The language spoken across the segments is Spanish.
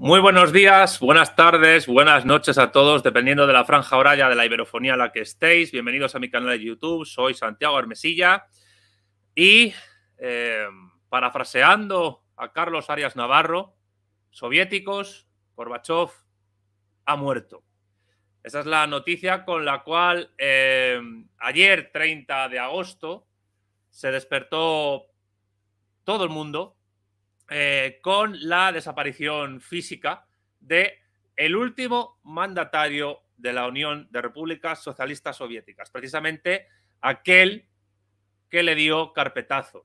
Muy buenos días, buenas tardes, buenas noches a todos, dependiendo de la franja horaria de la iberofonía en la que estéis. Bienvenidos a mi canal de YouTube, soy Santiago Armesilla y parafraseando a Carlos Arias Navarro, soviéticos, Gorbachov ha muerto. Esa es la noticia con la cual ayer, 30 de agosto, se despertó todo el mundo con la desaparición física de el último mandatario de la Unión de Repúblicas Socialistas Soviéticas, precisamente aquel que le dio carpetazo.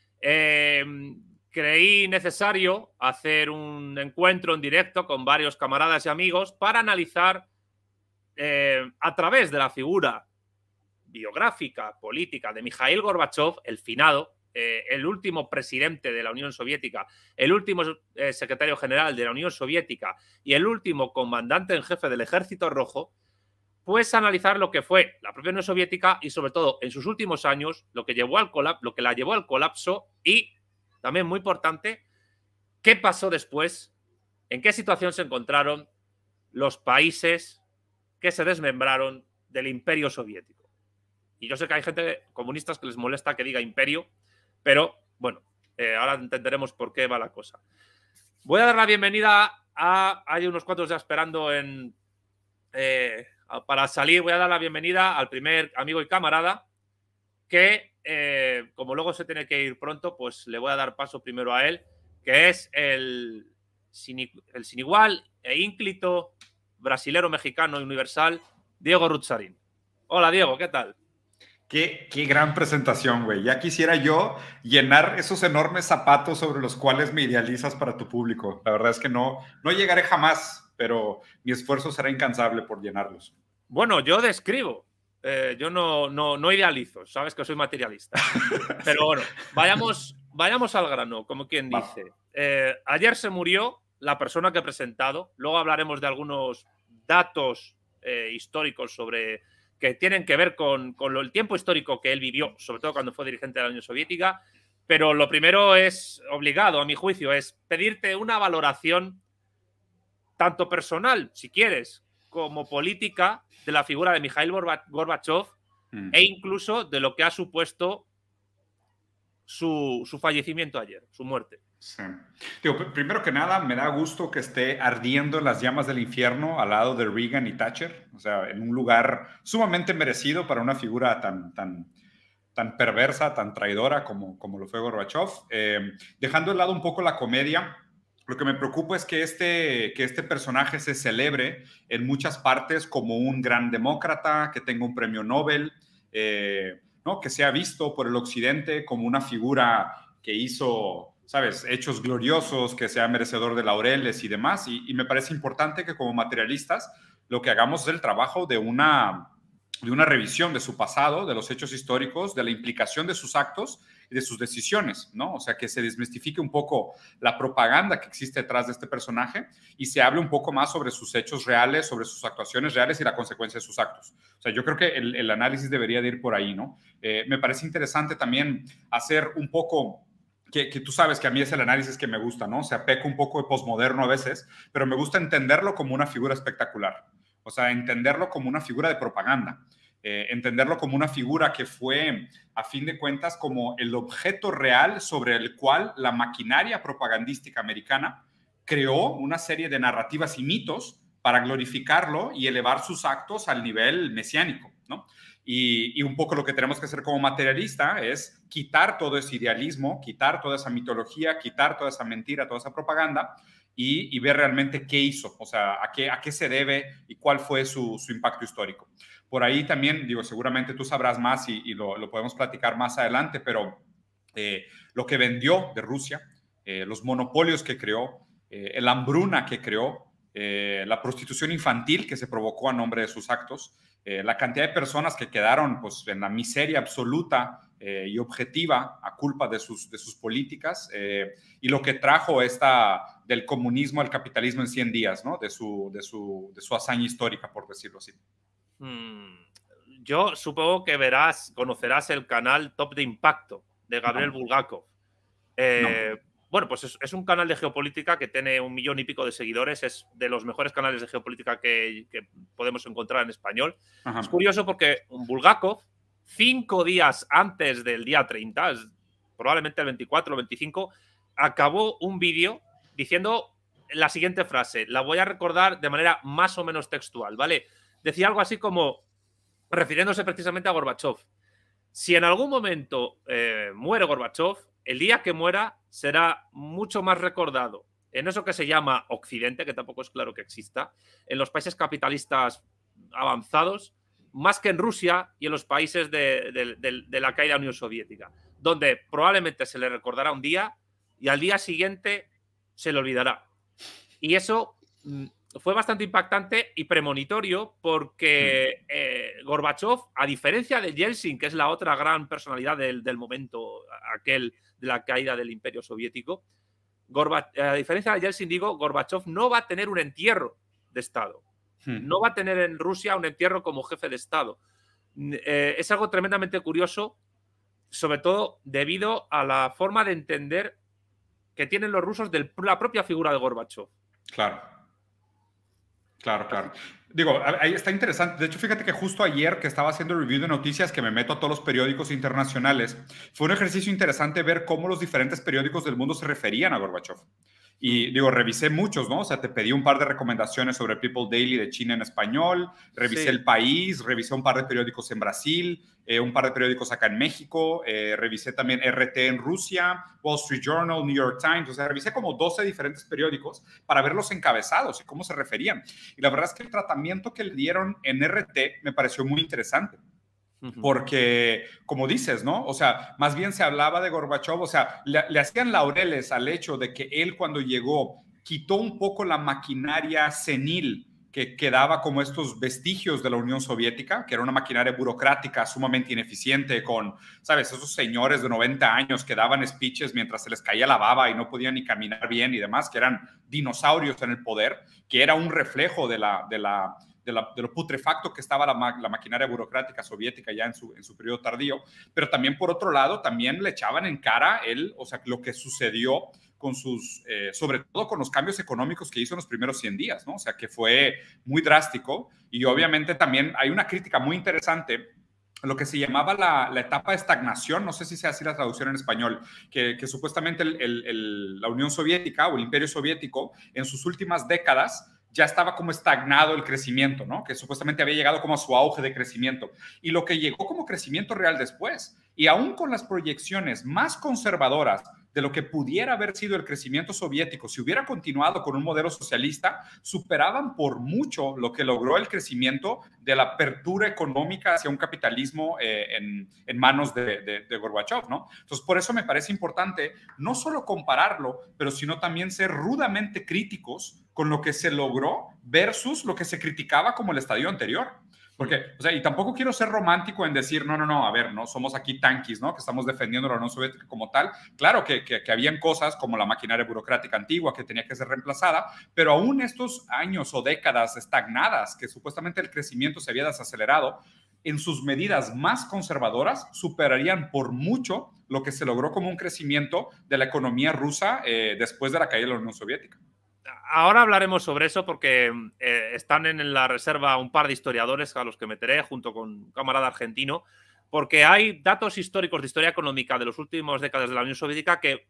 Creí necesario hacer un encuentro en directo con varios camaradas y amigos para analizar a través de la figura biográfica, política de Mikhail Gorbachov, el finado, el último presidente de la Unión Soviética, el último secretario general de la Unión Soviética y el último comandante en jefe del Ejército Rojo, pues analizar lo que fue la propia Unión Soviética y, sobre todo, en sus últimos años, lo que la llevó al colapso y, también muy importante, qué pasó después, en qué situación se encontraron los países que se desmembraron del Imperio Soviético. Y yo sé que hay gente comunistas que les molesta que diga imperio, pero bueno, ahora entenderemos por qué va la cosa. Voy a dar la bienvenida a... Hay unos cuantos ya esperando para salir. Voy a dar la bienvenida al primer amigo y camarada que, como luego se tiene que ir pronto, pues le voy a dar paso primero a él, que es el sin igual e ínclito brasilero, mexicano y universal, Diego Rutzarin. Hola, Diego, ¿qué tal? Qué gran presentación, güey. Ya quisiera yo llenar esos enormes zapatos sobre los cuales me idealizas para tu público. La verdad es que no llegaré jamás, pero mi esfuerzo será incansable por llenarlos. Bueno, yo describo. Yo no idealizo. Sabes que soy materialista. Pero Sí. bueno, vayamos al grano, como quien dice. Ayer se murió la persona que he presentado. Luego hablaremos de algunos datos históricos sobre que tienen que ver con el tiempo histórico que él vivió, sobre todo cuando fue dirigente de la Unión Soviética. Pero lo primero es obligado, a mi juicio, es pedirte una valoración tanto personal, si quieres, como política de la figura de Mikhail Gorbachov e incluso de lo que ha supuesto su fallecimiento ayer, su muerte. Sí. Digo, primero que nada, me da gusto que esté ardiendo en las llamas del infierno al lado de Reagan y Thatcher, o sea, en un lugar sumamente merecido para una figura tan perversa, tan traidora como lo fue Gorbachev. Dejando de lado un poco la comedia, lo que me preocupa es que este personaje se celebre en muchas partes como un gran demócrata, que tenga un premio Nobel, ¿no? Que sea visto por el occidente como una figura que hizo, ¿sabes?, hechos gloriosos, que sea merecedor de laureles y demás. Y me parece importante que como materialistas lo que hagamos es el trabajo de una revisión de su pasado, de los hechos históricos, de la implicación de sus actos y de sus decisiones, ¿no? O sea, que se desmistifique un poco la propaganda que existe detrás de este personaje y se hable un poco más sobre sus hechos reales, sobre sus actuaciones reales y la consecuencia de sus actos. O sea, yo creo que el análisis debería de ir por ahí, ¿no? Me parece interesante también hacer un poco... Que tú sabes que a mí es el análisis que me gusta, ¿no? O sea, peco un poco de posmoderno a veces, pero me gusta entenderlo como una figura espectacular. O sea, entenderlo como una figura de propaganda, entenderlo como una figura que fue, a fin de cuentas, como el objeto real sobre el cual la maquinaria propagandística americana creó una serie de narrativas y mitos para glorificarlo y elevar sus actos al nivel mesiánico, ¿no? Y un poco lo que tenemos que hacer como materialista es quitar todo ese idealismo, quitar toda esa mitología, quitar toda esa mentira, toda esa propaganda y ver realmente qué hizo, o sea, a qué se debe y cuál fue su impacto histórico. Por ahí también, digo, seguramente tú sabrás más y lo podemos platicar más adelante, pero lo que vendió de Rusia, los monopolios que creó, la hambruna que creó, la prostitución infantil que se provocó a nombre de sus actos, la cantidad de personas que quedaron pues, en la miseria absoluta y objetiva a culpa de sus políticas y lo que trajo del comunismo al capitalismo en 100 días, ¿no? de su hazaña histórica, por decirlo así. Yo supongo que conocerás el canal Top de Impacto de Gabriel No. Bulgakov. No. bueno, pues es un canal de geopolítica que tiene 1 millón y pico de seguidores. Es de los mejores canales de geopolítica que podemos encontrar en español. Ajá. Es curioso porque Bulgakov, 5 días antes del día 30, probablemente el 24 o 25, acabó un vídeo diciendo la siguiente frase. La voy a recordar de manera más o menos textual, ¿vale? Decía algo así como, refiriéndose precisamente a Gorbachov: si en algún momento muere Gorbachov, el día que muera será mucho más recordado en eso que se llama Occidente, que tampoco es claro que exista, en los países capitalistas avanzados, más que en Rusia y en los países de la caída de la Unión Soviética, donde probablemente se le recordará un día y al día siguiente se le olvidará. Y eso fue bastante impactante y premonitorio porque Gorbachov, a diferencia de Yeltsin, que es la otra gran personalidad del momento aquel de la caída del Imperio Soviético, a diferencia de Yeltsin, digo, Gorbachov no va a tener un entierro de Estado. No va a tener en Rusia un entierro como jefe de Estado. Es algo tremendamente curioso, sobre todo debido a la forma de entender que tienen los rusos de la propia figura de Gorbachov. Claro. Claro, claro. Digo, ahí está interesante. De hecho, fíjate que justo ayer que estaba haciendo review de noticias, que me meto a todos los periódicos internacionales, fue un ejercicio interesante ver cómo los diferentes periódicos del mundo se referían a Gorbachev. Y digo, revisé muchos, ¿no? O sea, te pedí un par de recomendaciones sobre People Daily de China en español, revisé El País, revisé un par de periódicos en Brasil, un par de periódicos acá en México, revisé también RT en Rusia, Wall Street Journal, New York Times, o sea, revisé como 12 diferentes periódicos para ver los encabezados y cómo se referían. Y la verdad es que el tratamiento que le dieron en RT me pareció muy interesante. Porque, como dices, ¿no? O sea, más bien se hablaba de Gorbachov, o sea, le hacían laureles al hecho de que él cuando llegó quitó un poco la maquinaria senil que quedaba como estos vestigios de la Unión Soviética, que era una maquinaria burocrática sumamente ineficiente con, ¿sabes? Esos señores de 90 años que daban speeches mientras se les caía la baba y no podían ni caminar bien y demás, que eran dinosaurios en el poder, que era un reflejo de lo putrefacto que estaba la maquinaria burocrática soviética ya en su periodo tardío, pero también por otro lado, también le echaban en cara o sea, lo que sucedió con sobre todo con los cambios económicos que hizo en los primeros 100 días, ¿no? O sea, que fue muy drástico y obviamente también hay una crítica muy interesante lo que se llamaba la etapa de estagnación, no sé si sea así la traducción en español, que supuestamente la Unión Soviética o el Imperio Soviético en sus últimas décadas ya estaba como estagnado el crecimiento, ¿no? Que supuestamente había llegado como a su auge de crecimiento. Y lo que llegó como crecimiento real después, y aún con las proyecciones más conservadoras de lo que pudiera haber sido el crecimiento soviético si hubiera continuado con un modelo socialista, superaban por mucho lo que logró el crecimiento de la apertura económica hacia un capitalismo en manos de Gorbachev, ¿no? Entonces, por eso me parece importante no solo compararlo, pero sino también ser rudamente críticos con lo que se logró versus lo que se criticaba como el estadio anterior. Porque, o sea, y tampoco quiero ser romántico en decir, no, a ver, no somos aquí tanquis, ¿no? Que estamos defendiendo la Unión Soviética como tal. Claro que habían cosas como la maquinaria burocrática antigua que tenía que ser reemplazada, pero aún estos años o décadas estagnadas, que supuestamente el crecimiento se había desacelerado, en sus medidas más conservadoras superarían por mucho lo que se logró como un crecimiento de la economía rusa después de la caída de la Unión Soviética. Ahora hablaremos sobre eso porque están en la reserva un par de historiadores a los que meteré junto con un camarada argentino, porque hay datos históricos de historia económica de las últimas décadas de la Unión Soviética que,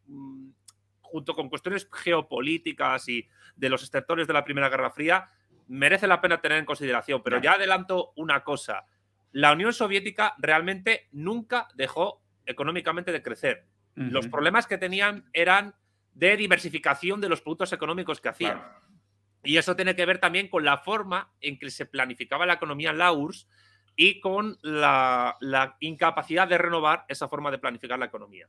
junto con cuestiones geopolíticas y de los sectores de la Primera Guerra Fría, merece la pena tener en consideración. Pero ya adelanto una cosa. La Unión Soviética realmente nunca dejó económicamente de crecer. Los problemas que tenían eran de diversificación de los productos económicos que hacían. Claro. Y eso tiene que ver también con la forma en que se planificaba la economía en la URSS y con la incapacidad de renovar esa forma de planificar la economía.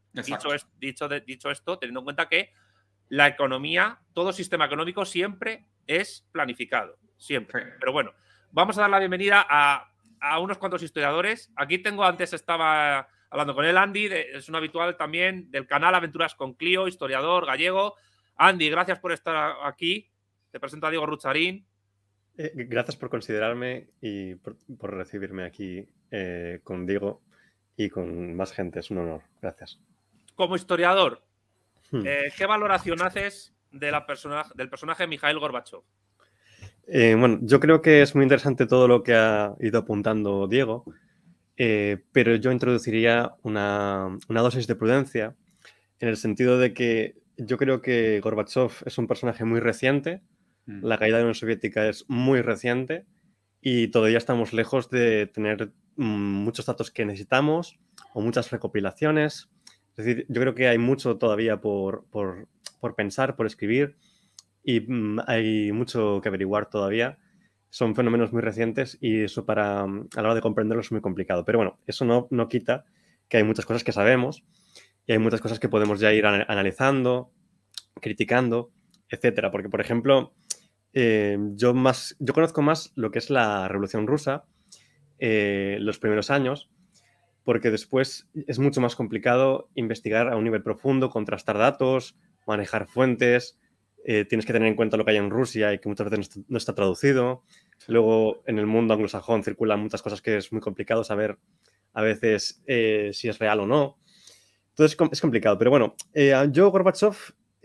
Dicho esto, teniendo en cuenta que la economía, todo sistema económico siempre es planificado, siempre. Sí. Pero bueno, vamos a dar la bienvenida a unos cuantos historiadores. Aquí antes estaba hablando con él, Andy, es un habitual también del canal Aventuras con Clio, historiador gallego. Andy, gracias por estar aquí. Te presento a Diego Rucharín. Gracias por considerarme y por recibirme aquí con Diego y con más gente. Es un honor. Gracias. Como historiador, ¿Qué valoración haces de del personaje Mikhail Gorbachev? Bueno, yo creo que es muy interesante todo lo que ha ido apuntando Diego, pero yo introduciría una dosis de prudencia en el sentido de que yo creo que Gorbachev es un personaje muy reciente, la caída de la Unión Soviética es muy reciente y todavía estamos lejos de tener muchos datos que necesitamos o muchas recopilaciones. Es decir, yo creo que hay mucho todavía por pensar, por escribir y hay mucho que averiguar todavía. Son fenómenos muy recientes y eso a la hora de comprenderlo es muy complicado. Pero bueno, eso no quita que hay muchas cosas que sabemos y hay muchas cosas que podemos ya ir analizando, criticando, etcétera. Porque, por ejemplo, yo conozco más lo que es la Revolución Rusa, los primeros años, porque después es mucho más complicado investigar a un nivel profundo, contrastar datos, manejar fuentes, tienes que tener en cuenta lo que hay en Rusia y que muchas veces no está traducido. Luego, en el mundo anglosajón circulan muchas cosas que es muy complicado saber a veces si es real o no. Entonces es complicado, pero bueno, yo Gorbachev,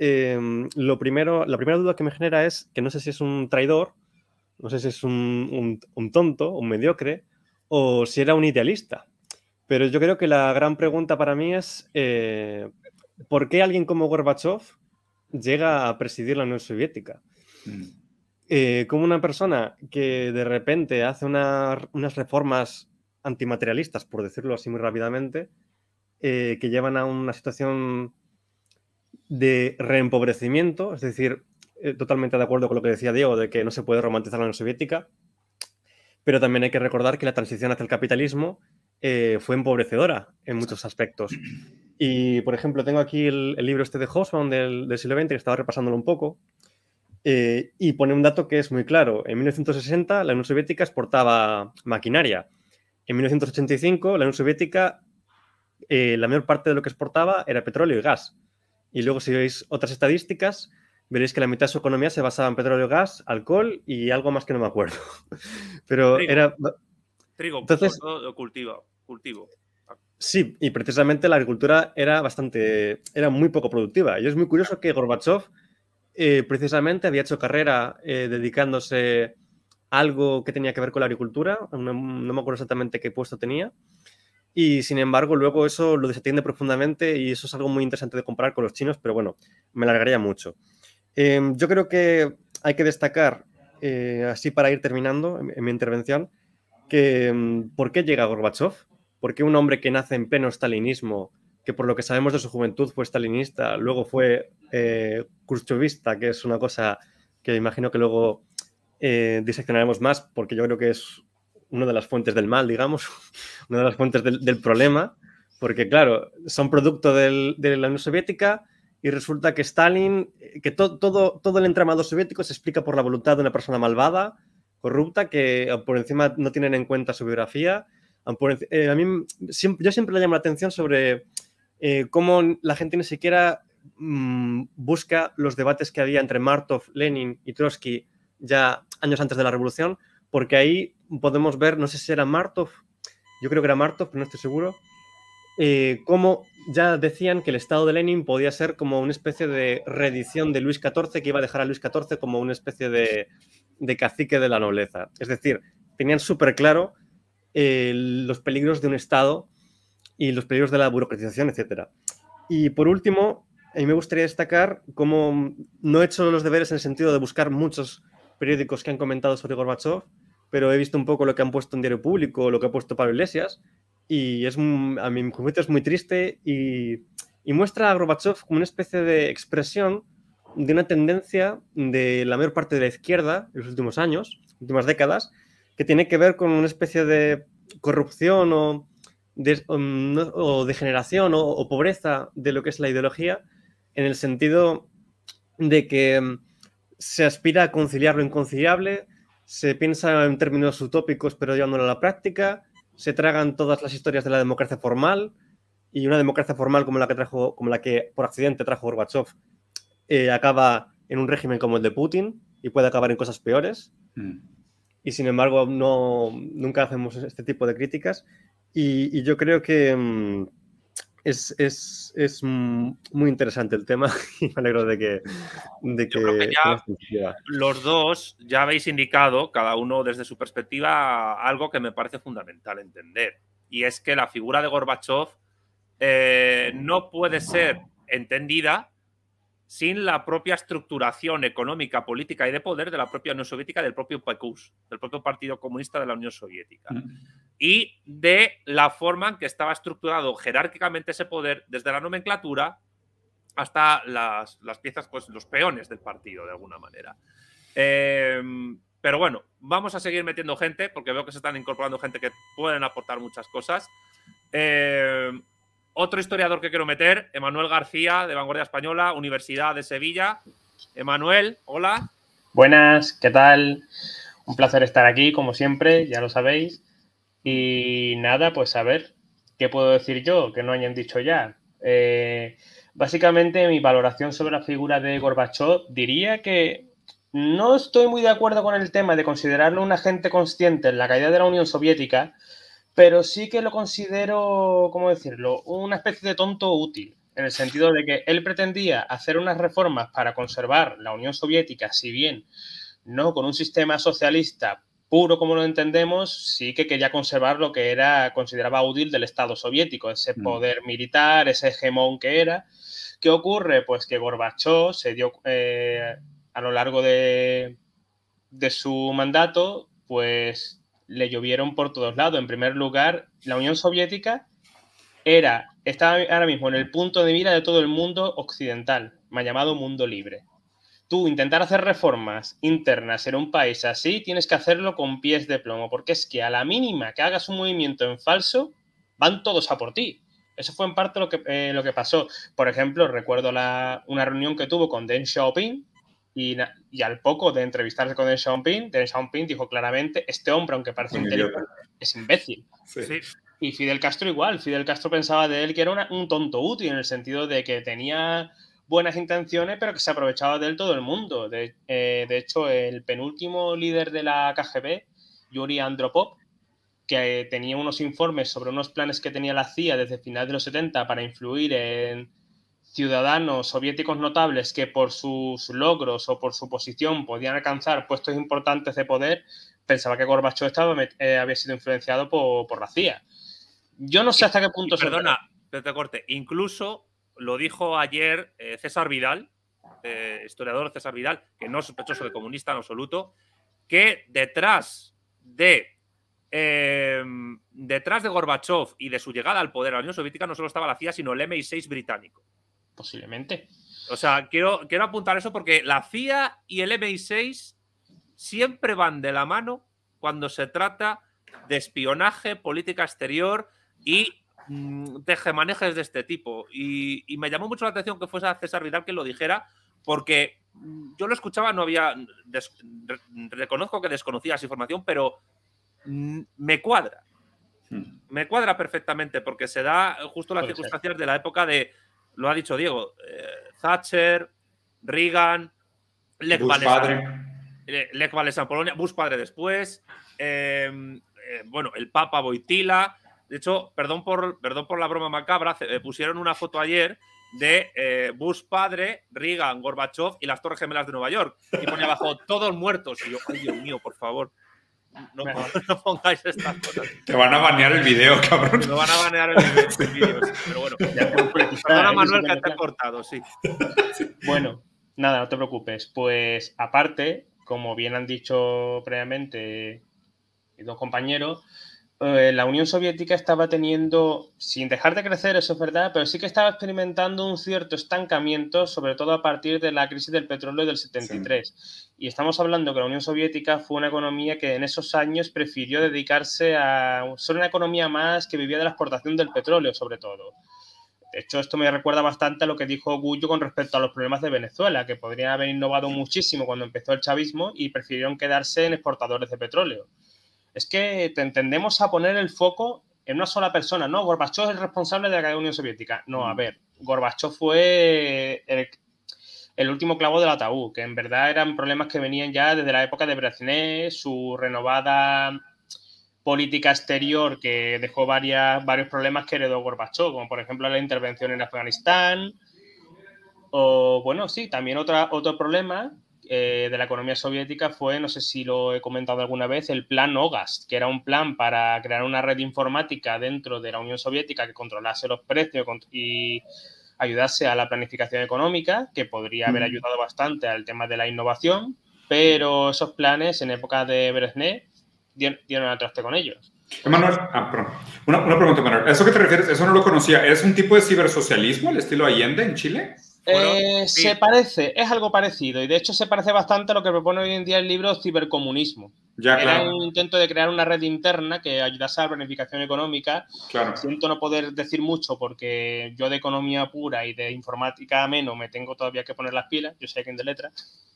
la primera duda que me genera es que no sé si es un traidor, no sé si es un tonto, un mediocre, o si era un idealista. Pero yo creo que la gran pregunta para mí es ¿por qué alguien como Gorbachev llega a presidir la Unión Soviética? Como una persona que de repente hace unas reformas antimaterialistas, por decirlo así muy rápidamente, que llevan a una situación de reempobrecimiento, es decir, totalmente de acuerdo con lo que decía Diego, de que no se puede romantizar la Unión Soviética, pero también hay que recordar que la transición hacia el capitalismo fue empobrecedora en muchos aspectos. Y, por ejemplo, tengo aquí el libro este de Hobsbawm del siglo XX, que estaba repasándolo un poco, y pone un dato que es muy claro. En 1960 la Unión Soviética exportaba maquinaria. En 1985 la Unión Soviética, la mayor parte de lo que exportaba era petróleo y gas. Y luego, si veis otras estadísticas, veréis que la mitad de su economía se basaba en petróleo, gas, alcohol y algo más que no me acuerdo. Pero Trigo. era... Trigo, Entonces, sobre todo cultivo. sí, y precisamente la agricultura era muy poco productiva. Y es muy curioso que Gorbachev precisamente había hecho carrera dedicándose a algo que tenía que ver con la agricultura. No me acuerdo exactamente qué puesto tenía. Y sin embargo, luego eso lo desatiende profundamente y eso es algo muy interesante de comparar con los chinos, pero bueno, me alargaría mucho. Yo creo que hay que destacar, así para ir terminando en mi intervención, que ¿por qué llega Gorbachev? ¿Por qué un hombre que nace en pleno stalinismo, que por lo que sabemos de su juventud fue stalinista, luego fue khrushchevista, que es una cosa que imagino que luego diseccionaremos más, porque yo creo que es una de las fuentes del mal, digamos, una de las fuentes del problema, porque claro, son producto de la Unión Soviética y resulta que Stalin, que todo el entramado soviético se explica por la voluntad de una persona malvada, corrupta, que por encima no tienen en cuenta su biografía. A mí yo siempre le llamo la atención sobre cómo la gente ni siquiera busca los debates que había entre Martov, Lenin y Trotsky ya años antes de la revolución, porque ahí podemos ver, no sé si era Martov, yo creo que era Martov, pero no estoy seguro, cómo ya decían que el Estado de Lenin podía ser como una especie de reedición de Luis XIV, que iba a dejar a Luis XIV como una especie de cacique de la nobleza. Es decir, tenían súper claro los peligros de un Estado y los peligros de la burocratización, etc. Y por último, a mí me gustaría destacar cómo no he hecho los deberes en el sentido de buscar muchos periódicos que han comentado sobre Gorbachev, pero he visto un poco lo que han puesto en Diario Público, lo que ha puesto Pablo Iglesias, y a mi juicio es muy triste y muestra a Gorbachev como una especie de expresión de una tendencia de la mayor parte de la izquierda en los últimos años, últimas décadas, que tiene que ver con una especie de corrupción o degeneración o pobreza de lo que es la ideología, en el sentido de que se aspira a conciliar lo inconciliable, se piensa en términos utópicos pero llevándolo a la práctica, se tragan todas las historias de la democracia formal, y una democracia formal como la que por accidente trajo Gorbachev acaba en un régimen como el de Putin y puede acabar en cosas peores. Y sin embargo nunca hacemos este tipo de críticas y yo creo que Es muy interesante el tema y me alegro de que Yo creo que ya tengas sensibilidad. los dos ya habéis indicado, cada uno desde su perspectiva, algo que me parece fundamental entender. Y es que la figura de Gorbachov no puede ser entendida sin la propia estructuración económica, política y de poder de la propia Unión Soviética, del propio PQS, del propio Partido Comunista de la Unión Soviética. Y de la forma en que estaba estructurado jerárquicamente ese poder, desde la nomenclatura hasta las piezas, pues los peones del partido, de alguna manera. Pero bueno, vamos a seguir metiendo gente, porque veo que se están incorporando gente que pueden aportar muchas cosas. Otro historiador que quiero meter, Emanuel García, de Vanguardia Española, Universidad de Sevilla. Emanuel, hola. Buenas, ¿qué tal? Un placer estar aquí, como siempre, ya lo sabéis. Y nada, pues a ver, ¿qué puedo decir yo que no hayan dicho ya? Básicamente, mi valoración sobre la figura de Gorbachov diría que no estoy muy de acuerdo con el tema de considerarlo un agente consciente en la caída de la Unión Soviética, pero sí que lo considero, ¿cómo decirlo?, una especie de tonto útil, en el sentido de que él pretendía hacer unas reformas para conservar la Unión Soviética, si bien no con un sistema socialista puro como lo entendemos, sí que quería conservar lo que consideraba útil del Estado soviético, ese poder militar, ese hegemón que era. ¿Qué ocurre? Pues que Gorbachov se dio a lo largo de su mandato, pues le llovieron por todos lados. En primer lugar, la Unión Soviética estaba ahora mismo en el punto de mira de todo el mundo occidental, mal llamado mundo libre. Tú intentar hacer reformas internas en un país así, tienes que hacerlo con pies de plomo, porque es que a la mínima que hagas un movimiento en falso, van todos a por ti. Eso fue en parte lo que pasó. Por ejemplo, recuerdo una reunión que tuvo con Deng Xiaoping, y al poco de entrevistarse con Deng Xiaoping dijo claramente, este hombre, aunque parece inteligente, es imbécil. Sí. Y Fidel Castro igual. Fidel Castro pensaba de él que era un tonto útil, en el sentido de que tenía buenas intenciones, pero que se aprovechaba de él todo el mundo. De hecho, el penúltimo líder de la KGB, Yuri Andropov, que tenía unos informes sobre unos planes que tenía la CIA desde finales de los 70 para influir en ciudadanos soviéticos notables que por sus logros o por su posición podían alcanzar puestos importantes de poder, pensaba que Gorbachov había sido influenciado por la CIA. Yo no sé hasta qué punto... Perdona, que te corte. Incluso lo dijo ayer César Vidal, historiador César Vidal, que no es sospechoso de comunista en absoluto, que detrás de Gorbachov y de su llegada al poder a la Unión Soviética no solo estaba la CIA, sino el MI6 británico. Posiblemente. O sea, quiero apuntar eso porque la CIA y el MI6 siempre van de la mano cuando se trata de espionaje, política exterior y tejemanejes de este tipo. Y me llamó mucho la atención que fuese a César Vidal que lo dijera, porque yo lo escuchaba, no había... reconozco que desconocía esa información, pero me cuadra. Me cuadra perfectamente, porque se da justo las circunstancias de la época de, lo ha dicho Diego, Thatcher, Reagan, Lech Walesa en Polonia, Bush padre después, bueno, el Papa Wojtyła. De hecho, perdón por la broma macabra, pusieron una foto ayer de Bush padre, Reagan, Gorbachev y las Torres Gemelas de Nueva York. Y ponía abajo, todos muertos. Y yo, ay, Dios mío, por favor. No pongáis estas cosas. Te van a banear el video, cabrón. Me van a banear el video, sí, pero bueno. Perdona, Manuel, que te he cortado, sí. Bueno, nada, no te preocupes. Pues aparte, como bien han dicho previamente mis dos compañeros, la Unión Soviética estaba teniendo, sin dejar de crecer, eso es verdad, pero sí que estaba experimentando un cierto estancamiento, sobre todo a partir de la crisis del petróleo del 73. Sí. Y estamos hablando que la Unión Soviética fue una economía que en esos años prefirió dedicarse a ser una economía más que vivía de la exportación del petróleo, sobre todo. De hecho, esto me recuerda bastante a lo que dijo Gullo con respecto a los problemas de Venezuela, que podrían haber innovado muchísimo cuando empezó el chavismo y prefirieron quedarse en exportadores de petróleo. Es que tendemos a poner el foco en una sola persona, ¿no? Gorbachov es el responsable de la caída de la Unión Soviética. No, a ver, Gorbachov fue el último clavo del ataúd, que en verdad eran problemas que venían ya desde la época de Brezhnev, su renovada política exterior que dejó varios problemas que heredó Gorbachov, como por ejemplo la intervención en Afganistán, o bueno, sí, también otro problema de la economía soviética fue, no sé si lo he comentado alguna vez, el plan OGAST, que era un plan para crear una red informática dentro de la Unión Soviética que controlase los precios y ayudase a la planificación económica, que podría haber ayudado bastante al tema de la innovación, pero esos planes en época de Brezhnev dieron al traste con ellos. Emanuel, perdón. Una pregunta, Emanuel. ¿A eso que te refieres? Eso no lo conocía. ¿Es un tipo de cibersocialismo al estilo Allende en Chile? Sí. Se parece, es algo parecido, y de hecho se parece bastante a lo que propone hoy en día el libro Cibercomunismo. Ya, Era claro. un intento de crear una red interna que ayudase a la planificación económica. Claro. Siento no poder decir mucho porque yo de economía pura y de informática menos me tengo todavía que poner las pilas, yo soy quien de letra,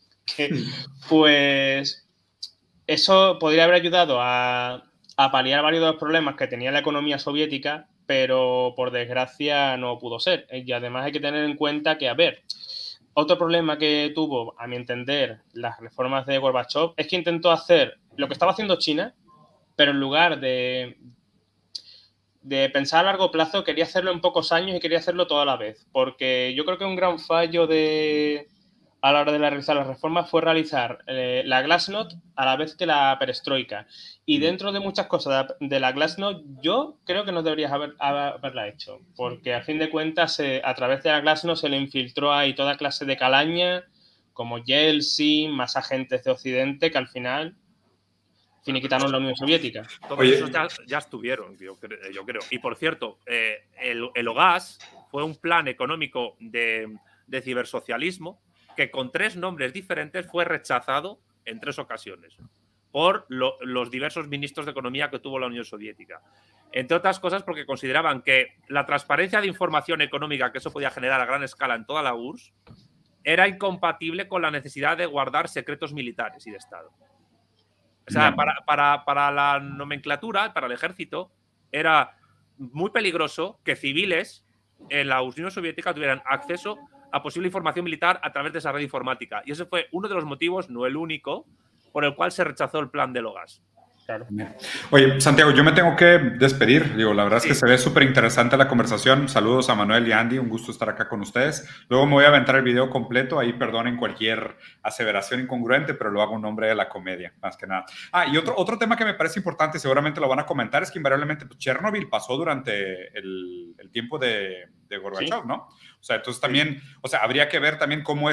pues eso podría haber ayudado a paliar varios de los problemas que tenía la economía soviética, pero por desgracia no pudo ser. Y además hay que tener en cuenta que, a ver, otro problema que tuvo, a mi entender, las reformas de Gorbachov es que intentó hacer lo que estaba haciendo China, pero en lugar de pensar a largo plazo, quería hacerlo en pocos años y quería hacerlo toda la vez. Porque yo creo que un gran fallo a la hora de realizar las reformas fue realizar la Glasnost a la vez que la perestroika. Y dentro de muchas cosas de la Glasnost, yo creo que no deberías haberla hecho, porque a fin de cuentas, a través de la Glasnost se le infiltró ahí toda clase de calaña, como Yeltsin, más agentes de Occidente, que al final finiquitaron la Unión Soviética. Todos esos ya estuvieron, yo creo. Y por cierto, el OGAS fue un plan económico de cibersocialismo que con 3 nombres diferentes fue rechazado en 3 ocasiones por los diversos ministros de economía que tuvo la Unión Soviética. Entre otras cosas porque consideraban que la transparencia de información económica que eso podía generar a gran escala en toda la URSS era incompatible con la necesidad de guardar secretos militares y de Estado. O sea, para la nomenclatura, para el ejército, era muy peligroso que civiles en la Unión Soviética tuvieran acceso a posible información militar a través de esa red informática. Y ese fue uno de los motivos, no el único, por el cual se rechazó el plan de OGAS. Claro. Oye, Santiago, yo me tengo que despedir. Digo, la verdad es que se ve súper interesante la conversación. Saludos a Manuel y Andy, un gusto estar acá con ustedes. Luego me voy a aventar el video completo. Ahí perdonen cualquier aseveración incongruente, pero lo hago en nombre de la comedia, más que nada. Y otro tema que me parece importante, seguramente lo van a comentar, es que invariablemente Chernobyl pasó durante el tiempo de Gorbachov, ¿sí? ¿No? O sea, entonces también, o sea, habría que ver también cómo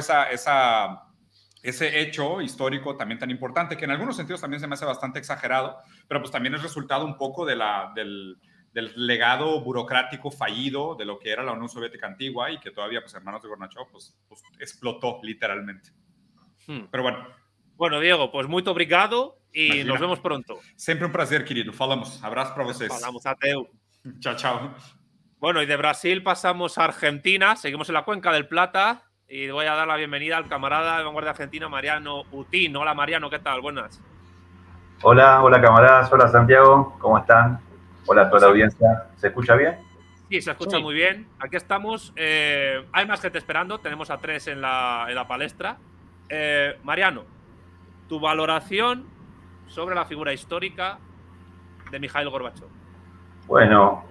ese hecho histórico también tan importante, que en algunos sentidos también se me hace bastante exagerado, pero pues también es resultado un poco del legado burocrático fallido de lo que era la Unión Soviética antigua y que todavía, pues, hermanos de Gorbachev, pues explotó literalmente. Pero bueno. Bueno, Diego, pues muito obrigado y nos vemos pronto. Sempre um prazer, querido. Falamos. Abraço para vocês. Falamos, ateu. Chao, chao. Bueno, y de Brasil pasamos a Argentina, seguimos en la Cuenca del Plata. Y voy a dar la bienvenida al camarada de Vanguardia Argentina, Mariano Utín. Hola, Mariano, ¿qué tal? Buenas. Hola camaradas. Hola, Santiago. ¿Cómo están? Hola a toda la audiencia. ¿Se escucha bien? Sí, se escucha muy bien. Aquí estamos. Hay más gente esperando. Tenemos a 3 en la palestra. Mariano, tu valoración sobre la figura histórica de Mikhail Gorbachov. Bueno,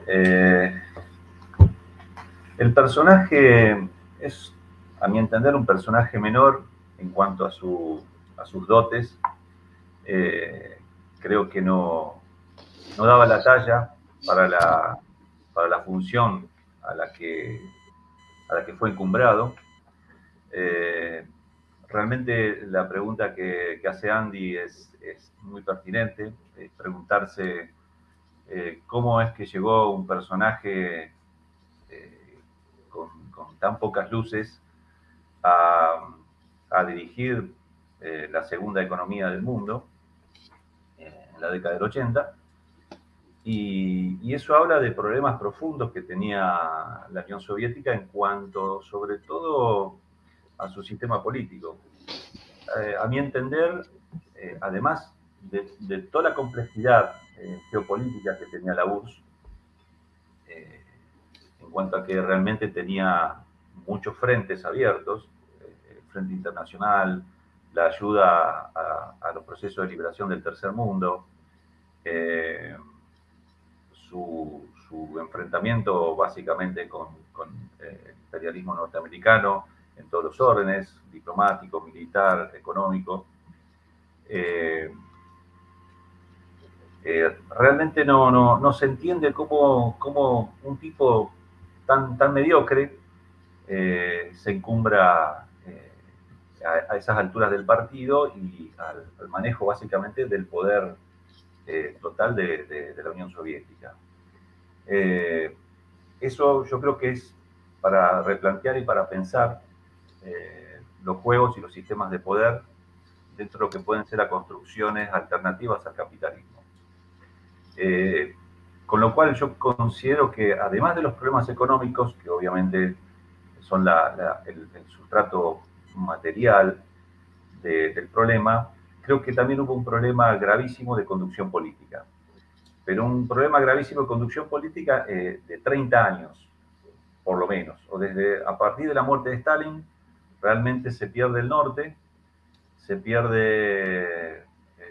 el personaje es, a mi entender, un personaje menor en cuanto a sus dotes. Creo que no daba la talla para la función a la que fue encumbrado. Realmente la pregunta que hace Andy es muy pertinente, preguntarse cómo es que llegó un personaje con tan pocas luces a dirigir la segunda economía del mundo en la década del 80. Y eso habla de problemas profundos que tenía la Unión Soviética en cuanto, sobre todo, a su sistema político. A mi entender, además de toda la complejidad geopolítica que tenía la URSS, en cuanto a que realmente tenía muchos frentes abiertos, el Frente Internacional, la ayuda a los procesos de liberación del Tercer Mundo, su enfrentamiento básicamente con el imperialismo norteamericano en todos los órdenes, diplomático, militar, económico. Realmente no se entiende cómo un tipo tan mediocre se encumbra a esas alturas del partido y al manejo básicamente del poder total de la Unión Soviética. Eso yo creo que es para replantear y para pensar los juegos y los sistemas de poder dentro de lo que pueden ser las construcciones alternativas al capitalismo. Con lo cual yo considero que además de los problemas económicos, que obviamente son el sustrato material del problema, creo que también hubo un problema gravísimo de conducción política. Pero un problema gravísimo de conducción política de 30 años, por lo menos. O a partir de la muerte de Stalin, realmente se pierde el norte, se pierde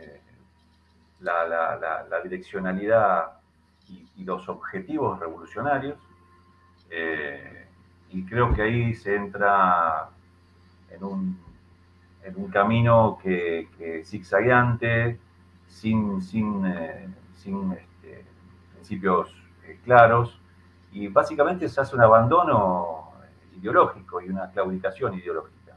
la direccionalidad y los objetivos revolucionarios. Y creo que ahí se entra en un camino que zigzagueante, sin principios claros, y básicamente se hace un abandono ideológico y una claudicación ideológica.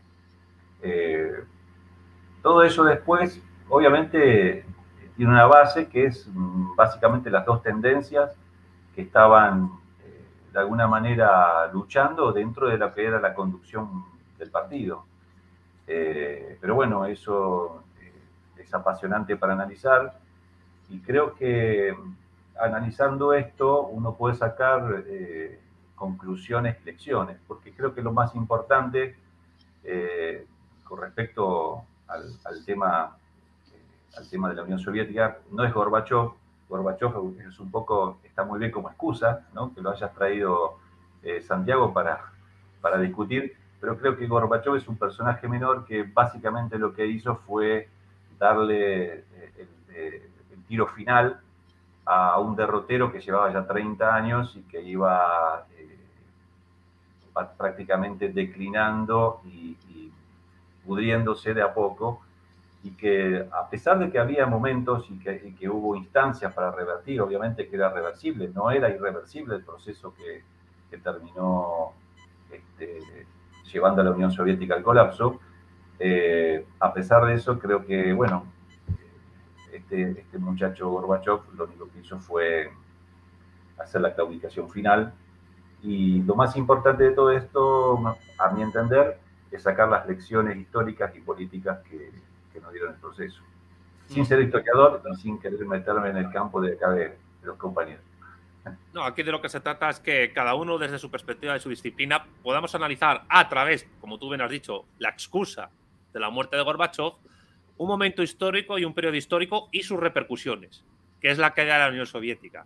Todo eso después, obviamente, tiene una base que es básicamente las dos tendencias que estaban de alguna manera luchando dentro de lo que era la conducción del partido. Pero bueno, eso es apasionante para analizar y creo que analizando esto uno puede sacar conclusiones y lecciones, porque creo que lo más importante con respecto al tema de la Unión Soviética no es Gorbachov. Gorbachov es un poco, está muy bien como excusa, ¿no? Que lo hayas traído Santiago para discutir, pero creo que Gorbachov es un personaje menor que básicamente lo que hizo fue darle el tiro final a un derrotero que llevaba ya 30 años y que iba prácticamente declinando y pudriéndose de a poco, y que a pesar de que había momentos y que hubo instancias para revertir, obviamente que era reversible, no era irreversible el proceso que terminó llevando a la Unión Soviética al colapso. A pesar de eso, creo que, bueno, este muchacho Gorbachov lo único que hizo fue hacer la claudicación final, y lo más importante de todo esto, a mi entender, es sacar las lecciones históricas y políticas que nos dieron el proceso. Sin ser historiador y sin querer meterme en el campo de acá de los compañeros. No, aquí de lo que se trata es que cada uno desde su perspectiva y su disciplina podamos analizar a través, como tú bien has dicho, la excusa de la muerte de Gorbachov, un momento histórico y un periodo histórico y sus repercusiones, que es la caída de la Unión Soviética.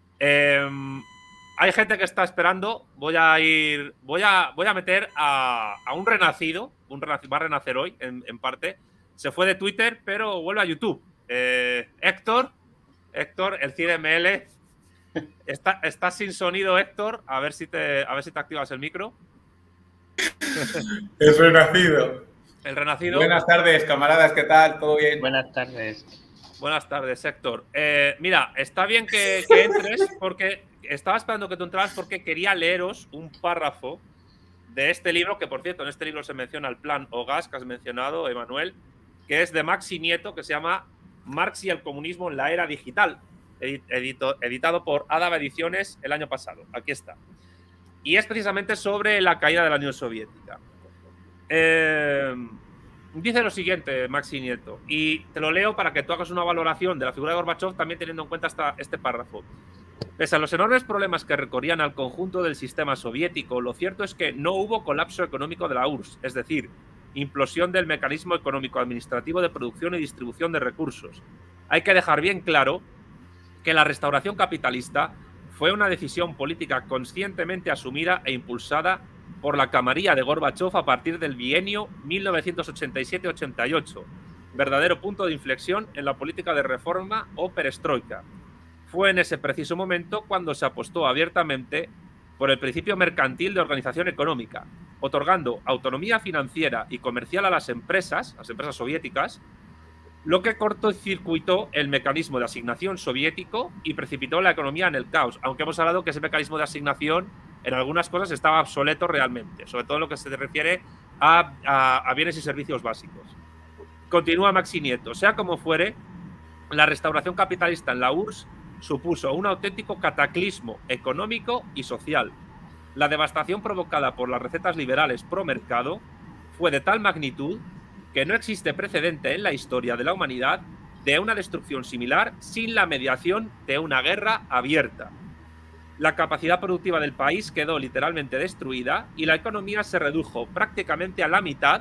Hay gente que está esperando. Voy a meter a un renacido, va a renacer hoy en parte. Se fue de Twitter, pero vuelve a YouTube. Héctor, el CineML. Estás sin sonido, Héctor. A ver si te activas el micro. El renacido. El renacido. Buenas tardes, camaradas. ¿Qué tal? ¿Todo bien? Buenas tardes. Buenas tardes, Héctor. Mira, está bien que entres, porque estaba esperando que tú entraras porque quería leeros un párrafo de este libro, que por cierto, en este libro se menciona el plan OGAS que has mencionado, Emanuel, que es de Maxi Nieto, que se llama Marx y el comunismo en la era digital, editado por Adab Ediciones el año pasado. Aquí está. Y es precisamente sobre la caída de la Unión Soviética. Dice lo siguiente, Maxi Nieto, y te lo leo para que tú hagas una valoración de la figura de Gorbachov, también teniendo en cuenta este párrafo. Pese a los enormes problemas que recorrían al conjunto del sistema soviético, lo cierto es que no hubo colapso económico de la URSS, es decir, implosión del mecanismo económico-administrativo de producción y distribución de recursos. Hay que dejar bien claro que la restauración capitalista fue una decisión política conscientemente asumida e impulsada por la camarilla de Gorbachov a partir del bienio 1987-88, verdadero punto de inflexión en la política de reforma o perestroika. Fue en ese preciso momento cuando se apostó abiertamente por el principio mercantil de organización económica, otorgando autonomía financiera y comercial a las empresas soviéticas, lo que cortocircuitó el mecanismo de asignación soviético y precipitó la economía en el caos, aunque hemos hablado que ese mecanismo de asignación en algunas cosas estaba obsoleto realmente, sobre todo en lo que se refiere a bienes y servicios básicos. Continúa Maxi Nieto. Sea como fuere, la restauración capitalista en la URSS supuso un auténtico cataclismo económico y social. La devastación provocada por las recetas liberales pro mercado fue de tal magnitud que no existe precedente en la historia de la humanidad de una destrucción similar sin la mediación de una guerra abierta. La capacidad productiva del país quedó literalmente destruida y la economía se redujo prácticamente a la mitad.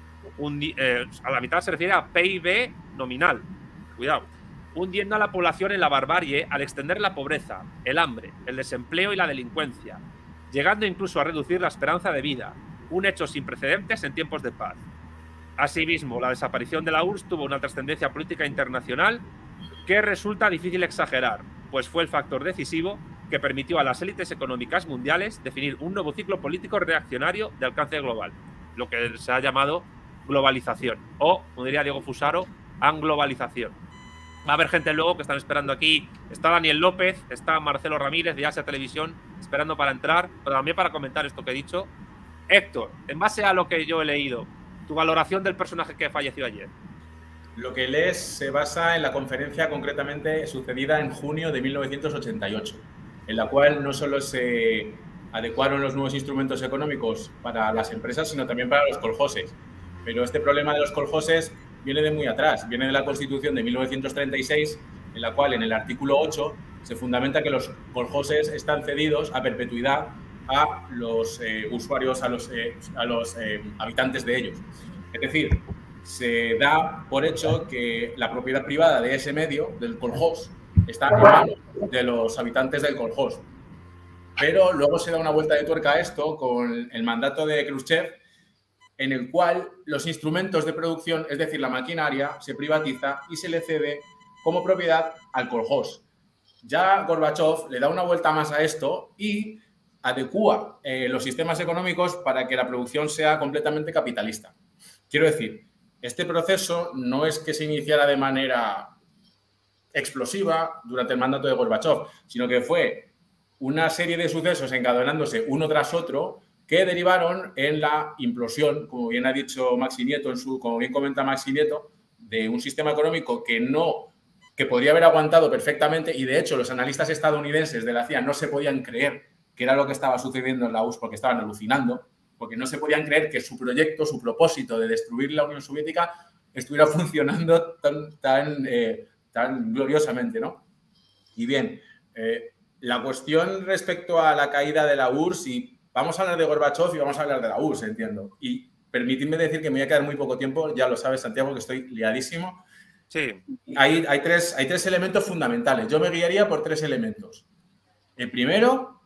A la mitad se refiere a PIB nominal. Cuidado. Hundiendo a la población en la barbarie al extender la pobreza, el hambre, el desempleo y la delincuencia, llegando incluso a reducir la esperanza de vida, un hecho sin precedentes en tiempos de paz. Asimismo, la desaparición de la URSS tuvo una trascendencia política internacional que resulta difícil exagerar, pues fue el factor decisivo que permitió a las élites económicas mundiales definir un nuevo ciclo político reaccionario de alcance global, lo que se ha llamado globalización, o, como diría Diego Fusaro, anglobalización. Va a haber gente luego que están esperando aquí. Está Daniel López, está Marcelo Ramírez de Asia Televisión esperando para entrar, pero también para comentar esto que he dicho. Héctor, en base a lo que yo he leído, tu valoración del personaje que falleció ayer. Lo que lees se basa en la conferencia concretamente sucedida en junio de 1988, en la cual no solo se adecuaron los nuevos instrumentos económicos para las empresas, sino también para los coljoses. Pero este problema de los coljoses viene de muy atrás, viene de la Constitución de 1936, en la cual en el artículo 8 se fundamenta que los coljoses están cedidos a perpetuidad a los usuarios, a los habitantes de ellos. Es decir, se da por hecho que la propiedad privada de ese medio, del coljós, está en manos de los habitantes del coljós. Pero luego se da una vuelta de tuerca a esto con el mandato de Khrushchev, en el cual los instrumentos de producción, es decir, la maquinaria, se privatiza y se le cede como propiedad al coljós. Ya Gorbachov le da una vuelta más a esto y adecúa los sistemas económicos para que la producción sea completamente capitalista. Quiero decir, este proceso no es que se iniciara de manera explosiva durante el mandato de Gorbachov, sino que fue una serie de sucesos encadenándose uno tras otro que derivaron en la implosión, como bien ha dicho Maxi Nieto, como bien comenta Maxi Nieto, de un sistema económico que podría haber aguantado perfectamente, y de hecho los analistas estadounidenses de la CIA no se podían creer que era lo que estaba sucediendo en la URSS porque estaban alucinando, porque no se podían creer que su proyecto, su propósito de destruir la Unión Soviética estuviera funcionando tan gloriosamente, ¿no? Y bien, la cuestión respecto a la caída de la URSS, y vamos a hablar de Gorbachov y vamos a hablar de la URSS, entiendo. Y permitidme decir que me voy a quedar muy poco tiempo, ya lo sabes, Santiago, que estoy liadísimo. Sí. Hay tres elementos fundamentales. Yo me guiaría por tres elementos. El primero,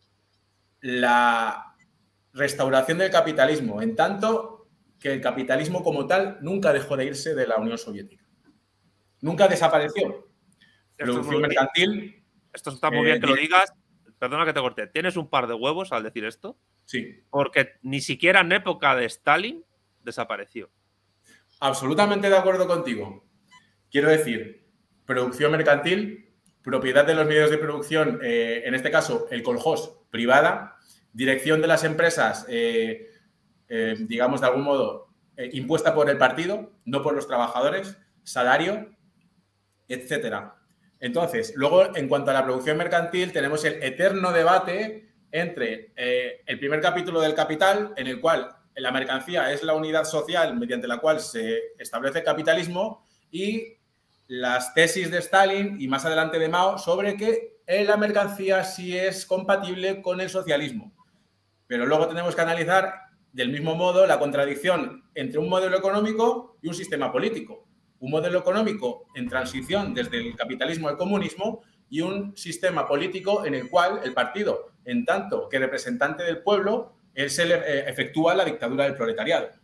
la restauración del capitalismo, en tanto que el capitalismo como tal nunca dejó de irse de la Unión Soviética. Nunca desapareció. Producción mercantil. Esto está muy bien que lo digas. Perdona que te corté. ¿Tienes un par de huevos al decir esto? Sí. Porque ni siquiera en época de Stalin desapareció. Absolutamente de acuerdo contigo. Quiero decir, producción mercantil, propiedad de los medios de producción, en este caso el coljós, privada, dirección de las empresas, digamos de algún modo, impuesta por el partido, no por los trabajadores, salario, etcétera. Entonces, luego, en cuanto a la producción mercantil, tenemos el eterno debate entre el primer capítulo del Capital, en el cual la mercancía es la unidad social mediante la cual se establece el capitalismo, y las tesis de Stalin y más adelante de Mao sobre que la mercancía sí es compatible con el socialismo. Pero luego tenemos que analizar del mismo modo la contradicción entre un modelo económico y un sistema político. Un modelo económico en transición desde el capitalismo al comunismo y un sistema político en el cual el partido, en tanto que representante del pueblo, él se efectúa la dictadura del proletariado.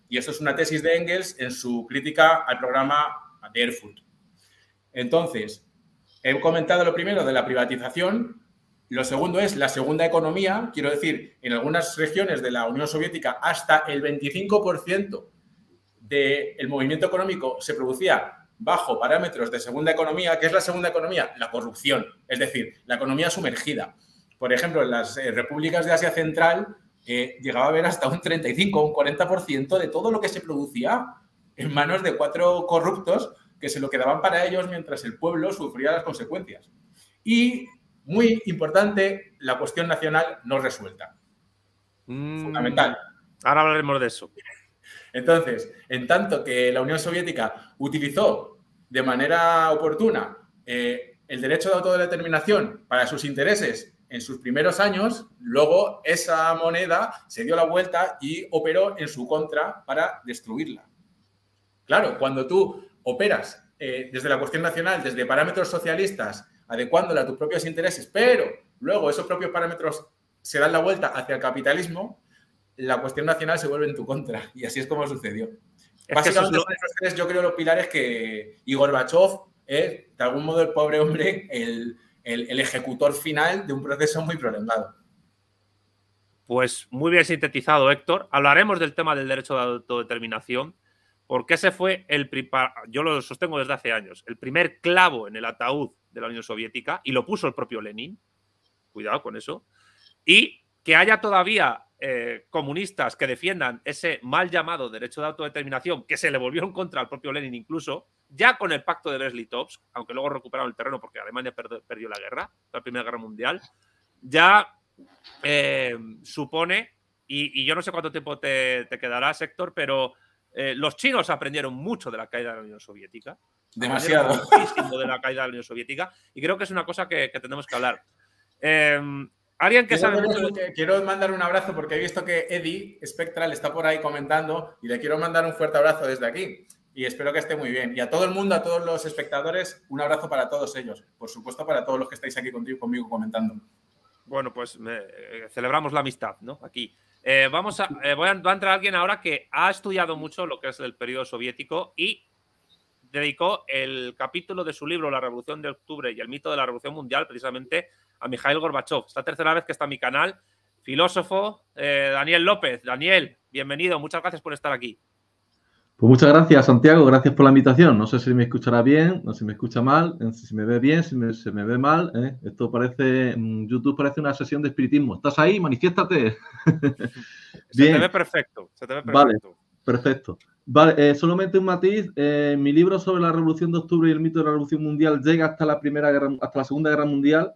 Y esto es una tesis de Engels en su crítica al programa de Erfurt. Entonces, he comentado lo primero de la privatización. Lo segundo es la segunda economía. Quiero decir, en algunas regiones de la Unión Soviética hasta el 25% del movimiento económico se producía bajo parámetros de segunda economía. ¿Qué es la segunda economía? La corrupción, es decir, la economía sumergida. Por ejemplo, en las repúblicas de Asia Central llegaba a haber hasta un 35 o un 40% de todo lo que se producía en manos de 4 corruptos que se lo quedaban para ellos mientras el pueblo sufría las consecuencias. Y, muy importante, la cuestión nacional no resuelta. Fundamental. Ahora hablaremos de eso. Entonces, en tanto que la Unión Soviética utilizó de manera oportuna el derecho de autodeterminación para sus intereses en sus primeros años, luego esa moneda se dio la vuelta y operó en su contra para destruirla. Claro, cuando tú operas desde la cuestión nacional, desde parámetros socialistas, adecuándola a tus propios intereses, pero luego esos propios parámetros se dan la vuelta hacia el capitalismo, la cuestión nacional se vuelve en tu contra. Y así es como sucedió. Básicamente son esos tres, yo creo, los pilares que Gorbachev es, de algún modo, el pobre hombre, el ejecutor final de un proceso muy prolongado. Pues muy bien sintetizado, Héctor. Hablaremos del tema del derecho de autodeterminación, porque ese fue yo lo sostengo desde hace años, el primer clavo en el ataúd de la Unión Soviética, y lo puso el propio Lenin. Cuidado con eso. Y que haya todavía comunistas que defiendan ese mal llamado derecho de autodeterminación, que se le volvió en contra al propio Lenin incluso, ya con el pacto de Brest-Litovsk, aunque luego recuperaron el terreno porque Alemania perdió la guerra, la Primera Guerra Mundial, ya supone, y yo no sé cuánto tiempo te quedarás, Héctor, pero los chinos aprendieron mucho de la caída de la Unión Soviética. Demasiado. Muchísimo de la caída de la Unión Soviética, y creo que es una cosa que tenemos que hablar. Alguien que sabe mucho. Quiero mandar un abrazo porque he visto que Eddie Spectral está por ahí comentando y le quiero mandar un fuerte abrazo desde aquí. Y espero que esté muy bien. Y a todo el mundo, a todos los espectadores, un abrazo para todos ellos. Por supuesto, para todos los que estáis aquí conmigo comentando. Bueno, pues celebramos la amistad, ¿no? Aquí. Va a entrar alguien ahora que ha estudiado mucho lo que es el periodo soviético y dedicó el capítulo de su libro La Revolución de Octubre y el mito de la Revolución Mundial precisamente a Mikhail Gorbachev. Esta tercera vez que está en mi canal. Filósofo Daniel López. Daniel, bienvenido. Muchas gracias por estar aquí. Pues muchas gracias, Santiago. Gracias por la invitación. No sé si me escuchará bien, no sé si me escucha mal, si me ve bien, si se me ve mal. Esto parece, YouTube parece una sesión de espiritismo. ¿Estás ahí? Manifiéstate. Se te ve perfecto. Se te ve perfecto. Vale, perfecto. Vale, solamente un matiz. Mi libro sobre la Revolución de Octubre y el mito de la Revolución Mundial llega hasta la Segunda Guerra Mundial.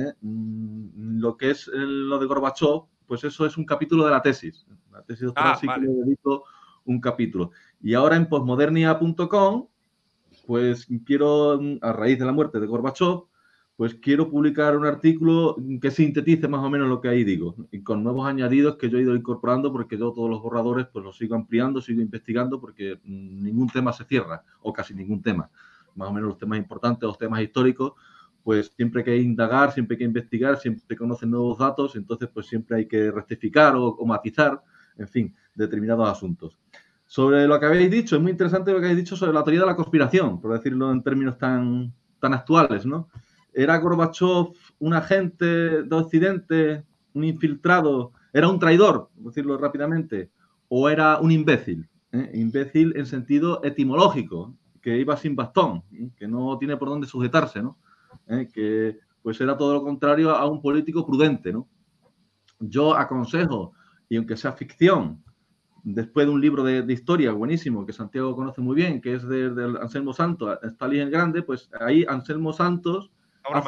Lo que es lo de Gorbachev, pues eso es un capítulo de la tesis. La tesis doctoral sí que le dedico un capítulo. Y ahora en postmodernia.com, pues quiero, a raíz de la muerte de Gorbachev, pues quiero publicar un artículo que sintetice más o menos lo que ahí digo, y con nuevos añadidos que yo he ido incorporando, porque yo todos los borradores pues los sigo ampliando, sigo investigando, porque ningún tema se cierra, o casi ningún tema. Más o menos los temas importantes, los temas históricos, pues siempre hay que indagar, siempre hay que investigar, siempre conocen nuevos datos, entonces pues siempre hay que rectificar o matizar, en fin, determinados asuntos. Sobre lo que habéis dicho, es muy interesante lo que habéis dicho sobre la teoría de la conspiración, por decirlo en términos tan actuales, ¿no? ¿Era Gorbachev un agente de Occidente, un infiltrado, era un traidor, por decirlo rápidamente, o era un imbécil? Imbécil en sentido etimológico, que iba sin bastón, que no tiene por dónde sujetarse, ¿no? Que pues era todo lo contrario a un político prudente, ¿no? Yo aconsejo, y aunque sea ficción, después de un libro de historia buenísimo que Santiago conoce muy bien, que es de Anselmo Santos, Stalin el Grande, pues ahí Anselmo Santos hace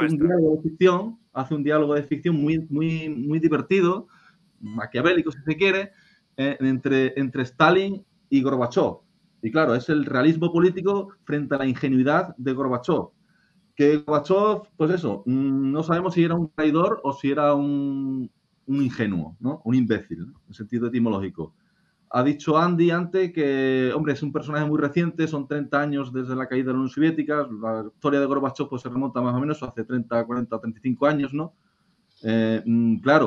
un diálogo de ficción muy divertido, maquiavélico si se quiere, entre Stalin y Gorbachev. Y claro, es el realismo político frente a la ingenuidad de Gorbachev. Que Gorbachev, pues eso, no sabemos si era un traidor o si era un ingenuo, ¿no? Un imbécil, ¿no? En sentido etimológico. Ha dicho Andy antes que, hombre, es un personaje muy reciente, son 30 años desde la caída de la Unión Soviética, la historia de Gorbachev pues, se remonta más o menos hace 30, 40, 35 años, ¿no? Claro,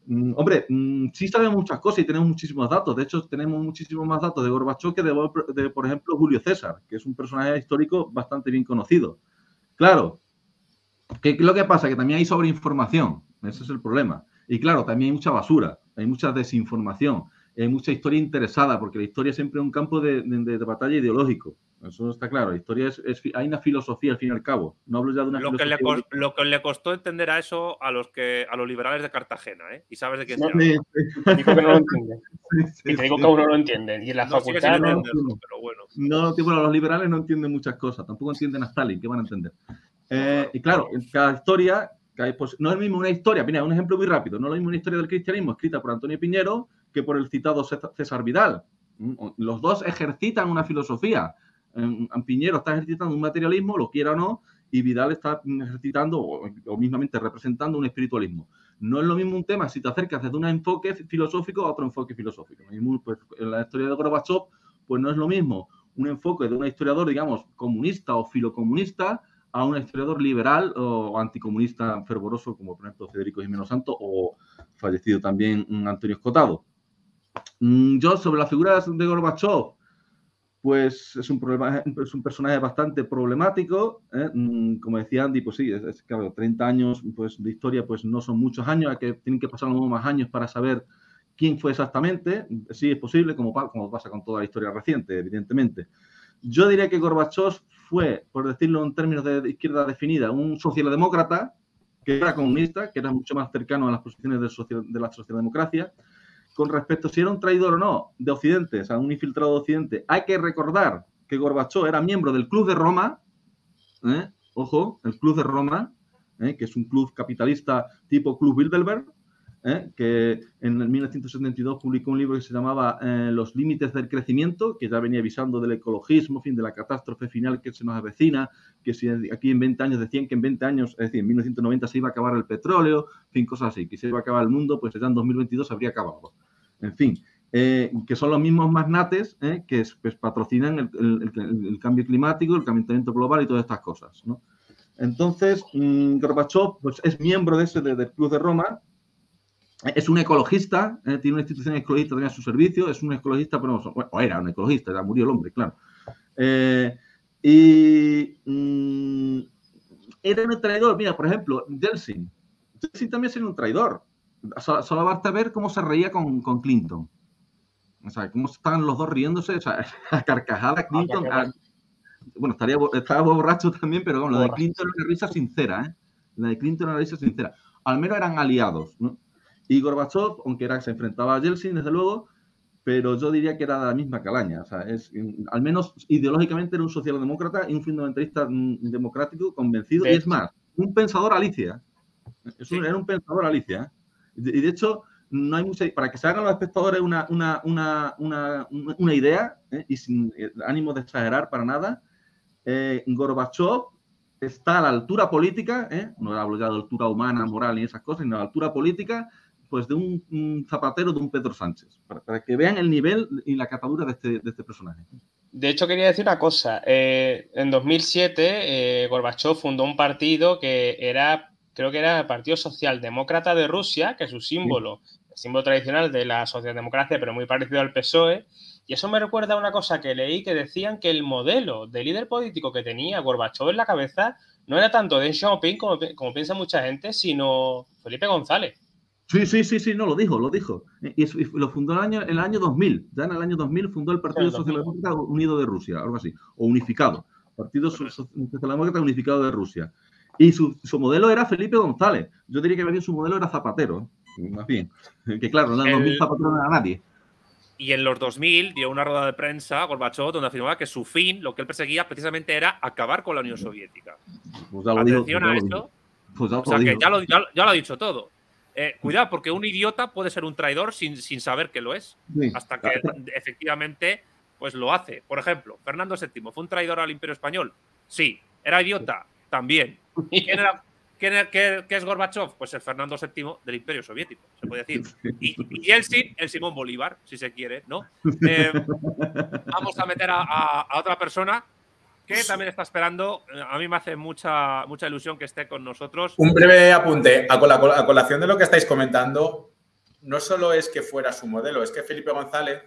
Hombre, sí sabemos muchas cosas y tenemos muchísimos datos. De hecho, tenemos muchísimos más datos de Gorbachov que de, por ejemplo, Julio César, que es un personaje histórico bastante bien conocido. Claro, ¿qué es lo que pasa? Que también hay sobreinformación. Ese es el problema. Y claro, también hay mucha basura, hay mucha desinformación, hay mucha historia interesada, porque la historia siempre es un campo de batalla ideológico. Eso está claro. La historia hay una filosofía al fin y al cabo. No hablo ya de una filosofía. Lo que le costó entender a eso a los liberales de Cartagena, ¿eh? Y sabes de quién se habla. Digo que no lo entienden. Y te digo que aún no lo entienden. Y en la facultad no. Pero bueno. No, bueno, los liberales no entienden muchas cosas. Tampoco entienden a Stalin. ¿Qué van a entender? Y claro, en cada historia, pues, no es lo mismo una historia. Mira, un ejemplo muy rápido. No es lo mismo una historia del cristianismo escrita por Antonio Piñero que por el citado César Vidal. Los dos ejercitan una filosofía. Piñero está ejercitando un materialismo, lo quiera o no, y Vidal está ejercitando o mismamente representando un espiritualismo. No es lo mismo un tema si te acercas desde un enfoque filosófico a otro enfoque filosófico. Pues, en la historia de Gorbachov, pues no es lo mismo un enfoque de un historiador, digamos, comunista o filocomunista a un historiador liberal o anticomunista fervoroso, como por ejemplo Federico Jimeno Santo o fallecido también Antonio Escotado. Yo, sobre la figura de Gorbachov, pues es un personaje bastante problemático, ¿eh? Como decía Andy, pues sí, claro, 30 años pues, de historia pues no son muchos años, tienen que pasar más años para saber quién fue exactamente. Sí, es posible, como pasa con toda la historia reciente, evidentemente. Yo diría que Gorbachov fue, por decirlo en términos de izquierda definida, un socialdemócrata que era comunista, que era mucho más cercano a las posiciones de la socialdemocracia. Con respecto a si era un traidor o no de Occidente, o sea, un infiltrado de Occidente, hay que recordar que Gorbachov era miembro del Club de Roma, ojo, el Club de Roma, que es un club capitalista tipo Club Bilderberg, que en el 1972 publicó un libro que se llamaba Los límites del crecimiento, que ya venía avisando del ecologismo, de la catástrofe final que se nos avecina, que si aquí en 20 años decían que en 20 años, es decir, en 1990 se iba a acabar el petróleo, en fin, cosas así, que se iba a acabar el mundo, pues ya en 2022 se habría acabado. En fin, que son los mismos magnates que pues, patrocinan el cambio climático, el calentamiento global y todas estas cosas, ¿no? Entonces, Gorbachov pues, es miembro del Club de Roma, es un ecologista, tiene una institución ecologista también a su servicio, es un ecologista, pero bueno, era un ecologista, ya murió el hombre, claro. Era un traidor. Mira, por ejemplo, Yeltsin también era un traidor. Solo basta ver cómo se reía con Clinton. O sea, cómo estaban los dos riéndose, o sea, a carcajada Clinton. Bueno, estaba borracho también, pero bueno, la de Clinton era una risa sincera, ¿eh? La de Clinton era una risa sincera. Al menos eran aliados, ¿no? Y Gorbachov, aunque se enfrentaba a Yeltsin, desde luego, pero yo diría que era de la misma calaña. O sea, al menos ideológicamente era un socialdemócrata y un fundamentalista democrático convencido. Y es más, un pensador Alicia. Era un pensador Alicia. Y de hecho, no hay mucha, para que se hagan los espectadores una idea, y sin ánimo de exagerar para nada, Gorbachov está a la altura política, no hablo ya de altura humana, moral y esas cosas, sino a la altura política, pues de un Zapatero, de un Pedro Sánchez, para que vean el nivel y la catadura de este personaje. De hecho, quería decir una cosa. En 2007, Gorbachov fundó un partido que creo que era el Partido Socialdemócrata de Rusia, que es su símbolo, el símbolo tradicional de la socialdemocracia, pero muy parecido al PSOE. Y eso me recuerda a una cosa que leí, que decían que el modelo de líder político que tenía Gorbachov en la cabeza no era tanto Deng Xiaoping como piensa mucha gente, sino Felipe González. Sí, no, lo dijo. Y lo fundó en el año 2000. Ya en el año 2000 fundó el Partido Socialdemócrata Unido de Rusia, algo así, o unificado. Partido Socialdemócrata Unificado de Rusia. Y su modelo era Felipe González. Yo diría que más bien su modelo era Zapatero, más bien. Que claro, en el 2000 Zapatero no era nadie. Y en los 2000 dio una rueda de prensa a Gorbachov donde afirmaba que su fin, lo que él perseguía precisamente era acabar con la Unión Soviética. Pues ya lo dijo. Atención a esto. Pues o sea que ya lo ha dicho todo. Cuidado, porque un idiota puede ser un traidor sin saber que lo es. Sí, hasta que efectivamente pues lo hace. Por ejemplo, Fernando VII, ¿fue un traidor al Imperio Español? Sí. ¿Era idiota? También. ¿Qué es Gorbachov? Pues el Fernando VII del Imperio Soviético, se puede decir. Y Yeltsin, el Simón Bolívar, si se quiere, ¿no? Vamos a meter a otra persona que también está esperando. A mí me hace mucha ilusión que esté con nosotros. Un breve apunte. A colación de lo que estáis comentando, no solo es que fuera su modelo, es que Felipe González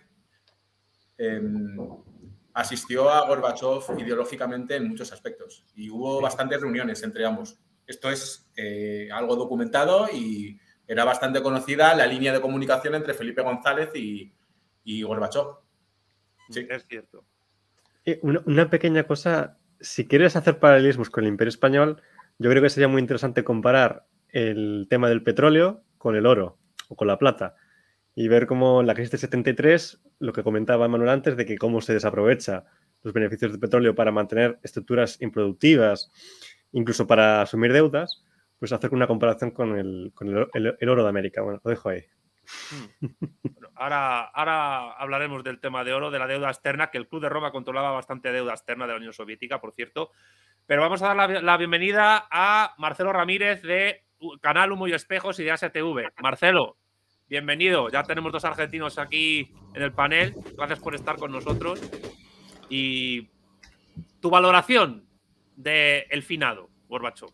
asistió a Gorbachov ideológicamente en muchos aspectos y hubo bastantes reuniones entre ambos. Esto es algo documentado y era bastante conocida la línea de comunicación entre Felipe González y Gorbachov. Sí, es cierto. Una pequeña cosa, si quieres hacer paralelismos con el Imperio Español, yo creo que sería muy interesante comparar el tema del petróleo con el oro o con la plata y ver cómo en la crisis de 73, lo que comentaba Manuel antes, de que cómo se desaprovecha los beneficios del petróleo para mantener estructuras improductivas, incluso para asumir deudas, pues hacer una comparación con el oro de América. Bueno, lo dejo ahí. Bueno, ahora hablaremos del tema de oro, de la deuda externa, que el Club de Roma controlaba bastante deuda externa de la Unión Soviética, por cierto. Pero vamos a dar la bienvenida a Marcelo Ramírez de Canal Humo y Espejos y de ASTV. Marcelo, bienvenido. Ya tenemos 2 argentinos aquí en el panel. Gracias por estar con nosotros. Y tu valoración del finado, Gorbachov.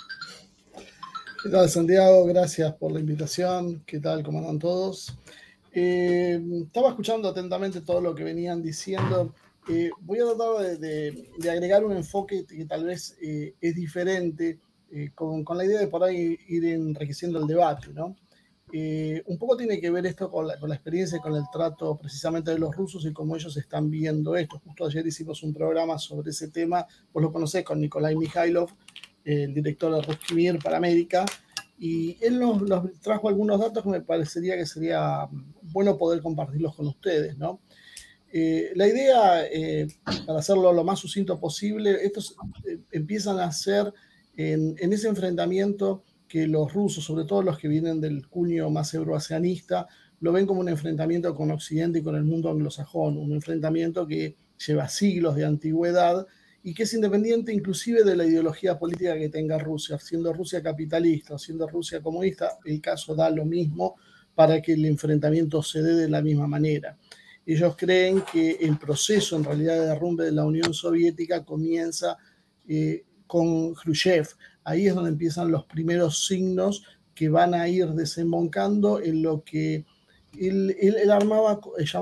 ¿Qué tal, Santiago? Gracias por la invitación. ¿Qué tal? ¿Cómo andan todos? Estaba escuchando atentamente todo lo que venían diciendo. Voy a tratar de agregar un enfoque que tal vez es diferente, con la idea de por ahí ir enriqueciendo el debate, ¿no? Un poco tiene que ver esto con la experiencia y con el trato precisamente de los rusos y cómo ellos están viendo esto. Justo ayer hicimos un programa sobre ese tema, vos lo conocés, con Nikolai Mikhailov, el director de Ruski Mir para América, y él nos trajo algunos datos que me parecería que sería bueno poder compartirlos con ustedes, ¿no? La idea, para hacerlo lo más sucinto posible, estos empiezan a ser en ese enfrentamiento que los rusos, sobre todo los que vienen del cuño más euroasianista, lo ven como un enfrentamiento con Occidente y con el mundo anglosajón, un enfrentamiento que lleva siglos de antigüedad y que es independiente inclusive de la ideología política que tenga Rusia, siendo Rusia capitalista o siendo Rusia comunista, el caso da lo mismo para que el enfrentamiento se dé de la misma manera. Ellos creen que el proceso en realidad de derrumbe de la Unión Soviética comienza con Khrushchev. Ahí es donde empiezan los primeros signos que van a ir desembocando en lo que él llamaba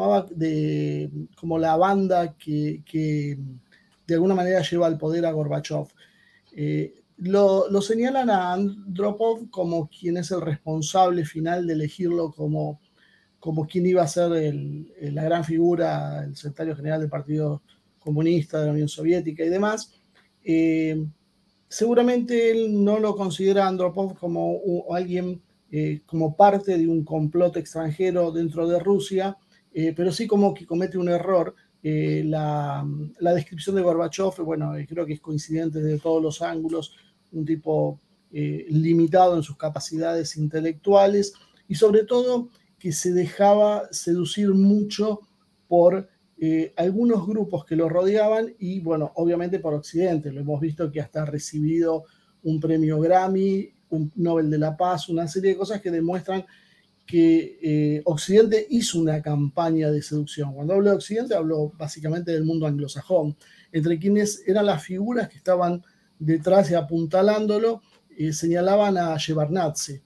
como la banda que de alguna manera lleva al poder a Gorbachov. Lo señalan a Andropov como quien es el responsable final de elegirlo como quien iba a ser la gran figura, el secretario general del Partido Comunista de la Unión Soviética y demás. Seguramente él no lo considera Andropov como alguien, como parte de un complot extranjero dentro de Rusia, pero sí como que comete un error. La descripción de Gorbachov, bueno, creo que es coincidente desde todos los ángulos, un tipo limitado en sus capacidades intelectuales y sobre todo que se dejaba seducir mucho por algunos grupos que lo rodeaban y, bueno, obviamente por Occidente. Lo hemos visto que hasta ha recibido un premio Grammy, un Nobel de la Paz, una serie de cosas que demuestran que Occidente hizo una campaña de seducción. Cuando hablo de Occidente, hablo básicamente del mundo anglosajón, entre quienes eran las figuras que estaban detrás y apuntalándolo, señalaban a Shevardnadze,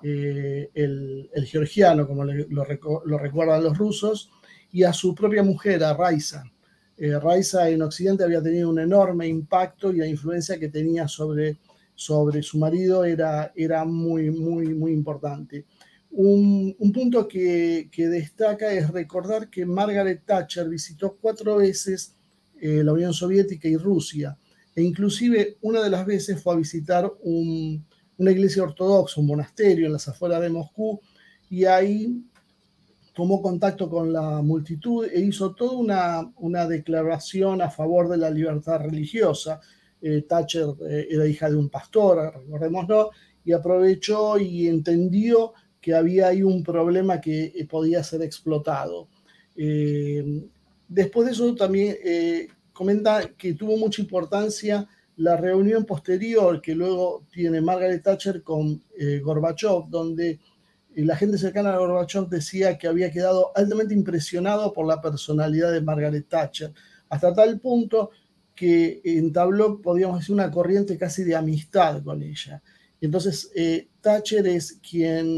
el georgiano, como lo recuerdan los rusos, y a su propia mujer, a Raisa. Raisa en Occidente había tenido un enorme impacto y la influencia que tenía sobre su marido era muy, muy, muy importante. Un punto que destaca es recordar que Margaret Thatcher visitó 4 veces la Unión Soviética y Rusia, e inclusive una de las veces fue a visitar una iglesia ortodoxa, un monasterio en las afueras de Moscú, y ahí tomó contacto con la multitud e hizo toda una declaración a favor de la libertad religiosa. Thatcher era hija de un pastor, recordémoslo, y aprovechó y entendió que había ahí un problema que podía ser explotado. Después de eso también comenta que tuvo mucha importancia la reunión posterior que luego tiene Margaret Thatcher con Gorbachov, donde la gente cercana a Gorbachov decía que había quedado altamente impresionado por la personalidad de Margaret Thatcher, hasta tal punto que entabló, podríamos decir, una corriente casi de amistad con ella. Entonces, Thatcher es quien,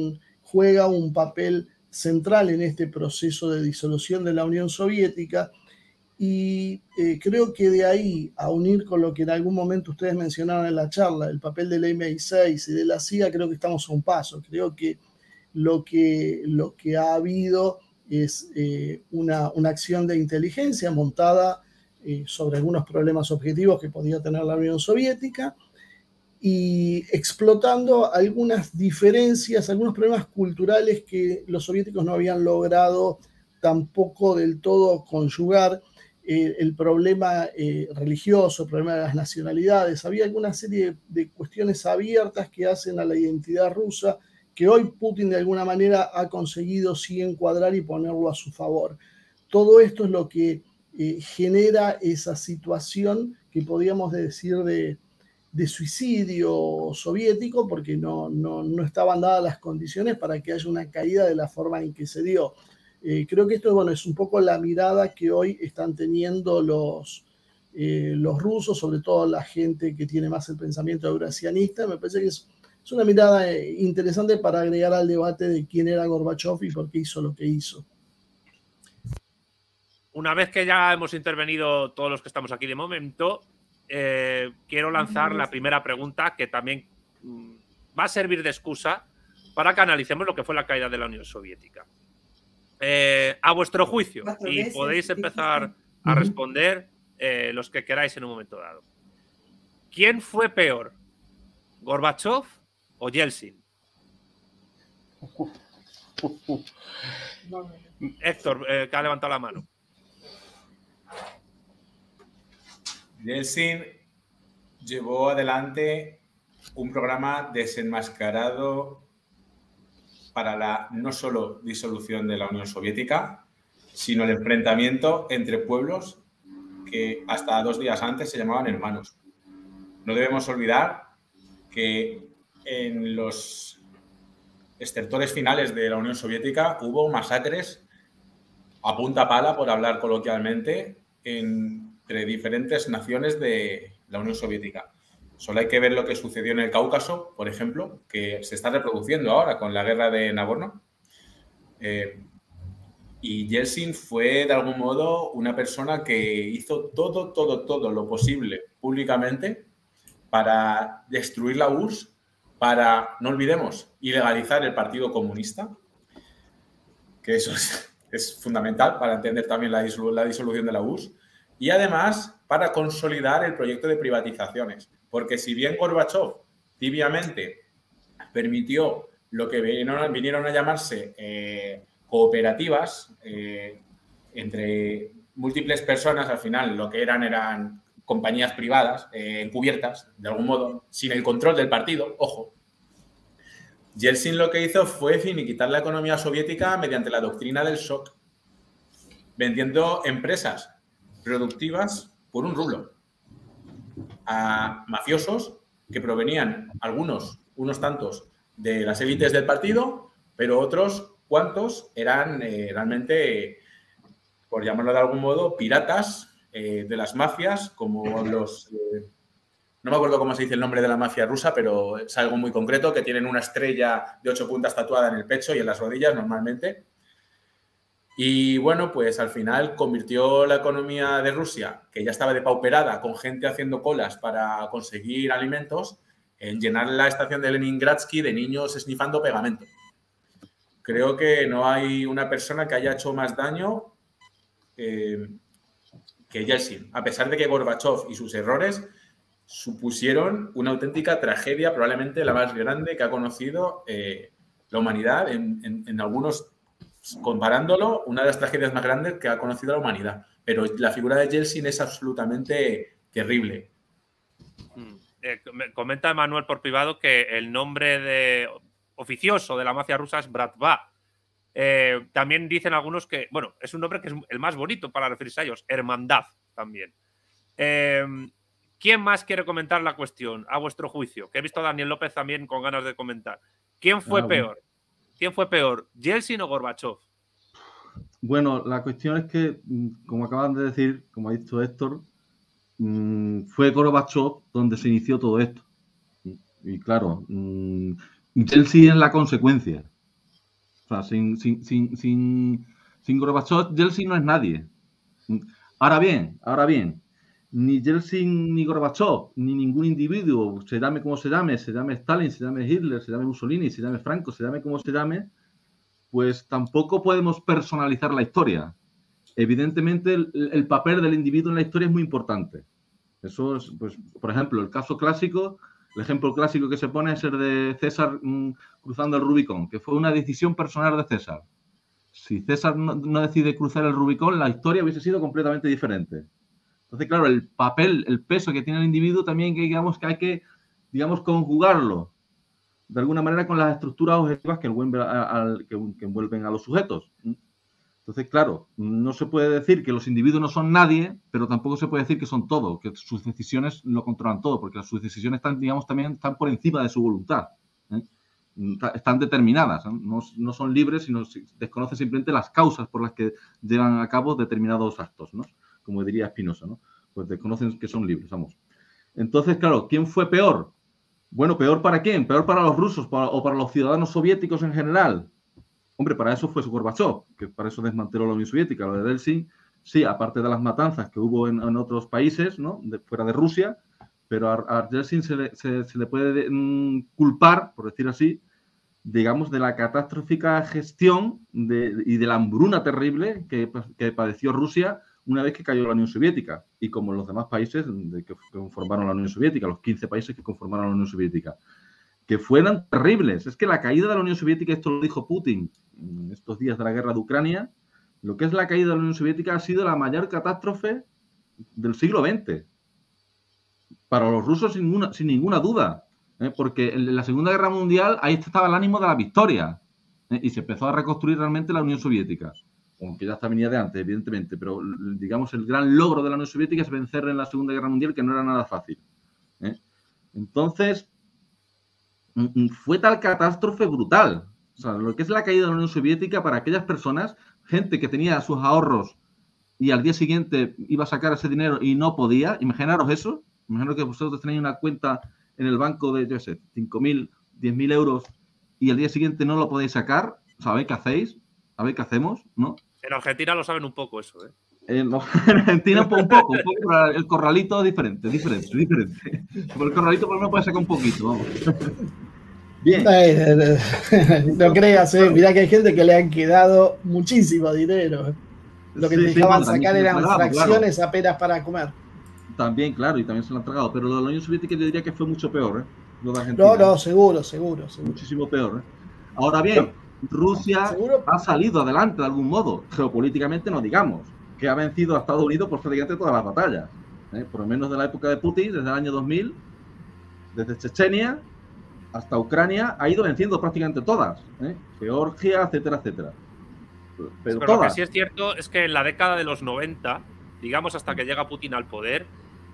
juega un papel central en este proceso de disolución de la Unión Soviética. Y creo que de ahí a unir con lo que en algún momento ustedes mencionaron en la charla, el papel del MI6 y de la CIA, creo que estamos a un paso. Creo que lo que ha habido es una acción de inteligencia montada sobre algunos problemas objetivos que podía tener la Unión Soviética y explotando algunas diferencias, algunos problemas culturales que los soviéticos no habían logrado tampoco del todo conyugar. El problema religioso, el problema de las nacionalidades. Había alguna serie de cuestiones abiertas que hacen a la identidad rusa que hoy Putin de alguna manera ha conseguido sí encuadrar y ponerlo a su favor. Todo esto es lo que genera esa situación que podríamos decir de suicidio soviético, porque no estaban dadas las condiciones para que haya una caída de la forma en que se dio. Creo que esto, bueno, es un poco la mirada que hoy están teniendo los rusos, sobre todo la gente que tiene más el pensamiento eurasianista. Me parece que es una mirada interesante para agregar al debate de quién era Gorbachov y por qué hizo lo que hizo. Una vez que ya hemos intervenido todos los que estamos aquí de momento, quiero lanzar la primera pregunta que también va a servir de excusa para que analicemos lo que fue la caída de la Unión Soviética. A vuestro juicio, y podéis empezar a responder los que queráis en un momento dado. ¿Quién fue peor, Gorbachov o Yeltsin? Héctor, que ha levantado la mano. Yeltsin llevó adelante un programa desenmascarado para la no solo disolución de la Unión Soviética, sino el enfrentamiento entre pueblos que hasta 2 días antes se llamaban hermanos. No debemos olvidar que en los estertores finales de la Unión Soviética hubo masacres a punta pala, por hablar coloquialmente, entre diferentes naciones de la Unión Soviética. Solo hay que ver lo que sucedió en el Cáucaso, por ejemplo, que se está reproduciendo ahora con la guerra de Nagorno. Y Yeltsin fue, de algún modo, una persona que hizo todo lo posible públicamente para destruir la URSS, para, no olvidemos, ilegalizar el Partido Comunista, que eso es fundamental para entender también la disolución de la URSS, y además para consolidar el proyecto de privatizaciones. Porque si bien Gorbachov tibiamente permitió lo que vinieron a llamarse cooperativas entre múltiples personas, al final lo que eran compañías privadas encubiertas, de algún modo, sin el control del partido, ojo. Yeltsin lo que hizo fue finiquitar la economía soviética mediante la doctrina del shock, vendiendo empresas productivas por un rublo a mafiosos que provenían unos tantos de las élites del partido, pero otros cuantos eran realmente, por llamarlo de algún modo, piratas de las mafias, como los... no me acuerdo cómo se dice el nombre de la mafia rusa, pero es algo muy concreto, que tienen una estrella de 8 puntas tatuada en el pecho y en las rodillas normalmente. Y bueno, pues al final convirtió la economía de Rusia, que ya estaba depauperada, con gente haciendo colas para conseguir alimentos, en llenar la estación de Leningradsky de niños esnifando pegamento. Creo que no hay una persona que haya hecho más daño que Yeltsin, a pesar de que Gorbachov y sus errores supusieron una auténtica tragedia, probablemente la más grande que ha conocido la humanidad en algunos... Comparándolo, una de las tragedias más grandes que ha conocido la humanidad. Pero la figura de Yeltsin es absolutamente terrible. Me comenta Manuel por privado que el nombre oficioso de la mafia rusa es Bratva. También dicen algunos que, bueno, es un nombre que es el más bonito para referirse a ellos, Hermandad también. ¿Quién más quiere comentar la cuestión, a vuestro juicio? Que he visto a Daniel López también con ganas de comentar. ¿Quién fue peor? ¿Quién fue peor, Yeltsin o Gorbachov? Bueno, la cuestión es que, como acaban de decir, como ha dicho Héctor, fue Gorbachov donde se inició todo esto. Y claro, Yeltsin es la consecuencia. sea, sin Gorbachov, Yeltsin no es nadie. Ahora bien, ni Yeltsin ni Gorbachov, ni ningún individuo, se llame como se llame Stalin, se llame Hitler, se llame Mussolini, se llame Franco, se llame como se llame, pues tampoco podemos personalizar la historia. Evidentemente, el papel del individuo en la historia es muy importante. Eso es, pues, por ejemplo, el ejemplo clásico que se pone es el de César cruzando el Rubicón, que fue una decisión personal de César. Si César no decide cruzar el Rubicón, la historia hubiese sido completamente diferente. Entonces, claro, el papel, el peso que tiene el individuo también que hay que conjugarlo de alguna manera con las estructuras objetivas que envuelven a los sujetos. Entonces, claro, no se puede decir que los individuos no son nadie, pero tampoco se puede decir que son todo, que sus decisiones lo controlan todo, porque sus decisiones también están por encima de su voluntad. Están determinadas, no son libres, sino desconocen simplemente las causas por las que llevan a cabo determinados actos, ¿no? Como diría Spinoza, ¿no? Pues desconocen que son libres, vamos. Entonces, claro, ¿quién fue peor? Bueno, ¿peor para quién? ¿Peor para los rusos o para los ciudadanos soviéticos en general? Hombre, para eso fue Gorbachov, que para eso desmanteló la Unión Soviética. Lo de Yeltsin, sí, aparte de las matanzas que hubo en otros países, ¿no? Fuera de Rusia, pero a Yeltsin se le puede culpar, por decir así, digamos, de la catastrófica gestión y de la hambruna terrible que padeció Rusia una vez que cayó la Unión Soviética, y como los demás países que conformaron la Unión Soviética, los 15 países que conformaron la Unión Soviética, que fueran terribles. Es que la caída de la Unión Soviética, esto lo dijo Putin en estos días de la guerra de Ucrania, lo que es la caída de la Unión Soviética ha sido la mayor catástrofe del siglo XX. Para los rusos sin ninguna duda, porque en la Segunda Guerra Mundial ahí estaba el ánimo de la victoria, y se empezó a reconstruir realmente la Unión Soviética, aunque ya venía de antes, evidentemente, pero digamos el gran logro de la Unión Soviética es vencer en la Segunda Guerra Mundial, que no era nada fácil. Entonces, fue tal catástrofe brutal. O sea, lo que es la caída de la Unión Soviética para aquellas personas, gente que tenía sus ahorros y al día siguiente iba a sacar ese dinero y no podía, imaginaros eso, imaginaros que vosotros tenéis una cuenta en el banco de, yo sé, 5.000, 10.000 euros y al día siguiente no lo podéis sacar, ¿sabéis qué hacéis? ¿Sabéis qué hacemos? ¿No? En Argentina lo saben un poco eso, ¿eh? En Argentina un poco, el corralito diferente. Por el corralito por lo menos puede sacar un poquito, vamos. Bien. No creas, mirá que hay gente que le han quedado muchísimo dinero. Lo que dejaban sacar eran fracciones apenas para comer. También, claro, y también se lo han tragado. Pero lo de la Unión Soviética yo diría que fue mucho peor, lo de Argentina. No, seguro. Muchísimo peor, Ahora bien, Rusia ha salido adelante de algún modo, geopolíticamente no digamos, que ha vencido a Estados Unidos por prácticamente todas las batallas, por lo menos de la época de Putin, desde el año 2000, desde Chechenia hasta Ucrania, ha ido venciendo prácticamente todas, Georgia, etcétera, etcétera. Pero lo que sí es cierto es que en la década de los 90, digamos hasta que llega Putin al poder,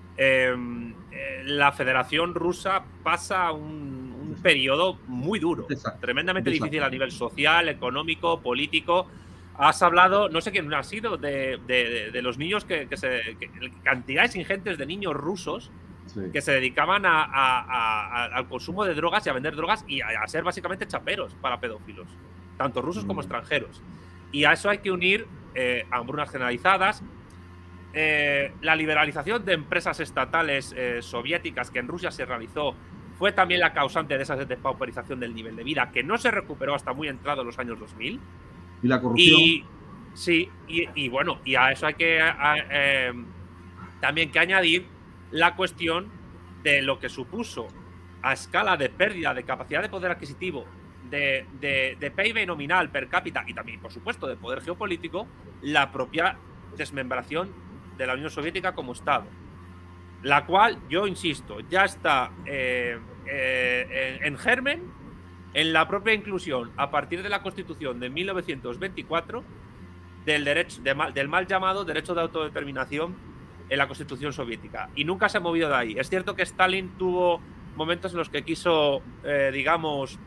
la Federación Rusa pasa un periodo muy duro, tremendamente difícil a nivel social, económico, político. Has hablado, no sé quién ha sido, de los niños cantidades ingentes de niños rusos que se dedicaban al consumo de drogas y a vender drogas y a ser básicamente chaperos para pedófilos, tanto rusos como extranjeros. Y a eso hay que unir hambrunas generalizadas, la liberalización de empresas estatales soviéticas que en Rusia se realizó fue también la causante de esa despauperización del nivel de vida, que no se recuperó hasta muy entrados los años 2000. Y la corrupción. Y bueno, y a eso hay que también que añadir la cuestión de lo que supuso a escala de pérdida de capacidad de poder adquisitivo, de PIB nominal per cápita y también, por supuesto, de poder geopolítico, la propia desmembración de la Unión Soviética como Estado, la cual, yo insisto, ya está en germen en la propia inclusión, a partir de la Constitución de 1924, del mal llamado derecho de autodeterminación en la Constitución soviética. Y nunca se ha movido de ahí. Es cierto que Stalin tuvo momentos en los que quiso, digamos,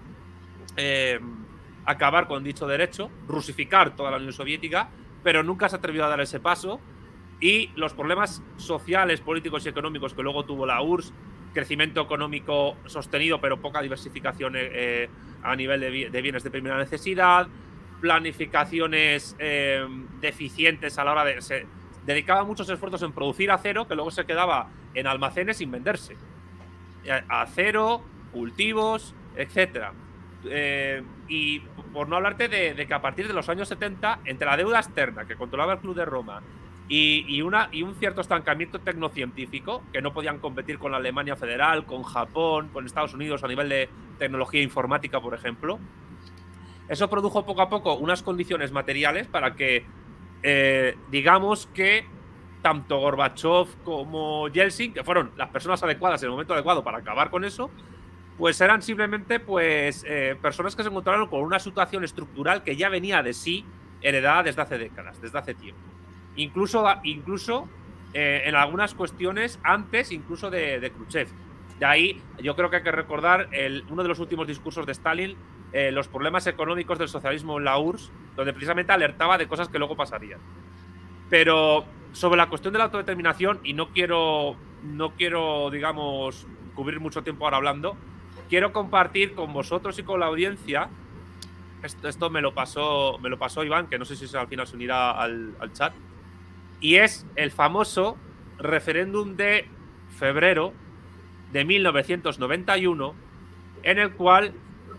acabar con dicho derecho, rusificar toda la Unión Soviética, pero nunca se atrevió a dar ese paso. Y los problemas sociales, políticos y económicos que luego tuvo la URSS, crecimiento económico sostenido pero poca diversificación a nivel de bienes de primera necesidad, planificaciones deficientes a la hora de… Se dedicaba muchos esfuerzos en producir acero que luego se quedaba en almacenes sin venderse. Acero, cultivos, etcétera. Y por no hablarte de que a partir de los años 70, entre la deuda externa que controlaba el Club de Roma y un cierto estancamiento tecnocientífico, que no podían competir con la Alemania Federal, con Japón, con Estados Unidos a nivel de tecnología informática, por ejemplo, eso produjo poco a poco unas condiciones materiales para que, digamos que tanto Gorbachev como Yeltsin, que fueron las personas adecuadas en el momento adecuado para acabar con eso, pues eran simplemente personas que se encontraron con una situación estructural que ya venía de sí heredada desde hace décadas, desde hace tiempo. Incluso en algunas cuestiones antes incluso de Khrushchev. De ahí yo creo que hay que recordar uno de los últimos discursos de Stalin, los problemas económicos del socialismo en la URSS, donde precisamente alertaba de cosas que luego pasarían. Pero sobre la cuestión de la autodeterminación, y no quiero, digamos, cubrir mucho tiempo ahora hablando, quiero compartir con vosotros y con la audiencia, esto me lo pasó Iván, que no sé si al final se unirá al chat, y es el famoso referéndum de febrero de 1991, en el cual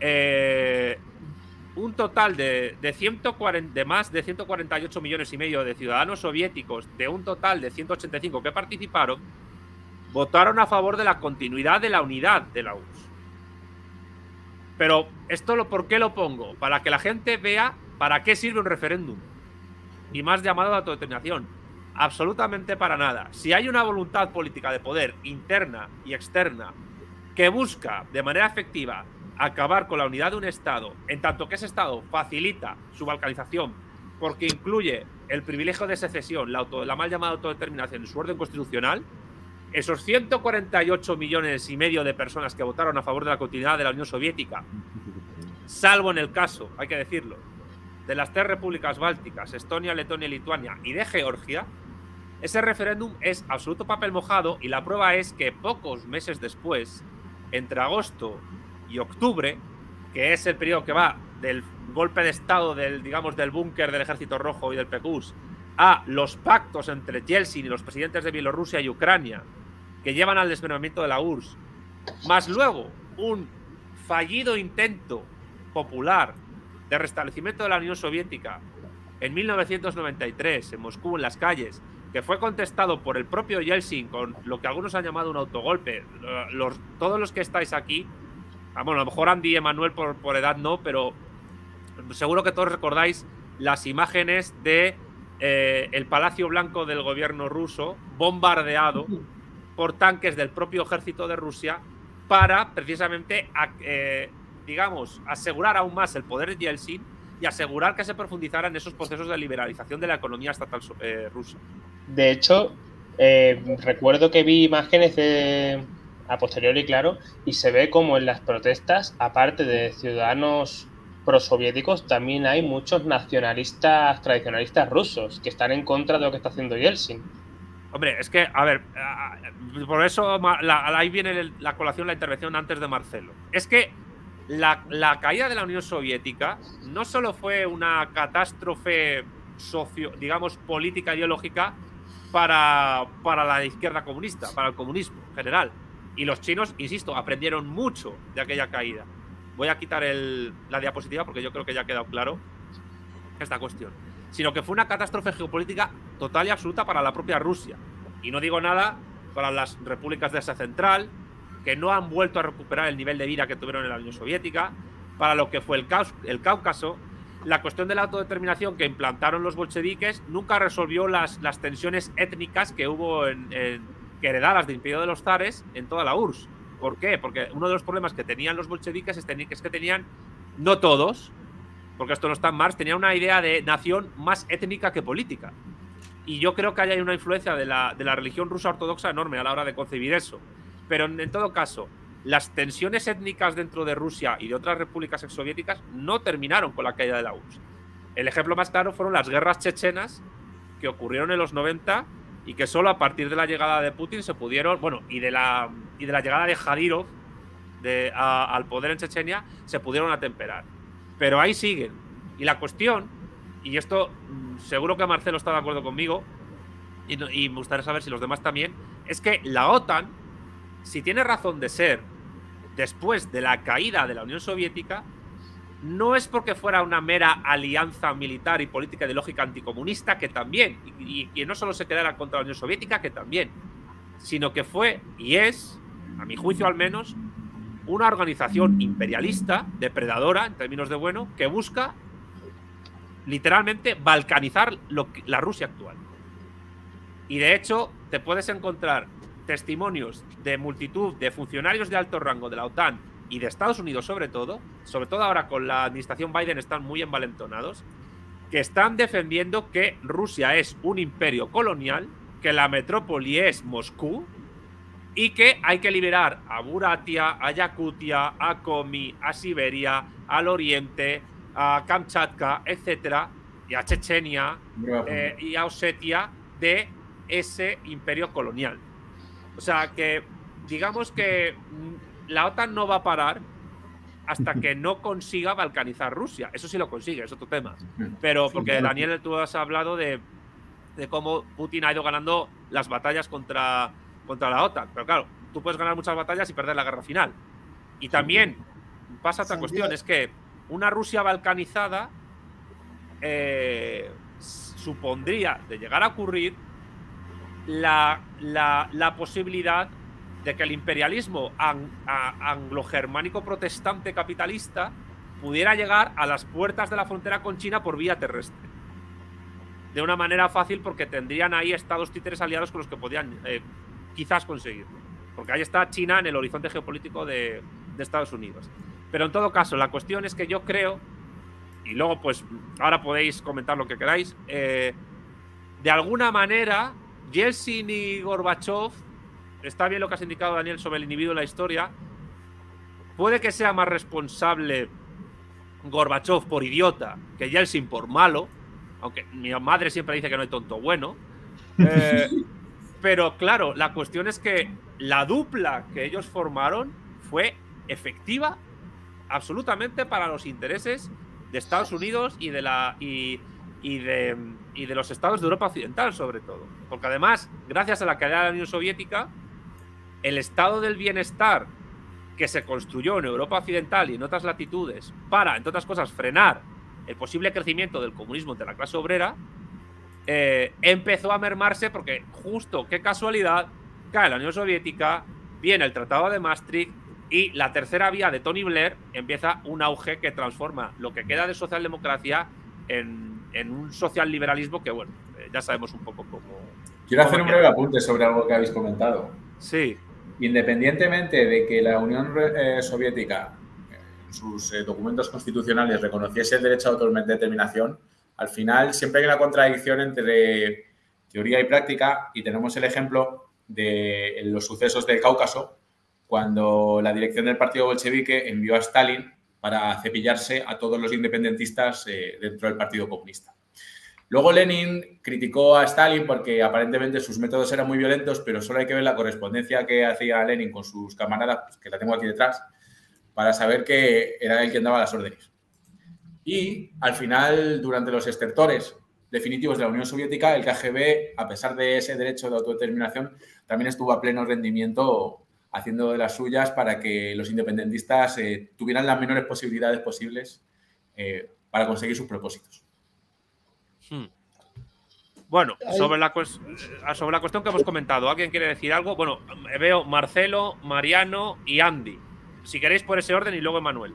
un total de más de 148 millones y medio de ciudadanos soviéticos, de un total de 185 que participaron, votaron a favor de la continuidad de la unidad de la URSS. Pero esto, ¿por qué lo pongo? Para que la gente vea para qué sirve un referéndum. Y más llamado a la autodeterminación. Absolutamente para nada. Si hay una voluntad política de poder interna y externa que busca de manera efectiva acabar con la unidad de un Estado, en tanto que ese Estado facilita su balcanización porque incluye el privilegio de secesión, la mal llamada autodeterminación en su orden constitucional, esos 148 millones y medio de personas que votaron a favor de la continuidad de la Unión Soviética, salvo en el caso, hay que decirlo, de las 3 repúblicas bálticas, Estonia, Letonia y Lituania, y de Georgia, ese referéndum es absoluto papel mojado, y la prueba es que pocos meses después, entre agosto y octubre, que es el periodo que va del golpe de Estado del búnker del Ejército Rojo y del PQS a los pactos entre Yeltsin y los presidentes de Bielorrusia y Ucrania, que llevan al desmembramiento de la URSS, más luego un fallido intento popular de restablecimiento de la Unión Soviética en 1993 en Moscú, en las calles, que fue contestado por el propio Yeltsin con lo que algunos han llamado un autogolpe. Todos los que estáis aquí, bueno, a lo mejor Andy y Emanuel por edad no, pero seguro que todos recordáis las imágenes de el Palacio Blanco del gobierno ruso bombardeado por tanques del propio ejército de Rusia para precisamente asegurar aún más el poder de Yeltsin y asegurar que se profundizaran esos procesos de liberalización de la economía estatal rusa. De hecho, recuerdo que vi imágenes a posteriori, claro, y se ve como en las protestas, aparte de ciudadanos prosoviéticos, también hay muchos nacionalistas tradicionalistas rusos que están en contra de lo que está haciendo Yeltsin. Hombre, es que, a ver, por eso ahí viene la colación, la intervención antes de Marcelo. Es que la caída de la Unión Soviética no solo fue una catástrofe política ideológica para la izquierda comunista, para el comunismo en general. Y los chinos, insisto, aprendieron mucho de aquella caída. Voy a quitar la diapositiva porque yo creo que ya ha quedado claro esta cuestión. Sino que fue una catástrofe geopolítica total y absoluta para la propia Rusia. Y no digo nada para las repúblicas de Asia Central, que no han vuelto a recuperar el nivel de vida que tuvieron en la Unión Soviética, para lo que fue el Cáucaso. La cuestión de la autodeterminación que implantaron los bolcheviques nunca resolvió las tensiones étnicas que hubo que heredadas del imperio de los zares en toda la URSS. ¿Por qué? Porque uno de los problemas que tenían los bolcheviques es que tenían, no todos, porque esto no está en Marx, tenían una idea de nación más étnica que política. Y yo creo que hay una influencia de la religión rusa ortodoxa enorme a la hora de concebir eso. Pero en todo caso, las tensiones étnicas dentro de Rusia y de otras repúblicas exsoviéticas no terminaron con la caída de la URSS. El ejemplo más claro fueron las guerras chechenas que ocurrieron en los 90 y que solo a partir de la llegada de Putin se pudieron, bueno, y de la llegada de Kadyrov al poder en Chechenia se pudieron atemperar. Pero ahí siguen. Y la cuestión, y esto seguro que Marcelo está de acuerdo conmigo, y me gustaría saber si los demás también, es que la OTAN, si tiene razón de ser después de la caída de la Unión Soviética, no es porque fuera una mera alianza militar y política ideológica anticomunista, que también, y que no solo se quedara contra la Unión Soviética, que también, sino que fue, y es, a mi juicio al menos, una organización imperialista, depredadora, en términos de bueno, que busca literalmente balcanizar la Rusia actual. Y de hecho, te puedes encontrar testimonios de multitud de funcionarios de alto rango de la OTAN y de Estados Unidos sobre todo ahora con la administración Biden están muy envalentonados, que están defendiendo que Rusia es un imperio colonial, que la metrópoli es Moscú y que hay que liberar a Buratia, a Yakutia, a Komi, a Siberia, al Oriente, a Kamchatka, etcétera, y a Chechenia y a Osetia de ese imperio colonial. O sea que, digamos que la OTAN no va a parar hasta que no consiga balcanizar Rusia. Eso sí lo consigue, es otro tema. Pero porque, Daniel, tú has hablado de cómo Putin ha ido ganando las batallas contra la OTAN. Pero claro, tú puedes ganar muchas batallas y perder la guerra final. Y también pasa otra cuestión, es que una Rusia balcanizada supondría, de llegar a ocurrir, la posibilidad de que el imperialismo anglo-germánico protestante capitalista pudiera llegar a las puertas de la frontera con China por vía terrestre. De una manera fácil, porque tendrían ahí estados títeres aliados con los que podían quizás conseguirlo. Porque ahí está China en el horizonte geopolítico de Estados Unidos. Pero en todo caso, la cuestión es que yo creo, y luego pues ahora podéis comentar lo que queráis, de alguna manera Yeltsin y Gorbachev, está bien lo que has indicado, Daniel, sobre el individuo en la historia, puede que sea más responsable Gorbachev por idiota que Yeltsin por malo, aunque mi madre siempre dice que no hay tonto bueno. Pero claro, la cuestión es que la dupla que ellos formaron fue efectiva absolutamente para los intereses de Estados Unidos y de los estados de Europa Occidental, sobre todo. Porque además, gracias a la caída de la Unión Soviética, el estado del bienestar que se construyó en Europa Occidental y en otras latitudes para, entre otras cosas, frenar el posible crecimiento del comunismo entre la clase obrera, empezó a mermarse porque justo, qué casualidad, cae la Unión Soviética, viene el Tratado de Maastricht y la tercera vía de Tony Blair empieza un auge que transforma lo que queda de socialdemocracia en un socialliberalismo que, bueno, ya sabemos un poco cómo... Quiero hacer un breve apunte sobre algo que habéis comentado. Sí. Independientemente de que la Unión Soviética en sus documentos constitucionales reconociese el derecho a autodeterminación, al final siempre hay una contradicción entre teoría y práctica, y tenemos el ejemplo de los sucesos del Cáucaso, cuando la dirección del partido bolchevique envió a Stalin para cepillarse a todos los independentistas dentro del Partido Comunista. Luego Lenin criticó a Stalin porque aparentemente sus métodos eran muy violentos, pero solo hay que ver la correspondencia que hacía Lenin con sus camaradas, que la tengo aquí detrás, para saber que era él quien daba las órdenes. Y al final, durante los estertores definitivos de la Unión Soviética, el KGB, a pesar de ese derecho de autodeterminación, también estuvo a pleno rendimiento haciendo de las suyas para que los independentistas tuvieran las menores posibilidades posibles para conseguir sus propósitos. Bueno, sobre la cuestión que hemos comentado, ¿alguien quiere decir algo? Bueno, veo Marcelo, Mariano y Andy. Si queréis por ese orden y luego Emanuel.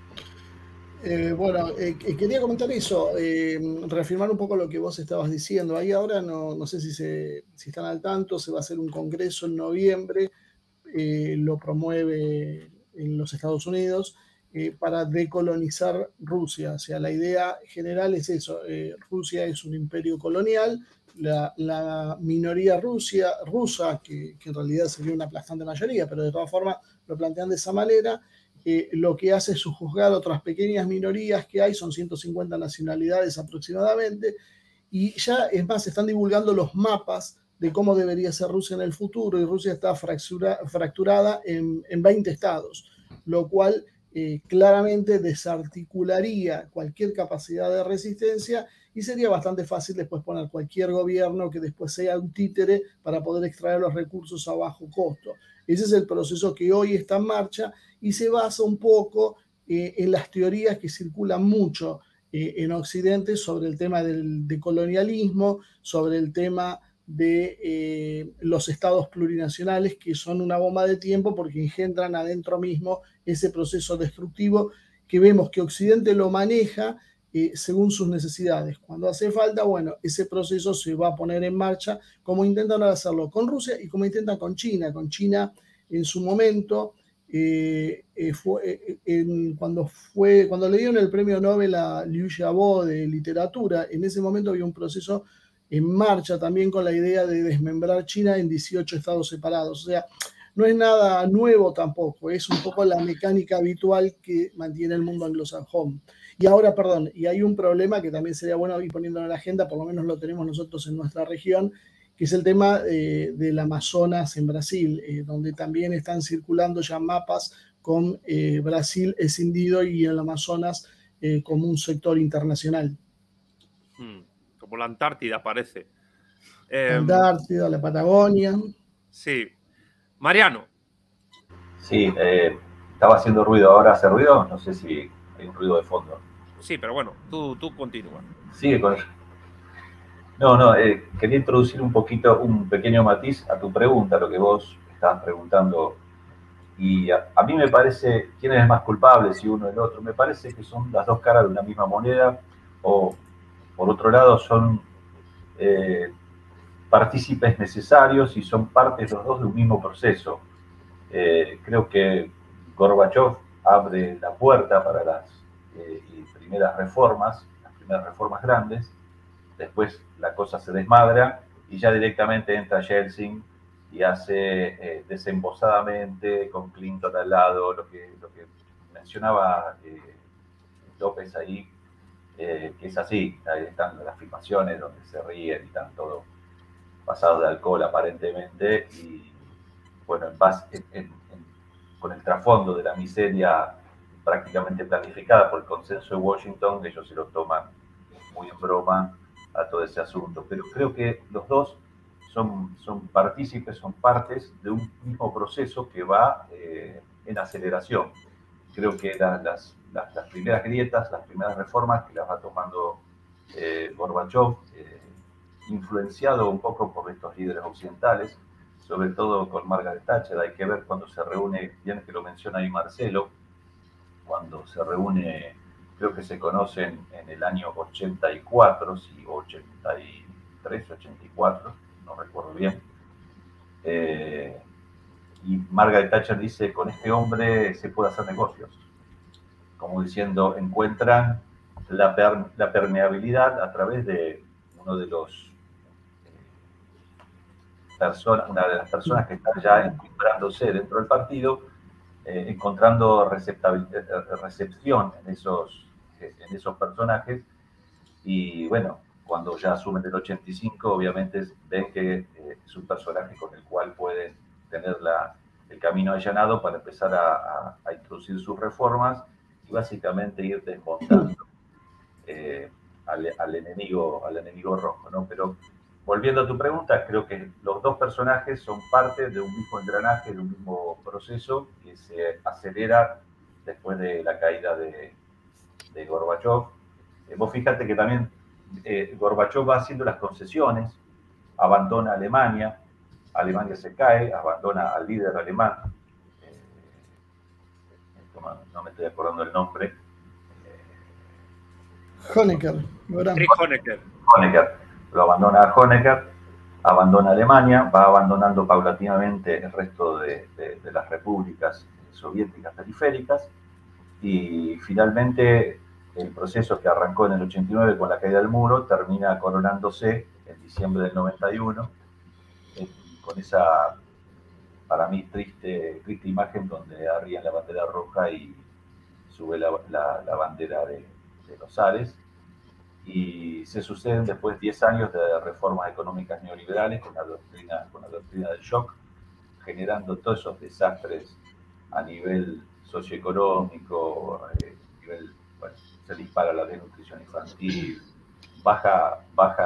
Quería comentar eso, reafirmar un poco lo que vos estabas diciendo. Ahí ahora no sé si están al tanto, se va a hacer un congreso en noviembre, lo promueve en los Estados Unidos, para decolonizar Rusia. O sea, la idea general es eso, Rusia es un imperio colonial, la minoría rusa, que en realidad sería una aplastante mayoría, pero de todas formas lo plantean de esa manera, lo que hace es subjuzgar otras pequeñas minorías que hay, son 150 nacionalidades aproximadamente, y ya es más, se están divulgando los mapas de cómo debería ser Rusia en el futuro, y Rusia está fracturada en 20 estados, lo cual claramente desarticularía cualquier capacidad de resistencia y sería bastante fácil después poner cualquier gobierno que después sea un títere para poder extraer los recursos a bajo costo. Ese es el proceso que hoy está en marcha y se basa un poco en las teorías que circulan mucho en Occidente sobre el tema de colonialismo, sobre el tema de los estados plurinacionales, que son una bomba de tiempo porque engendran adentro mismo ese proceso destructivo que vemos que Occidente lo maneja según sus necesidades. Cuando hace falta, bueno, ese proceso se va a poner en marcha como intentan hacerlo con Rusia y como intentan con China. Con China en su momento, cuando le dieron el premio Nobel a Liu Xiaobo de literatura, en ese momento había un proceso en marcha también con la idea de desmembrar China en 18 estados separados. O sea, no es nada nuevo tampoco, es un poco la mecánica habitual que mantiene el mundo anglosajón. Y ahora, perdón, y hay un problema que también sería bueno ir poniendo en la agenda, por lo menos lo tenemos nosotros en nuestra región, que es el tema del Amazonas en Brasil, donde también están circulando ya mapas con Brasil escindido y el Amazonas como un sector internacional. Como la Antártida parece. La Antártida, la Patagonia. Sí. Mariano. Sí, estaba haciendo ruido. ¿Ahora hace ruido? No sé si hay un ruido de fondo. Sí, pero bueno, tú continúa. Sigue con eso. No, quería introducir un pequeño matiz a tu pregunta, lo que vos estabas preguntando. Y a mí me parece, ¿quién es más culpable, si uno o el otro? Me parece que son las dos caras de una misma moneda, o por otro lado son partícipes necesarios y son partes los dos de un mismo proceso. Creo que Gorbachev abre la puerta para las primeras reformas grandes. Después la cosa se desmadra y ya directamente entra Yeltsin y hace desembosadamente, con Clinton al lado, lo que mencionaba López ahí, que es así. Ahí están las filmaciones donde se ríen y están todos pasados de alcohol aparentemente, y bueno, con el trasfondo de la miseria prácticamente planificada por el consenso de Washington, ellos se lo toman muy en broma a todo ese asunto. Pero creo que los dos son partícipes, son partes de un mismo proceso que va en aceleración. Creo que las primeras grietas, las primeras reformas que las va tomando Gorbachev, influenciado un poco por estos líderes occidentales, sobre todo con Margaret Thatcher. Hay que ver cuando se reúne, bien que lo menciona ahí Marcelo, cuando se reúne, creo que se conocen en el año 84, sí, 83, 84, no recuerdo bien. Y Margaret Thatcher dice, con este hombre se puede hacer negocios. Como diciendo, encuentran la permeabilidad a través de una de las personas que están ya encontrándose dentro del partido, encontrando recepción en esos personajes. Y bueno, cuando ya asumen el 85, obviamente ven que es un personaje con el cual pueden tener el camino allanado para empezar a introducir sus reformas y básicamente ir desmontando al enemigo rojo, ¿no? Pero volviendo a tu pregunta, creo que los dos personajes son parte de un mismo engranaje, de un mismo proceso que se acelera después de la caída de Gorbachev. Vos fíjate que también Gorbachev va haciendo las concesiones, abandona Alemania se cae, abandona al líder alemán, no me estoy acordando el nombre. Honecker. Honecker. Lo abandona a Honecker, abandona Alemania, va abandonando paulatinamente el resto de las repúblicas soviéticas periféricas, y finalmente el proceso que arrancó en el 89 con la caída del muro termina coronándose en diciembre del 91 con esa, para mí, triste imagen donde arrían la bandera roja y sube la bandera de los Ares. Y se suceden después 10 años de reformas económicas neoliberales con la doctrina del shock, generando todos esos desastres a nivel socioeconómico, bueno, se dispara la desnutrición infantil, baja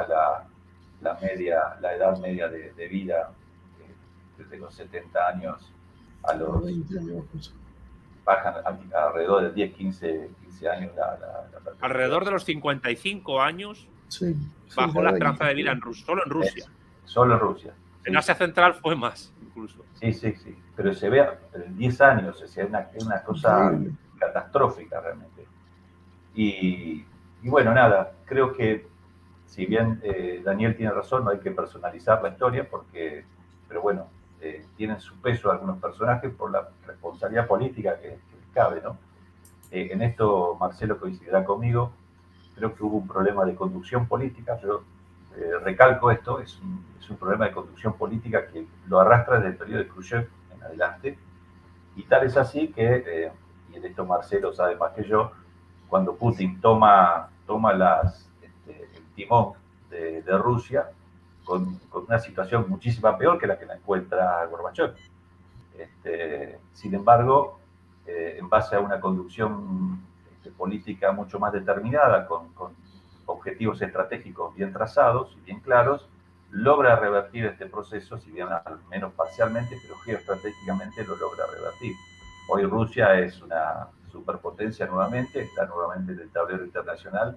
la edad media de vida desde los 70 años a los 20 años. Bajan alrededor de 10, 15 años alrededor de los 55 años sí, bajó la esperanza de vida en Rusia, solo en Rusia. Solo en Rusia. En Asia Central fue más, incluso. Sí. Pero se ve en 10 años, o sea, es una cosa catastrófica realmente. Y bueno, nada, creo que si bien Daniel tiene razón, no hay que personalizar la historia, pero bueno, tienen su peso algunos personajes por la responsabilidad política que les cabe, ¿no? En esto Marcelo coincidirá conmigo, creo que hubo un problema de conducción política, yo recalco esto, es un problema de conducción política que lo arrastra desde el periodo de Khrushchev en adelante, y tal es así que, y en esto Marcelo sabe más que yo, cuando Putin toma el timón de Rusia, con una situación muchísimo peor que la que la encuentra Gorbachev. Sin embargo, en base a una conducción política mucho más determinada, con objetivos estratégicos bien trazados y bien claros, logra revertir este proceso, si bien al menos parcialmente, pero geoestratégicamente lo logra revertir. Hoy Rusia es una superpotencia nuevamente, está nuevamente en el tablero internacional,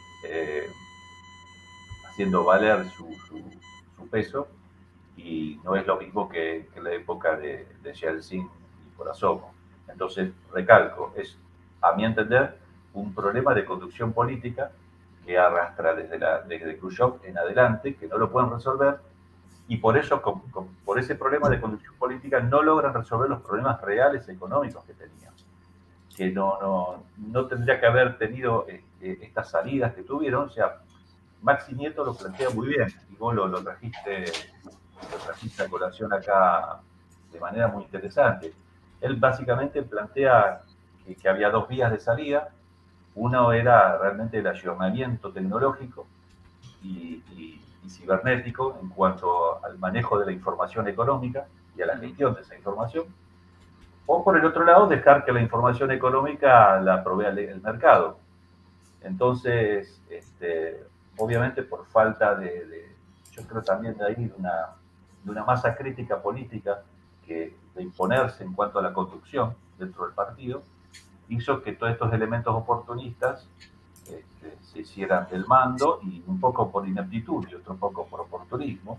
haciendo valer su peso, y no es lo mismo que en la época de Yeltsin y Borisov. Entonces, recalco, es, a mi entender, un problema de conducción política que arrastra desde Khrushchev en adelante, que no lo pueden resolver, y por eso, por ese problema de conducción política, no logran resolver los problemas reales económicos que tenían. Que no tendría que haber tenido estas salidas que tuvieron. O sea, Maxi Nieto lo plantea muy bien, y vos lo trajiste a colación acá de manera muy interesante. Él básicamente plantea que había dos vías de salida. Uno era realmente el ayornamiento tecnológico y cibernético en cuanto al manejo de la información económica y a la gestión de esa información. O por el otro lado, dejar que la información económica la provea el mercado. Entonces, obviamente por falta yo creo también de ahí de una masa crítica política de imponerse en cuanto a la conducción dentro del partido, hizo que todos estos elementos oportunistas se hicieran del mando, y un poco por ineptitud y otro poco por oportunismo,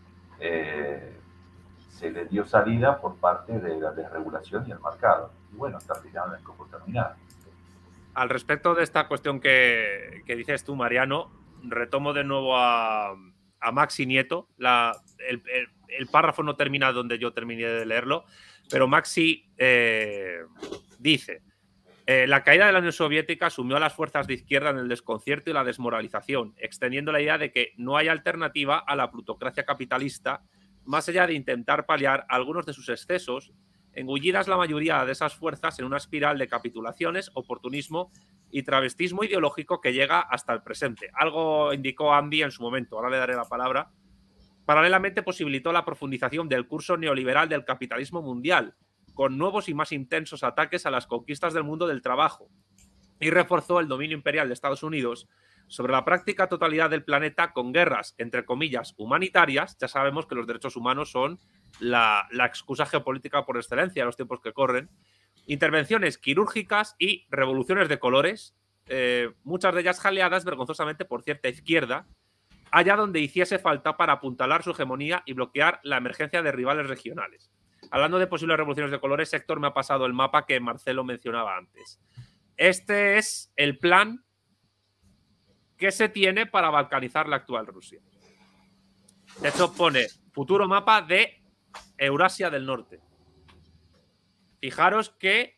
se le dio salida por parte de la desregulación y el mercado. Y bueno, hasta el final en cómo terminar. Al respecto de esta cuestión que dices tú, Mariano, retomo de nuevo a Maxi Nieto. El párrafo no termina donde yo terminé de leerlo, pero Maxi dice: la caída de la Unión Soviética sumió a las fuerzas de izquierda en el desconcierto y la desmoralización, extendiendo la idea de que no hay alternativa a la plutocracia capitalista, más allá de intentar paliar algunos de sus excesos, engullidas la mayoría de esas fuerzas en una espiral de capitulaciones, oportunismo y travestismo ideológico que llega hasta el presente. Algo indicó Andy en su momento, ahora le daré la palabra. Paralelamente posibilitó la profundización del curso neoliberal del capitalismo mundial, con nuevos y más intensos ataques a las conquistas del mundo del trabajo, y reforzó el dominio imperial de Estados Unidos sobre la práctica totalidad del planeta con guerras, entre comillas, humanitarias. Ya sabemos que los derechos humanos son la excusa geopolítica por excelencia en los tiempos que corren, intervenciones quirúrgicas y revoluciones de colores, muchas de ellas jaleadas vergonzosamente por cierta izquierda, allá donde hiciese falta para apuntalar su hegemonía y bloquear la emergencia de rivales regionales. Hablando de posibles revoluciones de colores, Héctor me ha pasado el mapa que Marcelo mencionaba antes. Este es el plan que se tiene para balcanizar la actual Rusia. De hecho, pone futuro mapa de Eurasia del Norte. Fijaros que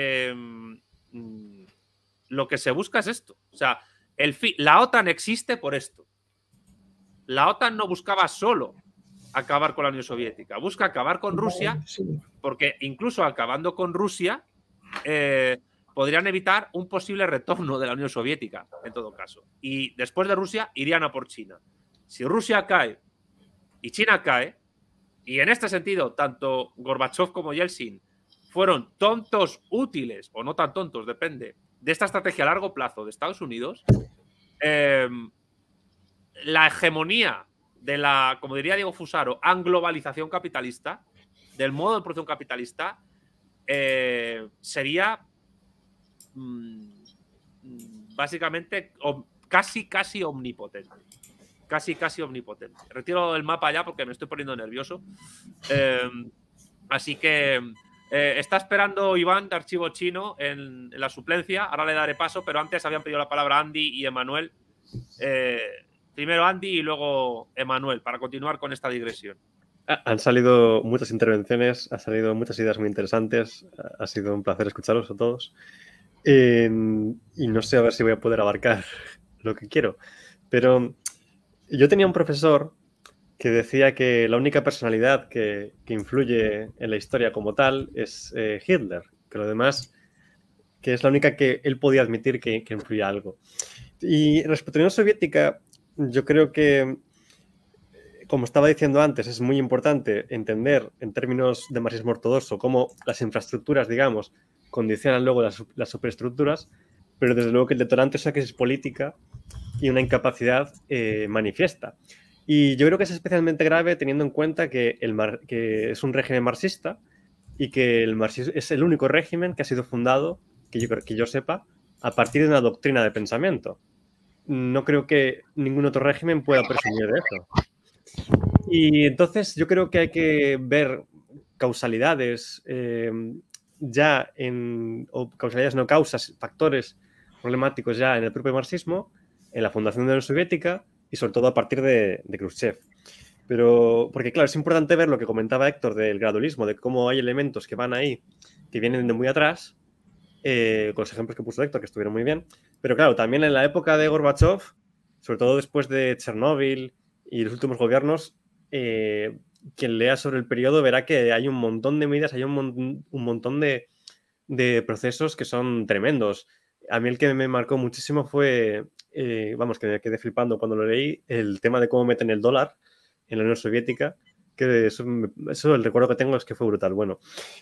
lo que se busca es esto. O sea, la OTAN existe por esto. La OTAN no buscaba solo acabar con la Unión Soviética, busca acabar con Rusia, porque incluso acabando con Rusia podrían evitar un posible retorno de la Unión Soviética, en todo caso. Y después de Rusia irían a por China. Si Rusia cae y China cae, y en este sentido tanto Gorbachev como Yeltsin fueron tontos útiles, o no tan tontos, depende, de esta estrategia a largo plazo de Estados Unidos, la hegemonía de la, como diría Diego Fusaro, anglobalización capitalista, del modo de producción capitalista, sería básicamente casi omnipotente. Casi omnipotente. Retiro el mapa ya porque me estoy poniendo nervioso. Así que está esperando Iván de Archivo Chino en la suplencia. Ahora le daré paso, pero antes habían pedido la palabra Andy y Emanuel. Primero Andy y luego Emanuel, para continuar con esta digresión. Han salido muchas intervenciones, han salido muchas ideas muy interesantes. Ha sido un placer escucharlos a todos. Y no sé a ver si voy a poder abarcar lo que quiero. Pero yo tenía un profesor que decía que la única personalidad que influye en la historia como tal es Hitler. Que lo demás, que es la única que él podía admitir que influía algo. Y respecto a la Unión Soviética, yo creo que, como estaba diciendo antes, es muy importante entender en términos de marxismo ortodoxo cómo las infraestructuras, digamos, condicionan luego las superestructuras, pero desde luego que el detonante es una crisis política y una incapacidad manifiesta. Y yo creo que es especialmente grave teniendo en cuenta que es un régimen marxista y que el marxismo es el único régimen que ha sido fundado, que yo sepa, a partir de una doctrina de pensamiento. No creo que ningún otro régimen pueda presumir de eso. Y entonces yo creo que hay que ver causalidades o causalidades no causas, factores problemáticos ya en el propio marxismo, en la fundación de la Unión Soviética y sobre todo a partir de Khrushchev. Pero, porque claro, es importante ver lo que comentaba Héctor del gradualismo, de cómo hay elementos que van ahí, que vienen de muy atrás, con los ejemplos que puso Héctor, que estuvieron muy bien. Pero claro, también en la época de Gorbachev, sobre todo después de Chernóbil y los últimos gobiernos, quien lea sobre el periodo verá que hay un montón de medidas, hay un montón de procesos que son tremendos. A mí el que me marcó muchísimo fue, que me quedé flipando cuando lo leí, el tema de cómo meten el dólar en la Unión Soviética, que eso el recuerdo que tengo es que fue brutal. Bueno,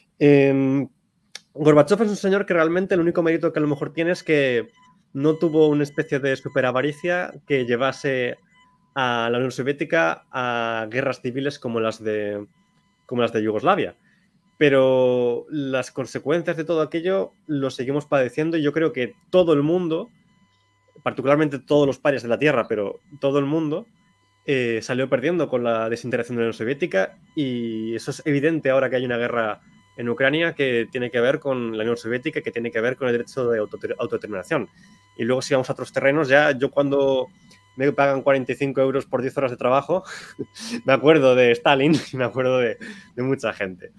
Gorbachev es un señor que realmente el único mérito que a lo mejor tiene es que no tuvo una especie de superavaricia que llevase a la Unión Soviética a guerras civiles como las de Yugoslavia. Pero las consecuencias de todo aquello lo seguimos padeciendo y yo creo que todo el mundo, particularmente todos los países de la Tierra, pero todo el mundo, salió perdiendo con la desintegración de la Unión Soviética y eso es evidente ahora que hay una guerra en Ucrania que tiene que ver con la Unión Soviética, que tiene que ver con el derecho de autodeterminación. Y luego si vamos a otros terrenos, ya yo cuando me pagan 45 euros por 10 horas de trabajo, me acuerdo de Stalin y me acuerdo de mucha gente.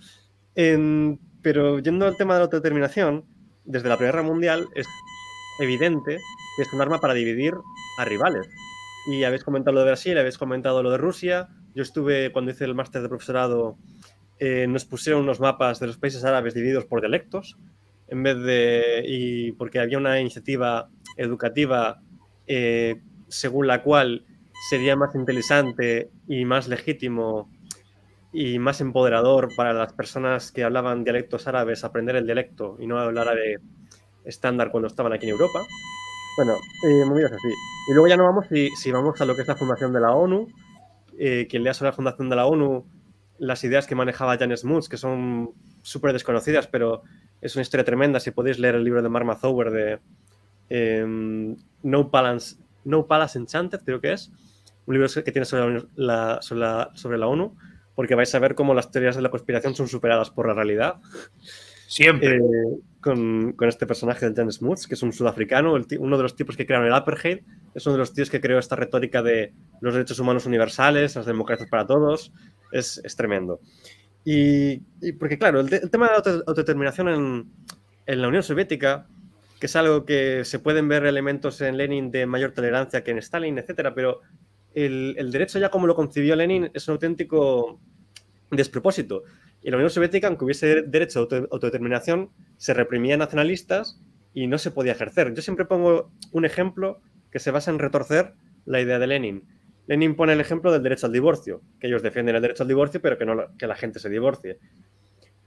Pero yendo al tema de la autodeterminación, desde la Primera Guerra Mundial es evidente que es un arma para dividir a rivales. Y habéis comentado lo de Brasil, habéis comentado lo de Rusia. Yo estuve, cuando hice el máster de profesorado, nos pusieron unos mapas de los países árabes divididos por dialectos, porque había una iniciativa educativa según la cual sería más interesante y más legítimo y más empoderador para las personas que hablaban dialectos árabes aprender el dialecto y no hablar árabe estándar cuando estaban aquí en Europa. Bueno, movidas así. Y luego ya no vamos, si vamos a lo que es la fundación de la ONU, quien lea sobre la fundación de la ONU, las ideas que manejaba Jan Smuts, que son súper desconocidas, pero es una historia tremenda. Si podéis leer el libro de Mark Mazower de No Palace Enchanted, creo que es, un libro que tiene sobre la ONU, porque vais a ver cómo las teorías de la conspiración son superadas por la realidad. Siempre. Con este personaje de Jan Smuts, que es un sudafricano, uno de los tipos que crearon el apartheid, es uno de los tíos que creó esta retórica de los derechos humanos universales, las democracias para todos. Es tremendo. Y porque, claro, el tema de la autodeterminación en la Unión Soviética, que es algo que se pueden ver elementos en Lenin de mayor tolerancia que en Stalin, etcétera, pero el derecho ya como lo concibió Lenin es un auténtico despropósito. Y en la Unión Soviética, aunque hubiese derecho a autodeterminación, se reprimían nacionalistas y no se podía ejercer. Yo siempre pongo un ejemplo que se basa en retorcer la idea de Lenin. Lenin pone el ejemplo del derecho al divorcio, que ellos defienden el derecho al divorcio, pero que la gente se divorcie.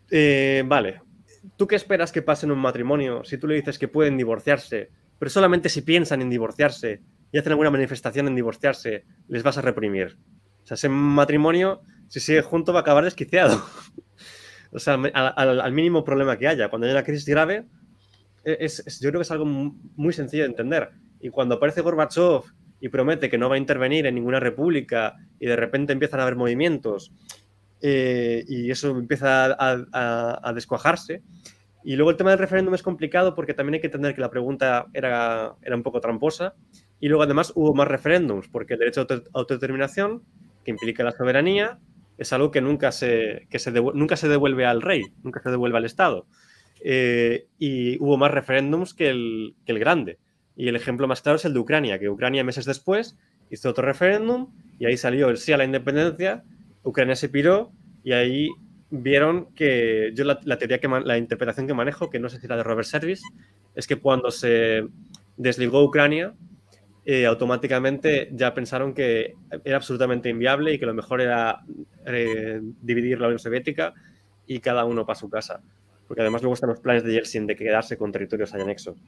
Vale. ¿Tú qué esperas que pase en un matrimonio si tú le dices que pueden divorciarse, pero solamente si piensan en divorciarse y hacen alguna manifestación en divorciarse, les vas a reprimir? O sea, ese matrimonio, si sigue junto, va a acabar desquiciado. O sea, al mínimo problema que haya. Cuando hay una crisis grave, yo creo que es algo muy sencillo de entender. Y cuando aparece Gorbachev y promete que no va a intervenir en ninguna república y de repente empiezan a haber movimientos y eso empieza a descuajarse. Y luego el tema del referéndum es complicado porque también hay que entender que la pregunta era un poco tramposa y luego además hubo más referéndums porque el derecho a autodeterminación, que implica la soberanía, es algo que nunca se devuelve al rey, nunca se devuelve al Estado. Y hubo más referéndums que el grande. Y el ejemplo más claro es el de Ucrania, que Ucrania meses después hizo otro referéndum y ahí salió el sí a la independencia, Ucrania se piró y ahí vieron que yo la interpretación que manejo, que no sé si era de Robert Service, es que cuando se desligó Ucrania, automáticamente ya pensaron que era absolutamente inviable y que lo mejor era dividir la Unión Soviética y cada uno para su casa. Porque además luego están los planes de Yeltsin de quedarse con territorios allá anexos.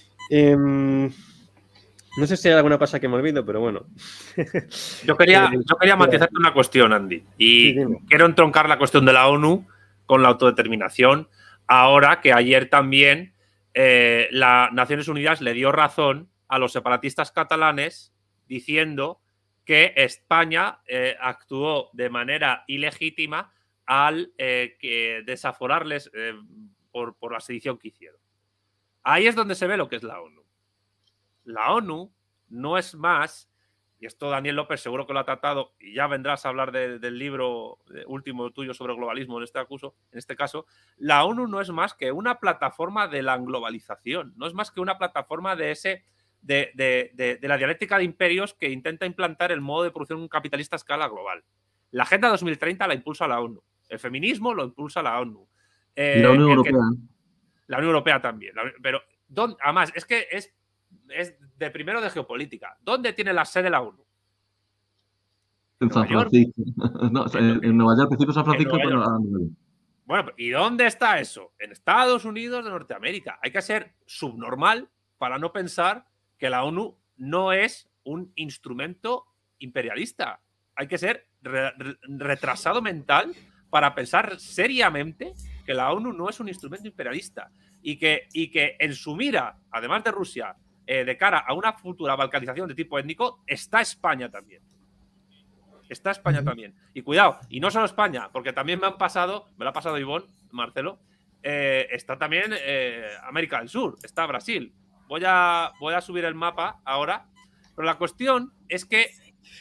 No sé si hay alguna cosa que me olvido, pero bueno. Yo quería matizarte una cuestión, Andy. Y sí, quiero entroncar la cuestión de la ONU con la autodeterminación. Ahora que ayer también las Naciones Unidas le dio razón a los separatistas catalanes diciendo que España actuó de manera ilegítima al desaforarles por la sedición que hicieron. Ahí es donde se ve lo que es la ONU. La ONU no es más, y esto Daniel López seguro que lo ha tratado, y ya vendrás a hablar del libro último tuyo sobre globalismo en este caso, la ONU no es más que una plataforma de la globalización, no es más que una plataforma de la dialéctica de imperios que intenta implantar el modo de producción capitalista a escala global. La Agenda 2030 la impulsa la ONU, el feminismo lo impulsa la ONU. Y la Unión Europea. La Unión Europea también. Pero, además, es que es de primero de geopolítica. ¿Dónde tiene la sede la ONU? En San Francisco. No, en Nueva York, al principio San Francisco, pero bueno, ¿y dónde está eso? En Estados Unidos de Norteamérica. Hay que ser subnormal para no pensar que la ONU no es un instrumento imperialista. Hay que ser retrasado mental para pensar seriamente que la ONU no es un instrumento imperialista y que en su mira, además de Rusia, de cara a una futura balcanización de tipo étnico, está España también. Está España también. Y cuidado, y no solo España, porque también me lo ha pasado Ivonne, Marcelo, está también América del Sur, está Brasil. Voy a subir el mapa ahora, pero la cuestión es que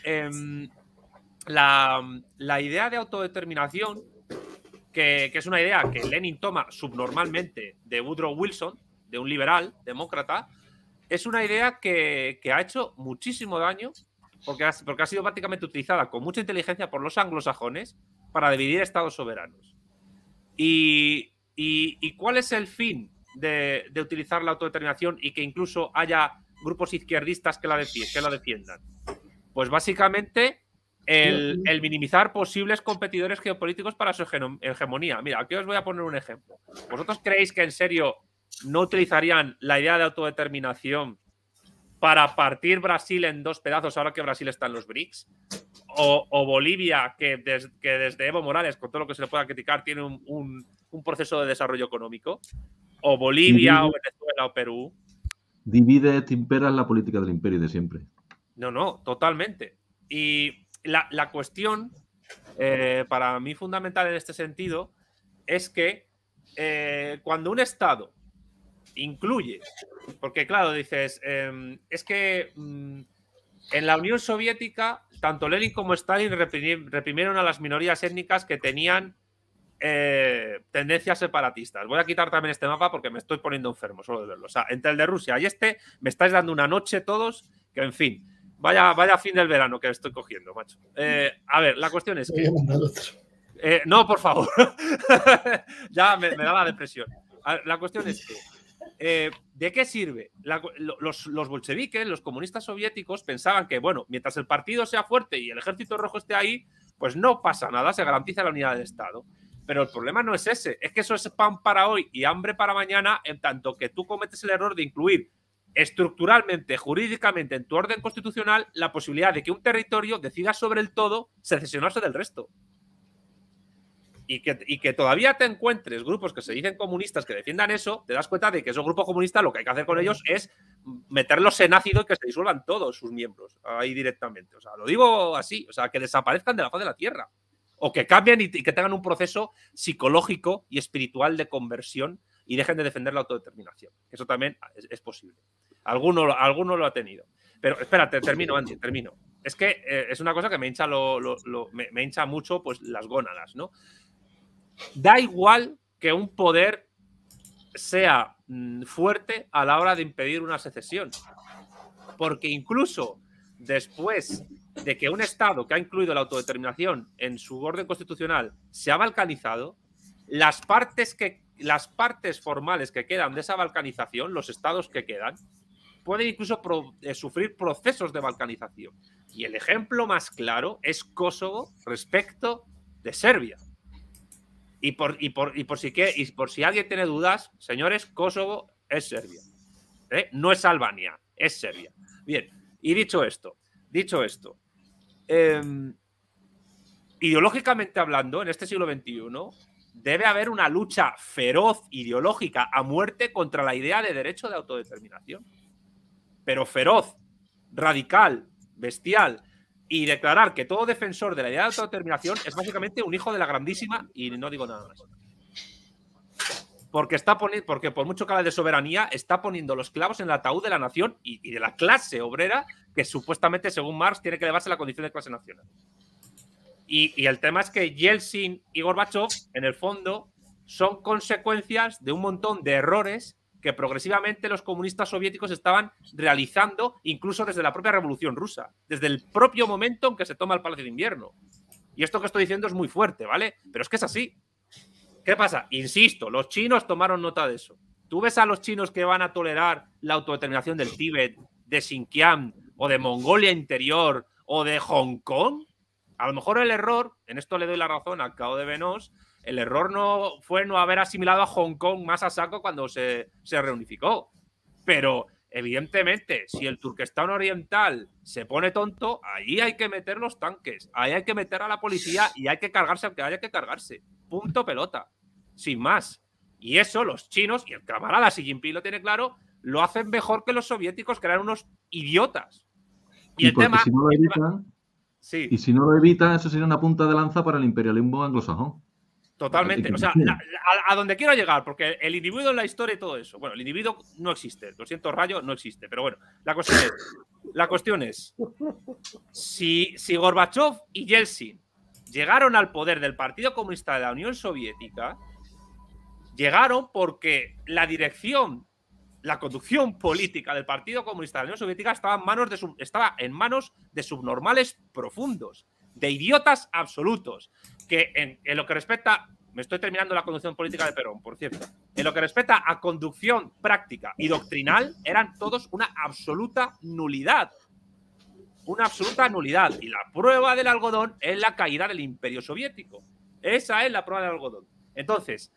la idea de autodeterminación, que es una idea que Lenin toma subnormalmente de Woodrow Wilson, de un liberal demócrata, es una idea que ha hecho muchísimo daño porque ha sido prácticamente utilizada con mucha inteligencia por los anglosajones para dividir estados soberanos. ¿Y cuál es el fin de utilizar la autodeterminación y que incluso haya grupos izquierdistas que la defiendan? Pues básicamente el minimizar posibles competidores geopolíticos para su hegemonía. Mira, aquí os voy a poner un ejemplo. ¿Vosotros creéis que en serio no utilizarían la idea de autodeterminación para partir Brasil en dos pedazos ahora que Brasil está en los BRICS? O Bolivia, que desde Evo Morales, con todo lo que se le pueda criticar, tiene un proceso de desarrollo económico. O Bolivia, o Venezuela, o Perú. Divide et impera la política del imperio de siempre. No, totalmente. Y la cuestión, para mí fundamental en este sentido, es que cuando un Estado incluye, porque claro, dices, es que en la Unión Soviética, tanto Lenin como Stalin reprimieron a las minorías étnicas que tenían tendencias separatistas. Voy a quitar también este mapa porque me estoy poniendo enfermo solo de verlo. O sea, entre el de Rusia y me estáis dando una noche todos que, en fin, vaya fin del verano que estoy cogiendo, macho. A ver, la cuestión es que... no, por favor. Ya me da la depresión. La cuestión es que ¿de qué sirve? Los bolcheviques, los comunistas soviéticos, pensaban que, bueno, mientras el partido sea fuerte y el ejército rojo esté ahí, pues no pasa nada, se garantiza la unidad del Estado. Pero el problema no es ese, es que eso es pan para hoy y hambre para mañana, en tanto que tú cometes el error de incluir estructuralmente, jurídicamente, en tu orden constitucional, la posibilidad de que un territorio decida sobre el todo secesionarse del resto. Y que todavía te encuentres grupos que se dicen comunistas que defiendan eso, te das cuenta de que esos grupos comunistas lo que hay que hacer con ellos es meterlos en ácido y que se disuelvan todos sus miembros ahí directamente. O sea, lo digo así, o sea, que desaparezcan de la faz de la tierra. O que cambien y que tengan un proceso psicológico y espiritual de conversión y dejen de defender la autodeterminación. Eso también es posible. Alguno lo ha tenido. Pero espérate, termino, Andy, termino. Es que es una cosa que me hincha, me hincha mucho pues, las gónadas, ¿no? Da igual que un poder sea fuerte a la hora de impedir una secesión. Porque incluso después de que un Estado que ha incluido la autodeterminación en su orden constitucional se ha balcanizado, las partes formales que quedan de esa balcanización, los estados que quedan, pueden incluso sufrir procesos de balcanización. Y el ejemplo más claro es Kosovo respecto de Serbia. Y por si alguien tiene dudas, señores, Kosovo es Serbia. No es Albania, es Serbia. Bien, y dicho esto, ideológicamente hablando, en este siglo XXI, debe haber una lucha feroz, ideológica, a muerte contra la idea de derecho de autodeterminación. Pero feroz, radical, bestial, y declarar que todo defensor de la idea de autodeterminación es básicamente un hijo de la grandísima, y no digo nada más. Porque por mucho que hable de soberanía, está poniendo los clavos en el ataúd de la nación y de la clase obrera que supuestamente, según Marx, tiene que elevarse a la condición de clase nacional. Y el tema es que Yeltsin y Gorbachev, en el fondo, son consecuencias de un montón de errores que progresivamente los comunistas soviéticos estaban realizando, incluso desde la propia Revolución Rusa, desde el propio momento en que se toma el Palacio de Invierno. Y esto que estoy diciendo es muy fuerte, ¿vale? Pero es que es así. ¿Qué pasa? Insisto, los chinos tomaron nota de eso. ¿Tú ves a los chinos que van a tolerar la autodeterminación del Tíbet, de Xinjiang, o de Mongolia Interior, o de Hong Kong? A lo mejor el error, en esto le doy la razón al Cao de Venós, el error no fue no haber asimilado a Hong Kong más a saco cuando se reunificó. Pero, evidentemente, si el Turquestán Oriental se pone tonto, ahí hay que meter los tanques, ahí hay que meter a la policía y hay que cargarse al que haya que cargarse. Punto pelota. Sin más. Y eso los chinos, y el camarada Xi Jinping lo tiene claro, lo hacen mejor que los soviéticos, que eran unos idiotas. Y el tema... Si no lo evitan, sí. Y si no lo evitan, eso sería una punta de lanza para el imperialismo anglosajón. Totalmente. O sea, a donde quiero llegar, porque el individuo en la historia y todo eso. Bueno, el individuo no existe. Lo siento, Rayo, no existe. Pero bueno, la cuestión es si Gorbachev y Yeltsin llegaron al poder del Partido Comunista de la Unión Soviética, llegaron porque la dirección, la conducción política del Partido Comunista de la Unión Soviética estaba en manos de subnormales profundos, de idiotas absolutos, que en lo que respecta, me estoy terminando la conducción política de Perón, por cierto, en lo que respecta a conducción práctica y doctrinal, eran todos una absoluta nulidad. Una absoluta nulidad. Y la prueba del algodón es la caída del Imperio Soviético. Esa es la prueba del algodón. Entonces,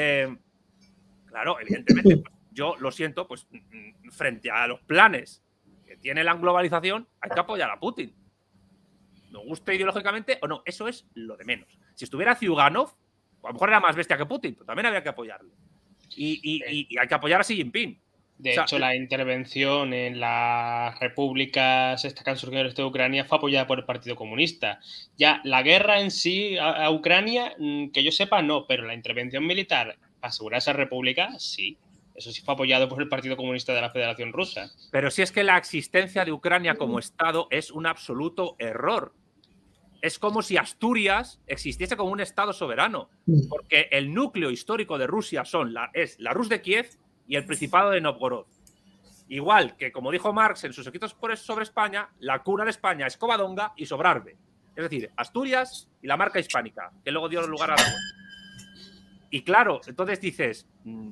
claro, evidentemente, pues, yo lo siento, pues frente a los planes que tiene la globalización, hay que apoyar a Putin. Nos guste ideológicamente o no, eso es lo de menos. Si estuviera Ziugánov, a lo mejor era más bestia que Putin, pero también había que apoyarlo. Y hay que apoyar a Xi Jinping. De hecho, la intervención en las repúblicas estas que han surgido en el este de Ucrania fue apoyada por el Partido Comunista. Ya la guerra en sí a Ucrania, que yo sepa, no, pero la intervención militar para asegurar esa república, sí. Eso sí fue apoyado por el Partido Comunista de la Federación Rusa. Pero si es que la existencia de Ucrania como Estado es un absoluto error. Es como si Asturias existiese como un Estado soberano, porque el núcleo histórico de Rusia es la Rus de Kiev y el Principado de Novgorod. Igual que, como dijo Marx en sus escritos sobre España, la cuna de España es Covadonga y Sobrarbe. Es decir, Asturias y la marca hispánica, que luego dio lugar a Aragón. Y claro, entonces dices,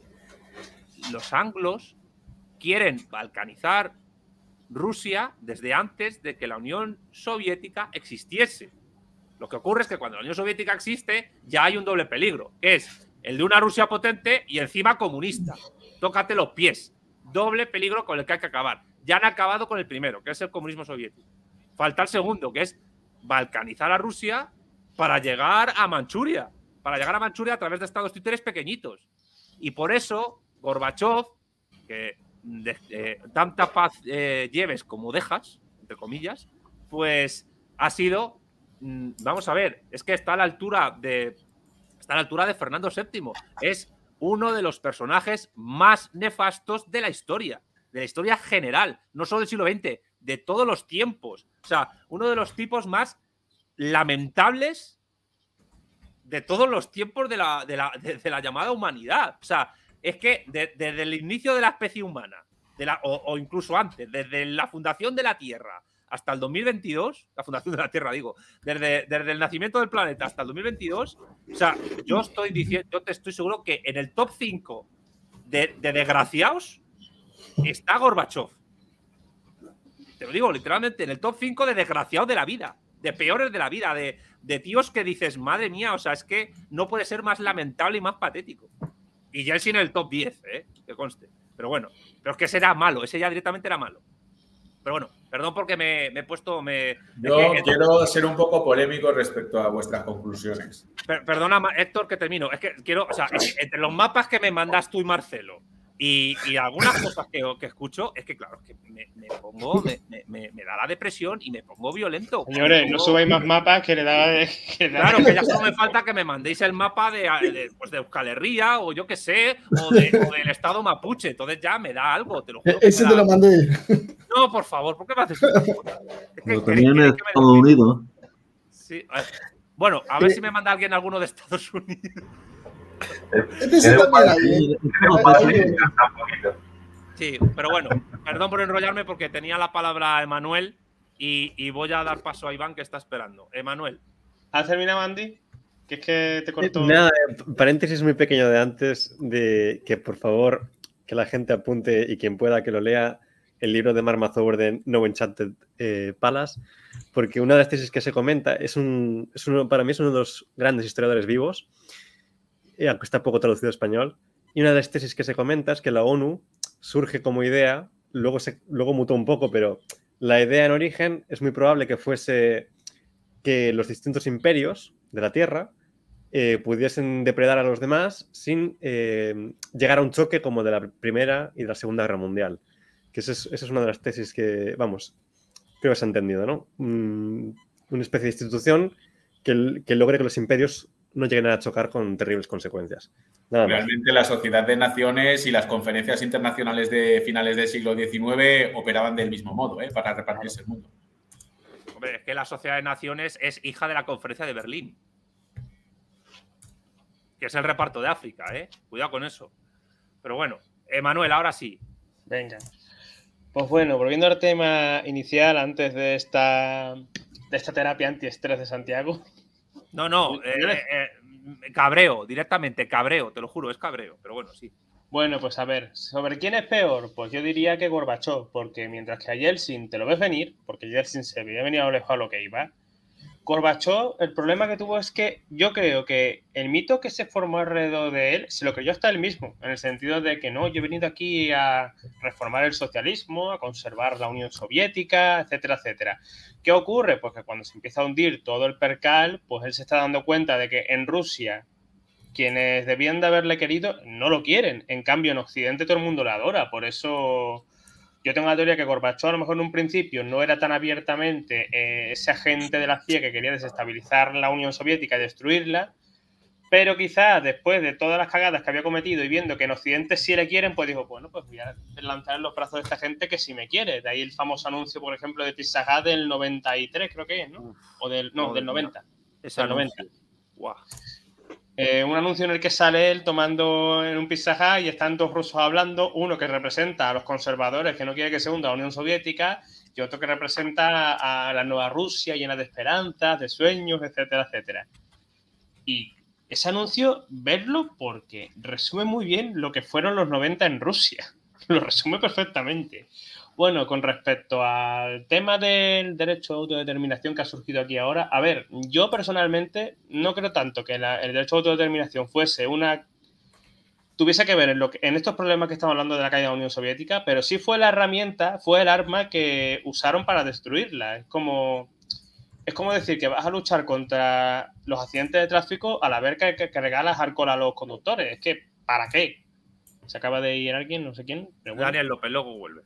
los anglos quieren balcanizar Rusia desde antes de que la Unión Soviética existiese. Lo que ocurre es que cuando la Unión Soviética existe, ya hay un doble peligro, que es el de una Rusia potente y encima comunista. Tócate los pies. Doble peligro con el que hay que acabar. Ya han acabado con el primero, que es el comunismo soviético. Falta el segundo, que es balcanizar a Rusia para llegar a Manchuria. Para llegar a Manchuria a través de estados títeres pequeñitos. Y por eso, Gorbachov, que tanta paz lleves como dejas, entre comillas, pues ha sido, vamos a ver, es que está a la altura de Fernando VII. Es uno de los personajes más nefastos de la historia general, no solo del siglo XX, de todos los tiempos. O sea, uno de los tipos más lamentables de todos los tiempos de la llamada humanidad. O sea, es que desde el inicio de la especie humana, o incluso antes, desde la fundación de la Tierra hasta el 2022, la fundación de la Tierra, digo, desde el nacimiento del planeta hasta el 2022, o sea, yo te estoy seguro que en el top 5 de desgraciados está Gorbachov. Te lo digo literalmente, en el top 5 de desgraciados de la vida, de peores de la vida, de tíos que dices, madre mía, o sea, es que no puede ser más lamentable y más patético. Y Yeltsin en el top 10, que conste. Pero bueno, pero es que ese era malo, ese ya directamente era malo. Pero bueno, perdón porque me he puesto... Yo quiero ser un poco polémico respecto a vuestras conclusiones. Perdona, Héctor, que termino. Es que quiero, o sea, entre los mapas que me mandas tú y Marcelo y algunas cosas que escucho, es que claro, es que me da la depresión y me pongo violento. Señores, no subáis más mapas que le da... Claro, que ya solo me falta que me mandéis el mapa de Euskal Herria o yo qué sé, o del estado mapuche. Entonces ya me da algo, te lo juro. Ese te lo mandé. No, por favor, ¿por qué me haces eso? Lo tenía en Estados Unidos. Sí, bueno, a ver si me manda alguien alguno de Estados Unidos. Sí, pero bueno, perdón por enrollarme porque tenía la palabra Emanuel y voy a dar paso a Iván que está esperando. Emanuel. ¿Has terminado, Andy? Que es que te corto. Nada, paréntesis muy pequeño de antes de que por favor que la gente apunte y quien pueda que lo lea el libro de Mark Mazower de No Enchanted Palace, porque una de las tesis que se comenta para mí es uno de los grandes historiadores vivos, aunque está poco traducido a español, y una de las tesis que se comenta es que la ONU surge como idea, luego mutó un poco, pero la idea en origen es muy probable que fuese que los distintos imperios de la Tierra pudiesen depredar a los demás sin llegar a un choque como de la Primera y de la Segunda Guerra Mundial. Que esa es una de las tesis que, vamos, creo que se ha entendido, ¿no? Una especie de institución que logre que los imperios no lleguen a chocar con terribles consecuencias. Nada más. Realmente la Sociedad de Naciones y las conferencias internacionales de finales del siglo XIX operaban del mismo modo, para repartirse el mundo. Hombre, es que la Sociedad de Naciones es hija de la Conferencia de Berlín, que es el reparto de África, Cuidado con eso. Pero bueno, Emanuel, ahora sí. Venga. Pues bueno, volviendo al tema inicial, antes de esta terapia antiestrés de Santiago. No, cabreo, directamente, cabreo, te lo juro, es cabreo, pero bueno, sí. Bueno, pues a ver, ¿sobre quién es peor? Pues yo diría que Gorbachov, porque mientras que a Yeltsin te lo ves venir, porque Yeltsin se veía venir a lo lejos a lo que iba, Gorbachov, el problema que tuvo es que yo creo que el mito que se formó alrededor de él se lo creyó hasta él mismo, en el sentido de que no, yo he venido aquí a reformar el socialismo, a conservar la Unión Soviética, etcétera, etcétera. ¿Qué ocurre? Pues que cuando se empieza a hundir todo el percal, pues él se está dando cuenta de que en Rusia quienes debían de haberle querido no lo quieren. En cambio, en Occidente todo el mundo lo adora. Por eso yo tengo la teoría que Gorbachov a lo mejor en un principio no era tan abiertamente ese agente de la CIA que quería desestabilizar la Unión Soviética y destruirla, pero quizás después de todas las cagadas que había cometido y viendo que en Occidente sí le quieren, pues dijo, bueno, pues voy a lanzar en los brazos de esta gente que sí me quiere. De ahí el famoso anuncio, por ejemplo, de Pizza Hut del 93, creo que es, ¿no? O del 90. Es el 90. Wow. Un anuncio en el que sale él tomando en un Pizza Hut y están dos rusos hablando, uno que representa a los conservadores que no quiere que se hunda la Unión Soviética y otro que representa a la nueva Rusia llena de esperanzas, de sueños, etcétera, etcétera. Y ese anuncio, verlo porque resume muy bien lo que fueron los 90 en Rusia. Lo resume perfectamente. Bueno, con respecto al tema del derecho a autodeterminación que ha surgido aquí ahora, a ver, yo personalmente no creo tanto que el derecho a autodeterminación tuviese que ver en estos problemas que estamos hablando de la caída de la Unión Soviética, pero sí fue la herramienta, fue el arma que usaron para destruirla. Es como decir que vas a luchar contra los accidentes de tráfico al haber que regalas alcohol a los conductores. Es que, ¿para qué? Se acaba de ir alguien, no sé quién. Pero bueno. Daniel López, luego vuelve.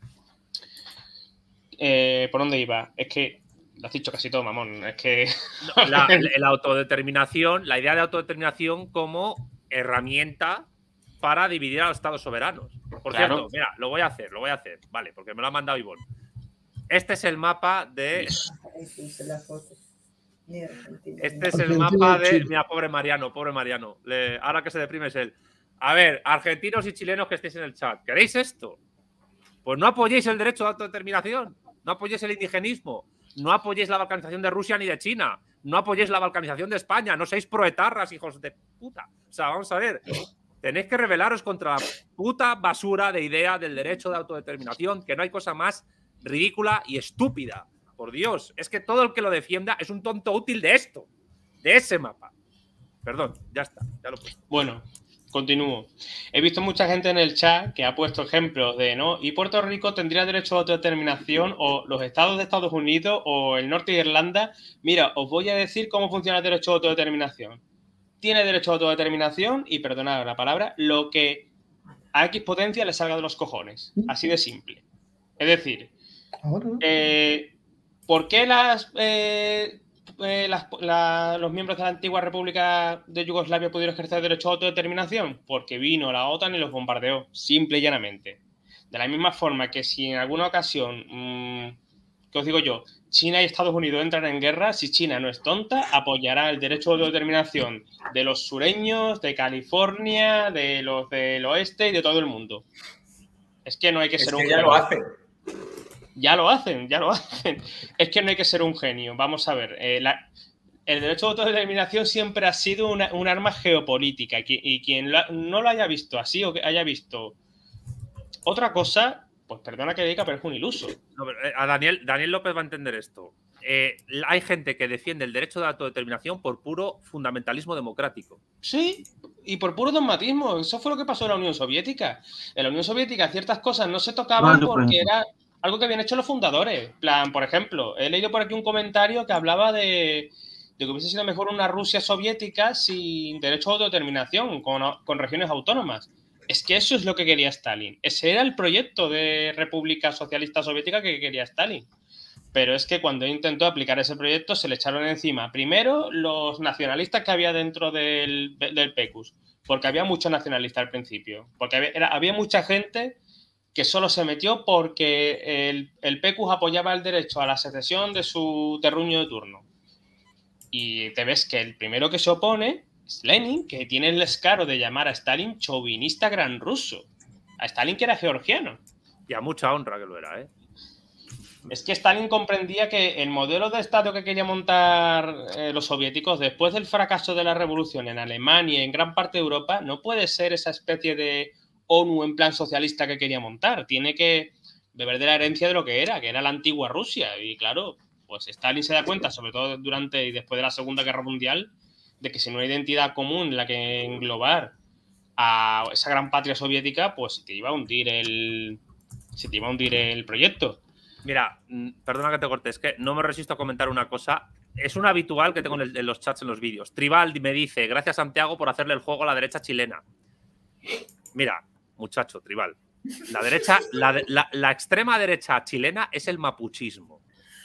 ¿Por dónde iba? Es que lo has dicho casi todo, mamón. Es que... La autodeterminación, la idea de autodeterminación como herramienta para dividir a los estados soberanos. Por cierto, mira, lo voy a hacer. Vale, porque me lo ha mandado Ivonne. Este es el mapa de... Este es el mapa de... Mira, pobre Mariano. Ahora que se deprime es él. A ver, argentinos y chilenos que estéis en el chat, ¿queréis esto? Pues no apoyéis el derecho de autodeterminación, no apoyéis el indigenismo, no apoyéis la balcanización de Rusia ni de China, no apoyéis la balcanización de España, no seáis proetarras, hijos de puta. O sea, vamos a ver, tenéis que rebelaros contra la puta basura de idea del derecho de autodeterminación, que no hay cosa más ridícula y estúpida. Por Dios, es que todo el que lo defienda es un tonto útil de esto, de ese mapa. Perdón, ya está, ya lo puse. Bueno, continúo. He visto mucha gente en el chat que ha puesto ejemplos de, ¿no? Y Puerto Rico tendría derecho a autodeterminación, o los estados de Estados Unidos, o el norte de Irlanda. Mira, os voy a decir cómo funciona el derecho a autodeterminación. Tiene derecho a autodeterminación y, perdonad la palabra, lo que a X potencia le salga de los cojones. Así de simple. Es decir, ¿por qué los miembros de la antigua República de Yugoslavia pudieron ejercer derecho a autodeterminación? Porque vino la OTAN y los bombardeó, simple y llanamente. De la misma forma que si en alguna ocasión, ¿qué os digo yo? China y Estados Unidos entran en guerra, si China no es tonta, apoyará el derecho a autodeterminación de los sureños, de California, de los del oeste y de todo el mundo. Es que no hay que ser un genio. Ya lo hacen. Es que no hay que ser un genio. Vamos a ver. El derecho a autodeterminación siempre ha sido un arma geopolítica. Y quien no lo haya visto así o que haya visto otra cosa, pues perdona que diga, pero es un iluso. No, pero, a Daniel López va a entender esto. Hay gente que defiende el derecho de autodeterminación por puro fundamentalismo democrático. Sí, y por puro dogmatismo. Eso fue lo que pasó en la Unión Soviética. En la Unión Soviética ciertas cosas no se tocaban porque era algo que habían hecho los fundadores. Plan, por ejemplo, he leído por aquí un comentario que hablaba de que hubiese sido mejor una Rusia soviética sin derecho a autodeterminación, con regiones autónomas. Es que eso es lo que quería Stalin. Ese era el proyecto de República Socialista Soviética que quería Stalin. Pero es que cuando intentó aplicar ese proyecto se le echaron encima, primero, los nacionalistas que había dentro del PECUS, porque había muchos nacionalistas al principio, porque había mucha gente que solo se metió porque el PECUS apoyaba el derecho a la secesión de su terruño de turno. Y te ves que el primero que se opone es Lenin, que tiene el descaro de llamar a Stalin chauvinista gran ruso. A Stalin, que era georgiano. Y a mucha honra que lo era, ¿eh? Es que Stalin comprendía que el modelo de Estado que quería montar los soviéticos después del fracaso de la revolución en Alemania y en gran parte de Europa no puede ser esa especie de ONU en plan socialista que quería montar. Tiene que beber de la herencia de lo que era la antigua Rusia. Y claro, pues Stalin se da cuenta, sobre todo durante y después de la Segunda Guerra Mundial, de que sin una identidad común en la que englobar a esa gran patria soviética, pues se te iba a hundir el proyecto. Mira, perdona que te corte, es que no me resisto a comentar una cosa. Es un habitual que tengo en los chats, en los vídeos. Tribal me dice, gracias Santiago por hacerle el juego a la derecha chilena. Mira, muchacho, Tribal. La derecha, la extrema derecha chilena es el mapuchismo.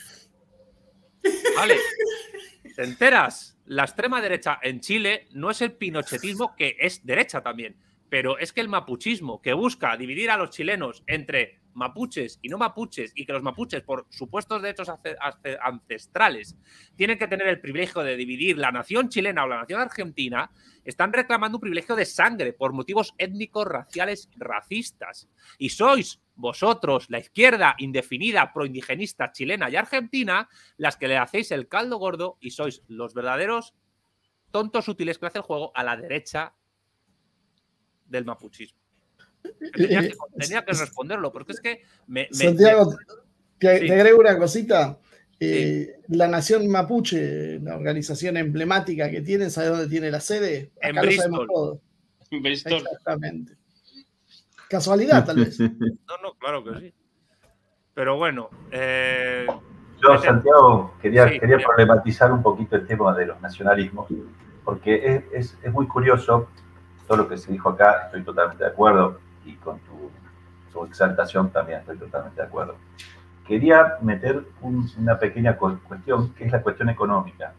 ¿Vale? ¿Te enteras? La extrema derecha en Chile no es el pinochetismo, que es derecha también, pero es que el mapuchismo, que busca dividir a los chilenos entre mapuches y no mapuches, y que los mapuches, por supuestos derechos ancestrales, tienen que tener el privilegio de dividir la nación chilena o la nación argentina, están reclamando un privilegio de sangre por motivos étnicos, raciales, racistas. Y sois vosotros, la izquierda indefinida, proindigenista chilena y argentina, las que le hacéis el caldo gordo y sois los verdaderos tontos útiles que hace el juego a la derecha del mapuchismo. Tenía que responderlo, porque es que Santiago, te sí. agrego una cosita. Sí. La Nación Mapuche, la organización emblemática que tienen, ¿sabe dónde tiene la sede? En Acá lo sabemos Bristol. todo. En Bristol. Exactamente. Casualidad, tal vez. No, claro que sí. Pero bueno. Yo, Santiago, quería Sí, problematizar un poquito el tema de los nacionalismos, porque es muy curioso todo lo que se dijo acá, estoy totalmente de acuerdo, y con tu exaltación también estoy totalmente de acuerdo. Quería meter una pequeña cuestión, que es la cuestión económica.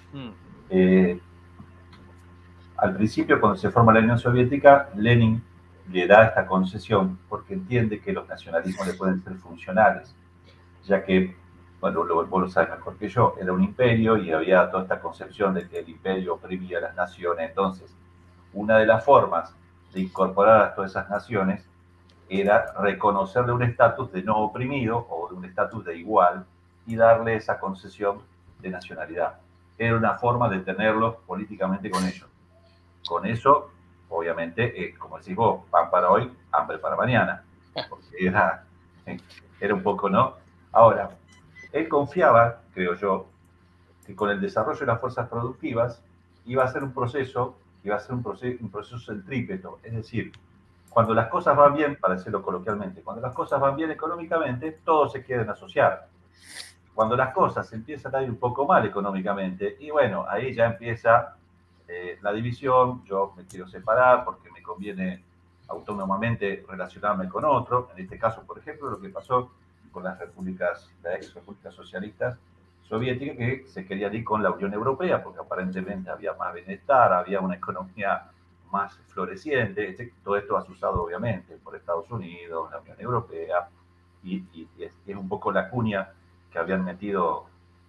Al principio, cuando se forma la Unión Soviética, Lenin le da esta concesión porque entiende que los nacionalismos le pueden ser funcionales, ya que, bueno, vos lo sabes mejor que yo, era un imperio y había toda esta concepción de que el imperio oprimía a las naciones. Entonces, una de las formas de incorporar a todas esas naciones era reconocerle un estatus de no oprimido o de un estatus de igual y darle esa concesión de nacionalidad. Era una forma de tenerlos políticamente con ellos. Con eso, obviamente, como decís vos, pan para hoy, hambre para mañana. Porque era un poco, ¿no? Ahora, él confiaba, creo yo, que con el desarrollo de las fuerzas productivas iba a ser un proceso centrípeto. Es decir, cuando las cosas van bien, para decirlo coloquialmente, cuando las cosas van bien económicamente, todos se quieren asociar. Cuando las cosas empiezan a ir un poco mal económicamente, y bueno, ahí ya empieza la división, yo me quiero separar porque me conviene autónomamente relacionarme con otro. En este caso, por ejemplo, lo que pasó con las ex repúblicas socialistas soviéticas, que se querían ir con la Unión Europea porque aparentemente había más bienestar, había una economía más floreciente. Todo esto asusado obviamente por Estados Unidos, la Unión Europea, y es un poco la cuña que habían metido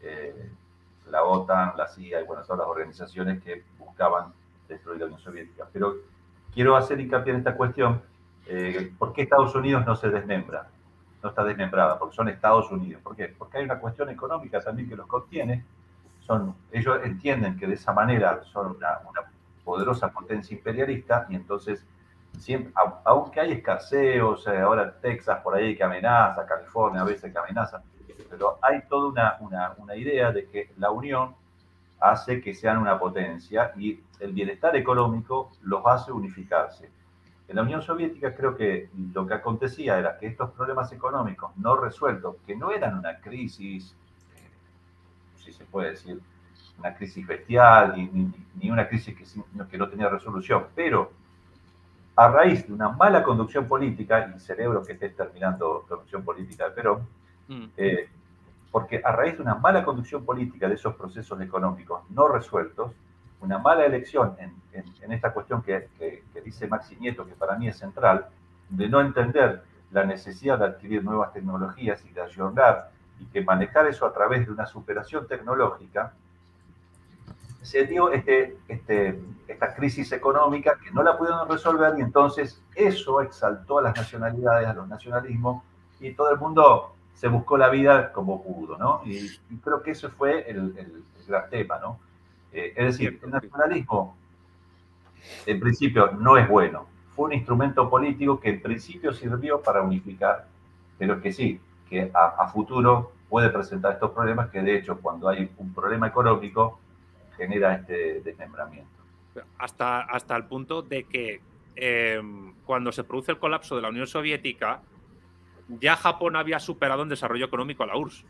la OTAN, la CIA y bueno, todas las organizaciones que buscaban destruir la Unión Soviética. Pero quiero hacer hincapié en esta cuestión, ¿por qué Estados Unidos no se desmembra? No está desmembrada, porque son Estados Unidos. ¿Por qué? Porque hay una cuestión económica también que los contiene. Ellos entienden que de esa manera son una poderosa potencia imperialista y entonces, siempre, aunque hay escaseos, ahora Texas por ahí que amenaza, California a veces que amenaza, pero hay toda una idea de que la unión hace que sean una potencia y el bienestar económico los hace unificarse. En la Unión Soviética creo que lo que acontecía era que estos problemas económicos no resueltos, que no eran una crisis, si se puede decir, una crisis bestial, ni una crisis que no tenía resolución, pero a raíz de una mala conducción política, y celebro que estés terminando conducción política de Perón, porque a raíz de una mala conducción política de esos procesos económicos no resueltos, una mala elección en esta cuestión que dice Maxi Nieto, que para mí es central, de no entender la necesidad de adquirir nuevas tecnologías y de ayornar y que manejar eso a través de una superación tecnológica, se dio esta crisis económica que no la pudieron resolver y entonces eso exaltó a las nacionalidades, a los nacionalismos y todo el mundo se buscó la vida como pudo, ¿no? Y creo que ese fue el gran tema, ¿no? Es decir, el nacionalismo en principio no es bueno. Fue un instrumento político que en principio sirvió para unificar, pero que sí, que a futuro puede presentar estos problemas que de hecho cuando hay un problema económico genera este desmembramiento. Hasta el punto de que cuando se produce el colapso de la Unión Soviética, ya Japón había superado en desarrollo económico a la URSS.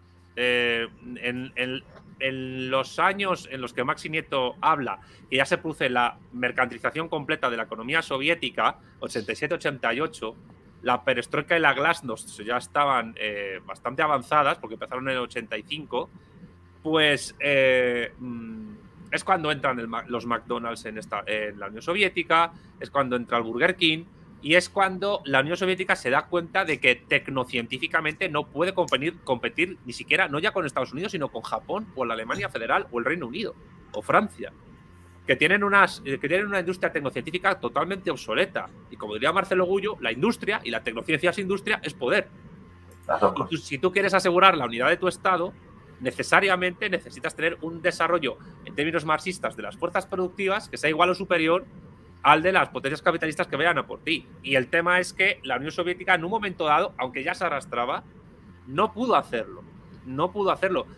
En los años en los que Maxi Nieto habla que ya se produce la mercantilización completa de la economía soviética, 87-88, la perestroika y la glasnost ya estaban bastante avanzadas porque empezaron en el 85, pues es cuando entran los McDonald's en la Unión Soviética, es cuando entra el Burger King y es cuando la Unión Soviética se da cuenta de que tecnocientíficamente no puede competir ni siquiera, no ya con Estados Unidos, sino con Japón o la Alemania Federal o el Reino Unido o Francia, que tienen una industria tecnocientífica totalmente obsoleta. Y como diría Marcelo Gullo, la industria y la tecnociencia sin industria es poder. Y si tú quieres asegurar la unidad de tu Estado, necesariamente necesitas tener un desarrollo en términos marxistas de las fuerzas productivas que sea igual o superior al de las potencias capitalistas que vayan a por ti. Y el tema es que la Unión Soviética en un momento dado, aunque ya se arrastraba, no pudo hacerlo. No pudo hacerlo.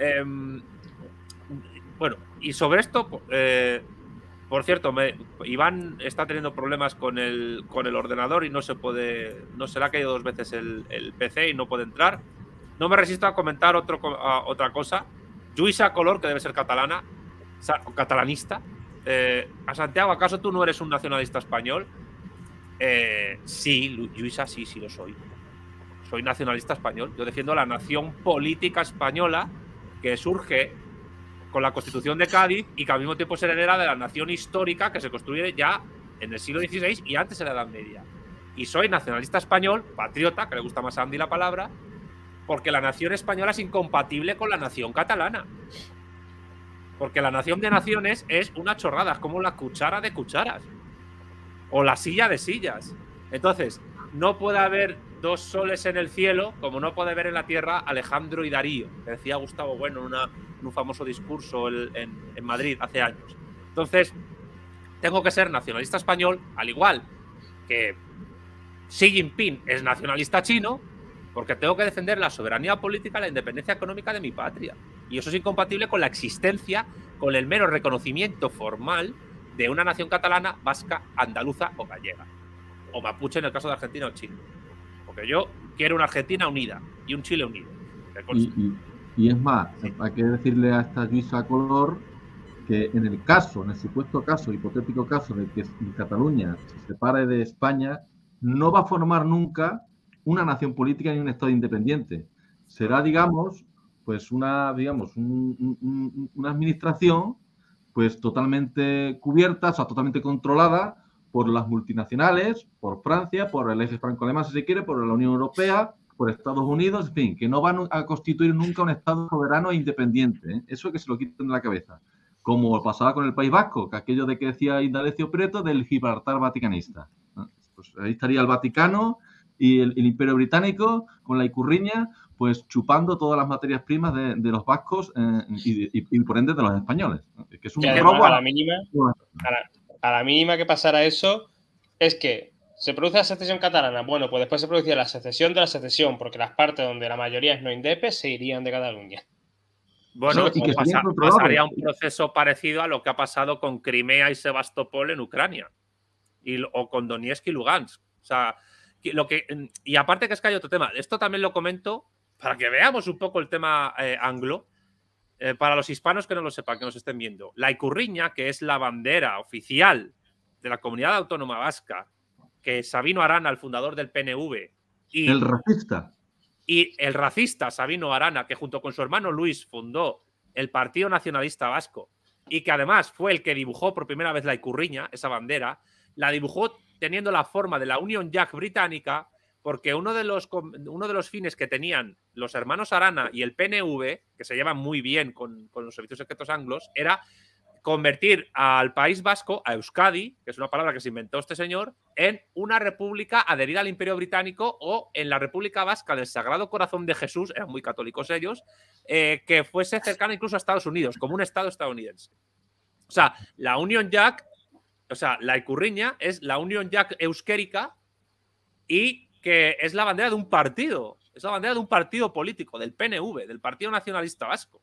Bueno, y sobre esto, por cierto, Iván está teniendo problemas con el ordenador y no se le ha caído 2 veces el PC y no puede entrar. No me resisto a comentar otra cosa. Lluïsa Color, que debe ser catalana, o catalanista. A Santiago, ¿acaso tú no eres un nacionalista español? Sí, Lluïsa, sí lo soy. Soy nacionalista español. Yo defiendo la nación política española que surge con la Constitución de Cádiz y que al mismo tiempo es heredera de la nación histórica que se construye ya en el siglo XVI y antes de la Edad Media. Y soy nacionalista español, patriota, que le gusta más a Andy la palabra, porque la nación española es incompatible con la nación catalana. Porque la nación de naciones es una chorrada, es como la cuchara de cucharas. O la silla de sillas. Entonces, no puede haber 2 soles en el cielo, como no puede haber en la tierra Alejandro y Darío, que decía Gustavo Bueno en un famoso discurso en Madrid hace años. Entonces, tengo que ser nacionalista español, al igual que Xi Jinping es nacionalista chino, porque tengo que defender la soberanía política y la independencia económica de mi patria. Y eso es incompatible con la existencia, con el mero reconocimiento formal de una nación catalana, vasca, andaluza o gallega. O mapuche en el caso de Argentina o Chile. Porque yo quiero una Argentina unida y un Chile unido. Y es más, hay que decirle a esta Lluïsa Color que en el supuesto caso, hipotético caso de que Cataluña se separe de España, no va a formar nunca una nación política ni un Estado independiente. Será, digamos, pues una administración pues totalmente cubierta, o sea, totalmente controlada por las multinacionales, por Francia, por el eje franco-alemán, si se quiere, por la Unión Europea, por Estados Unidos, en fin, que no van a constituir nunca un Estado soberano e independiente, ¿eh? Eso que se lo quiten de la cabeza. Como pasaba con el País Vasco, que aquello de que decía Indalecio Prieto del Gibraltar vaticanista, ¿no? Pues ahí estaría el Vaticano y el Imperio Británico con la Icurriña, pues chupando todas las materias primas de los vascos y por ende de los españoles, ¿no? Que es un robo a la mínima que pasara eso, es que se produce la secesión catalana. Bueno, pues después se producía la secesión de la secesión, porque las partes donde la mayoría es no indepe se irían de Cataluña. Bueno, y pasaría un proceso parecido a lo que ha pasado con Crimea y Sebastopol en Ucrania. O con Donetsk y Lugansk. O sea, y aparte que es que hay otro tema. Esto también lo comento para que veamos un poco el tema anglo. Para los hispanos que no lo sepan, que nos estén viendo. La Icurriña, que es la bandera oficial de la Comunidad Autónoma Vasca, que Sabino Arana, el fundador del PNV, y el racista Sabino Arana, que junto con su hermano Luis fundó el Partido Nacionalista Vasco y que además fue el que dibujó por primera vez la Icurriña, esa bandera, la dibujó teniendo la forma de la Union Jack británica, porque uno de los fines que tenían los hermanos Arana y el PNV, que se llevan muy bien con los servicios secretos anglos, era convertir al País Vasco, a Euskadi, que es una palabra que se inventó este señor, en una república adherida al Imperio Británico o en la República Vasca del Sagrado Corazón de Jesús, eran muy católicos ellos, que fuese cercana incluso a Estados Unidos, como un estado estadounidense. O sea, la Union Jack, o sea, la Icurriña es la Union Jack euskérica y que es la bandera de un partido. Es la bandera de un partido político, del PNV, del Partido Nacionalista Vasco.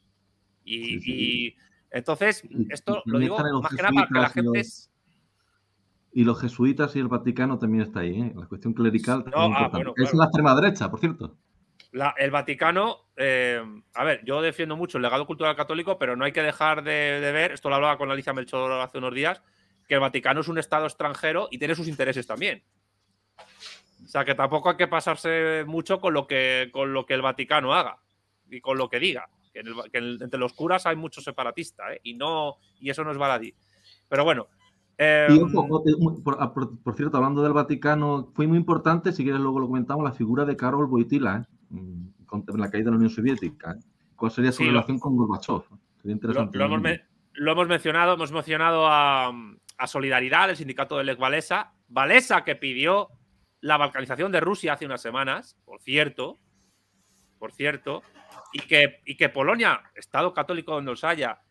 Y entonces, esto lo digo más que nada para que la gente... Y los jesuitas y el Vaticano también está ahí, ¿eh? La cuestión clerical también es importante. Bueno, claro. Es la extrema derecha, por cierto. El Vaticano... a ver, yo defiendo mucho el legado cultural católico, pero no hay que dejar de ver, esto lo hablaba con Alicia Melchor hace unos días, que el Vaticano es un estado extranjero y tiene sus intereses también. O sea, que tampoco hay que pasarse mucho con lo que el Vaticano haga y con lo que diga. Que entre los curas hay mucho separatista, ¿eh? Y eso no es baladí. Pero bueno. Y ojo, por cierto, hablando del Vaticano, fue muy importante, si quieres luego lo comentamos, la figura de Karol Wojtyła, en la caída de la Unión Soviética. ¿Cuál sería su relación con Gorbachov? Sería interesante. Lo hemos mencionado a Solidaridad, el sindicato de Lech Walesa. Walesa, que pidió la balcanización de Rusia hace unas semanas, por cierto, y que Polonia, Estado católico donde los haya,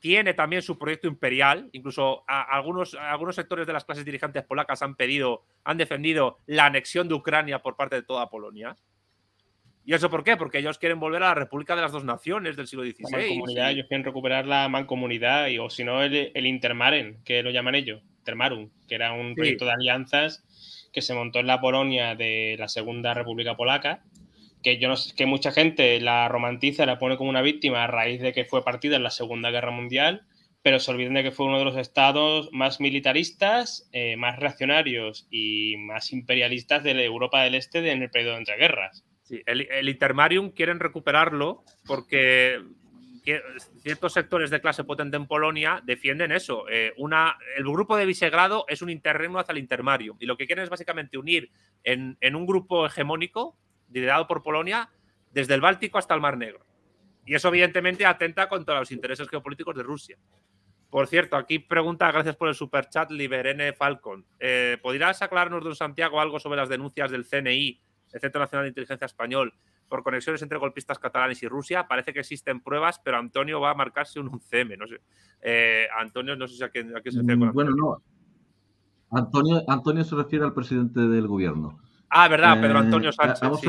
tiene también su proyecto imperial. Incluso algunos sectores de las clases dirigentes polacas han defendido la anexión de Ucrania por parte de toda Polonia. ¿Y eso por qué? Porque ellos quieren volver a la República de las Dos Naciones del siglo XVI. La mancomunidad, ellos quieren recuperar la mancomunidad, o si no, el Intermaren, que lo llaman ellos, Intermarum, que era un proyecto de alianzas que se montó en la Polonia de la Segunda República Polaca, que yo no sé, que mucha gente la romantiza, la pone como una víctima a raíz de que fue partida en la Segunda Guerra Mundial, pero se olviden de que fue uno de los estados más militaristas, más reaccionarios y más imperialistas de la Europa del Este en el periodo de entreguerras. Sí, el Intermarium quieren recuperarlo porque ciertos sectores de clase potente en Polonia defienden eso. El grupo de Visegrado es un interregno hacia el Intermarium y lo que quieren es básicamente unir en un grupo hegemónico liderado por Polonia desde el Báltico hasta el Mar Negro. Y eso evidentemente atenta contra los intereses geopolíticos de Rusia. Por cierto, aquí pregunta, gracias por el superchat, Liberene Falcon. ¿Podrías aclararnos, don Santiago, algo sobre las denuncias del CNI, el Centro Nacional de Inteligencia Español, por conexiones entre golpistas catalanes y Rusia? Parece que existen pruebas, pero Antonio va a marcarse un CM. No sé. Antonio, no sé si a qué se refiere con Antonio. Bueno, no. Antonio se refiere al presidente del gobierno. Ah, verdad, Pedro Antonio Sánchez. Vamos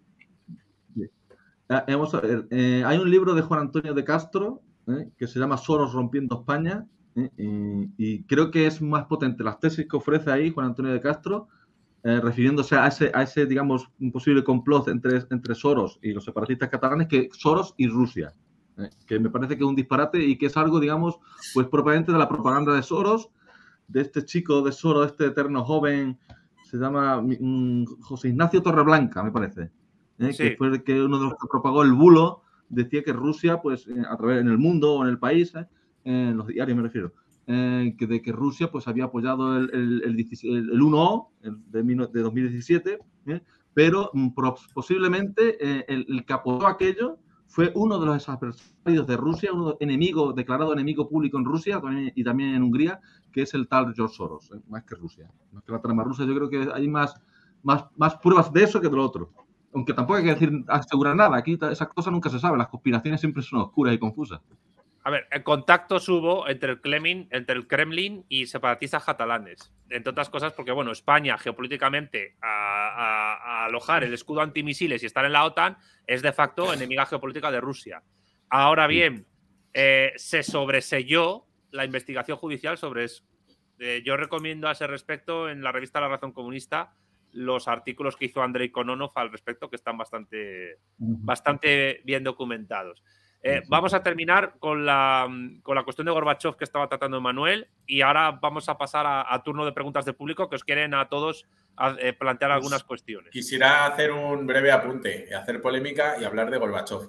a ver. Hay un libro de Juan Antonio de Castro que se llama Soros rompiendo España, y creo que es más potente las tesis que ofrece ahí Juan Antonio de Castro, refiriéndose a ese, digamos, un posible complot entre Soros y los separatistas catalanes, que Soros y Rusia, que me parece que es un disparate y que es algo, digamos, pues propiamente de la propaganda de Soros, de este chico de Soros, este eterno joven, se llama José Ignacio Torreblanca, me parece, sí. Que fue uno de los que propagó el bulo. Decía que Rusia, pues a través en el mundo o en el país, en los diarios me refiero, que Rusia pues había apoyado el 1O de 2017, pero posiblemente el que apoyó aquello fue uno de los adversarios de Rusia, declarado enemigo público en Rusia y también en Hungría, que es el tal George Soros, más que Rusia. Más que la trama rusa, yo creo que hay más pruebas de eso que de lo otro. Aunque tampoco hay que asegurar nada. Aquí esas cosas nunca se saben. Las conspiraciones siempre son oscuras y confusas. A ver, contactos hubo entre el Kremlin y separatistas catalanes. Entre otras cosas porque, bueno, España geopolíticamente a alojar el escudo antimisiles y estar en la OTAN es de facto enemiga geopolítica de Rusia. Ahora bien, se sobreselló la investigación judicial sobre eso. Yo recomiendo a ese respecto en la revista La Razón Comunista los artículos que hizo Andrei Kononov al respecto, que están bastante bien documentados. Vamos a terminar con la cuestión de Gorbachov que estaba tratando Manuel, y ahora vamos a pasar a turno de preguntas de público que os quieren a todos plantear algunas cuestiones. Quisiera hacer un breve apunte, hacer polémica y hablar de Gorbachov.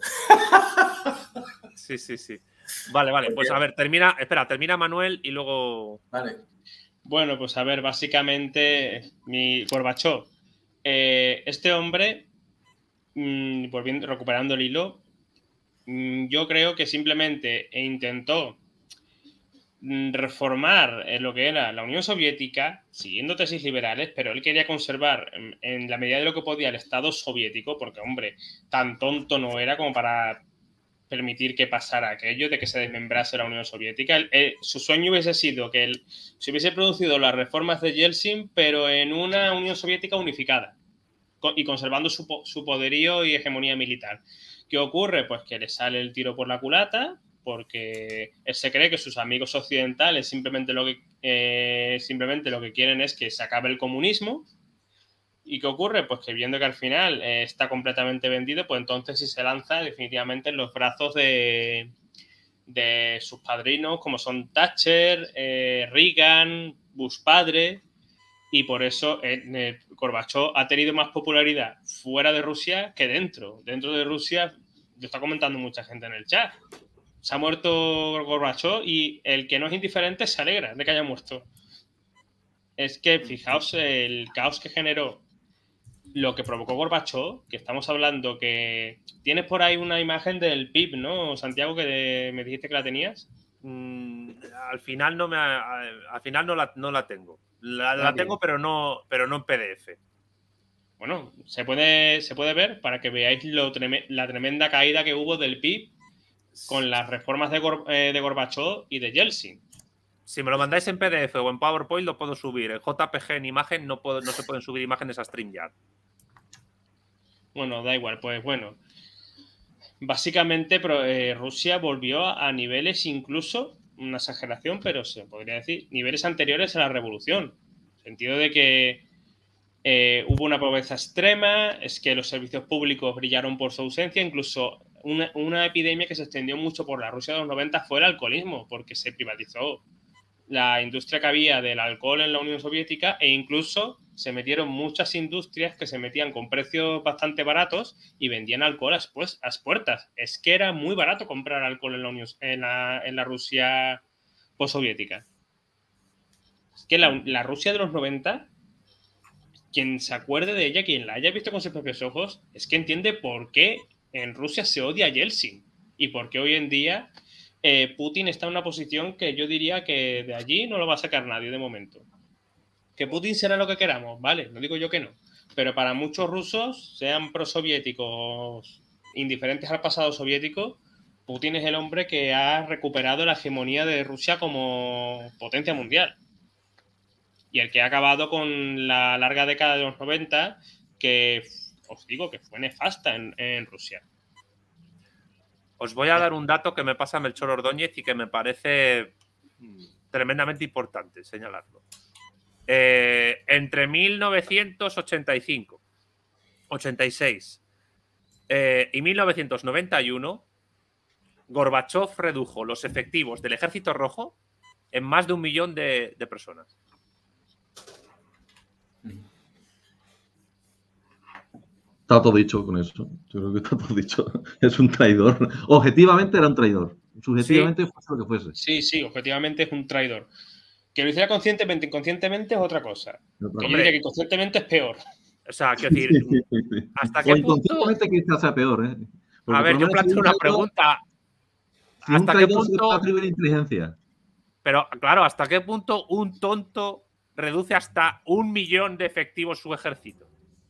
Sí. Vale. Pues a ver, termina Manuel y luego... Vale. Bueno, pues a ver, básicamente, Gorbachov, este hombre, recuperando el hilo, yo creo que simplemente intentó reformar lo que era la Unión Soviética, siguiendo tesis liberales, pero él quería conservar en la medida de lo que podía el Estado soviético, porque, hombre, tan tonto no era como para permitir que pasara aquello de que se desmembrase la Unión Soviética. Su sueño hubiese sido que se hubiese producido las reformas de Yeltsin, pero en una Unión Soviética unificada y conservando su poderío y hegemonía militar. ¿Qué ocurre? Pues que le sale el tiro por la culata, porque él se cree que sus amigos occidentales simplemente lo que quieren es que se acabe el comunismo. ¿Y qué ocurre? Pues que viendo que al final está completamente vendido, pues entonces sí se lanza definitivamente en los brazos de sus padrinos, como son Thatcher, Reagan, Bush padre, y por eso Gorbachov ha tenido más popularidad fuera de Rusia que dentro. Dentro de Rusia, lo está comentando mucha gente en el chat, se ha muerto Gorbachov y el que no es indiferente se alegra de que haya muerto. Es que fijaos el caos que generó lo que provocó Gorbachov, que estamos hablando que... Tienes por ahí una imagen del PIB, ¿no, Santiago, que me dijiste que la tenías? Al final no la tengo. La tengo, pero no en PDF. Bueno, se puede ver para que veáis la tremenda caída que hubo del PIB con las reformas de Gorbachov y de Yeltsin. Si me lo mandáis en PDF o en PowerPoint lo puedo subir. En JPG en imagen no se pueden subir imágenes a StreamYard. Bueno, da igual, pues bueno. Básicamente Rusia volvió a niveles, incluso, una exageración, pero se podría decir, niveles anteriores a la revolución. En el sentido de que hubo una pobreza extrema, es que los servicios públicos brillaron por su ausencia, incluso una epidemia que se extendió mucho por la Rusia de los 90 fue el alcoholismo, porque se privatizó la industria que había del alcohol en la Unión Soviética e incluso se metieron muchas industrias que se metían con precios bastante baratos y vendían alcohol a las puertas. Es que era muy barato comprar alcohol en la Rusia postsoviética. Es que la Rusia de los 90, quien se acuerde de ella, quien la haya visto con sus propios ojos, es que entiende por qué en Rusia se odia a Yeltsin y por qué hoy en día Putin está en una posición que yo diría que de allí no lo va a sacar nadie de momento. Que Putin será lo que queramos, vale, no digo yo que no, pero para muchos rusos, sean prosoviéticos, indiferentes al pasado soviético, Putin es el hombre que ha recuperado la hegemonía de Rusia como potencia mundial. Y el que ha acabado con la larga década de los 90, que os digo que fue nefasta en Rusia. Os voy a dar un dato que me pasa Melchor Ordóñez y que me parece tremendamente importante señalarlo. Entre 1985, 86 y 1991, Gorbachov redujo los efectivos del Ejército Rojo en más de 1 millón de personas. Está todo dicho con eso. Yo creo que está todo dicho. Es un traidor. Objetivamente era un traidor. Subjetivamente fuese lo que fuese. Sí, objetivamente es un traidor. Que lo hiciera conscientemente, inconscientemente es otra cosa. Yo diría que inconscientemente es peor. O sea, quiero decir, sí. ¿hasta qué punto? Inconscientemente quizás sea peor, ¿eh? Porque a ver, yo planteo una pregunta. ¿Hasta qué punto atribuir inteligencia? Pero, claro, ¿hasta qué punto un tonto reduce hasta 1 millón de efectivos su ejército?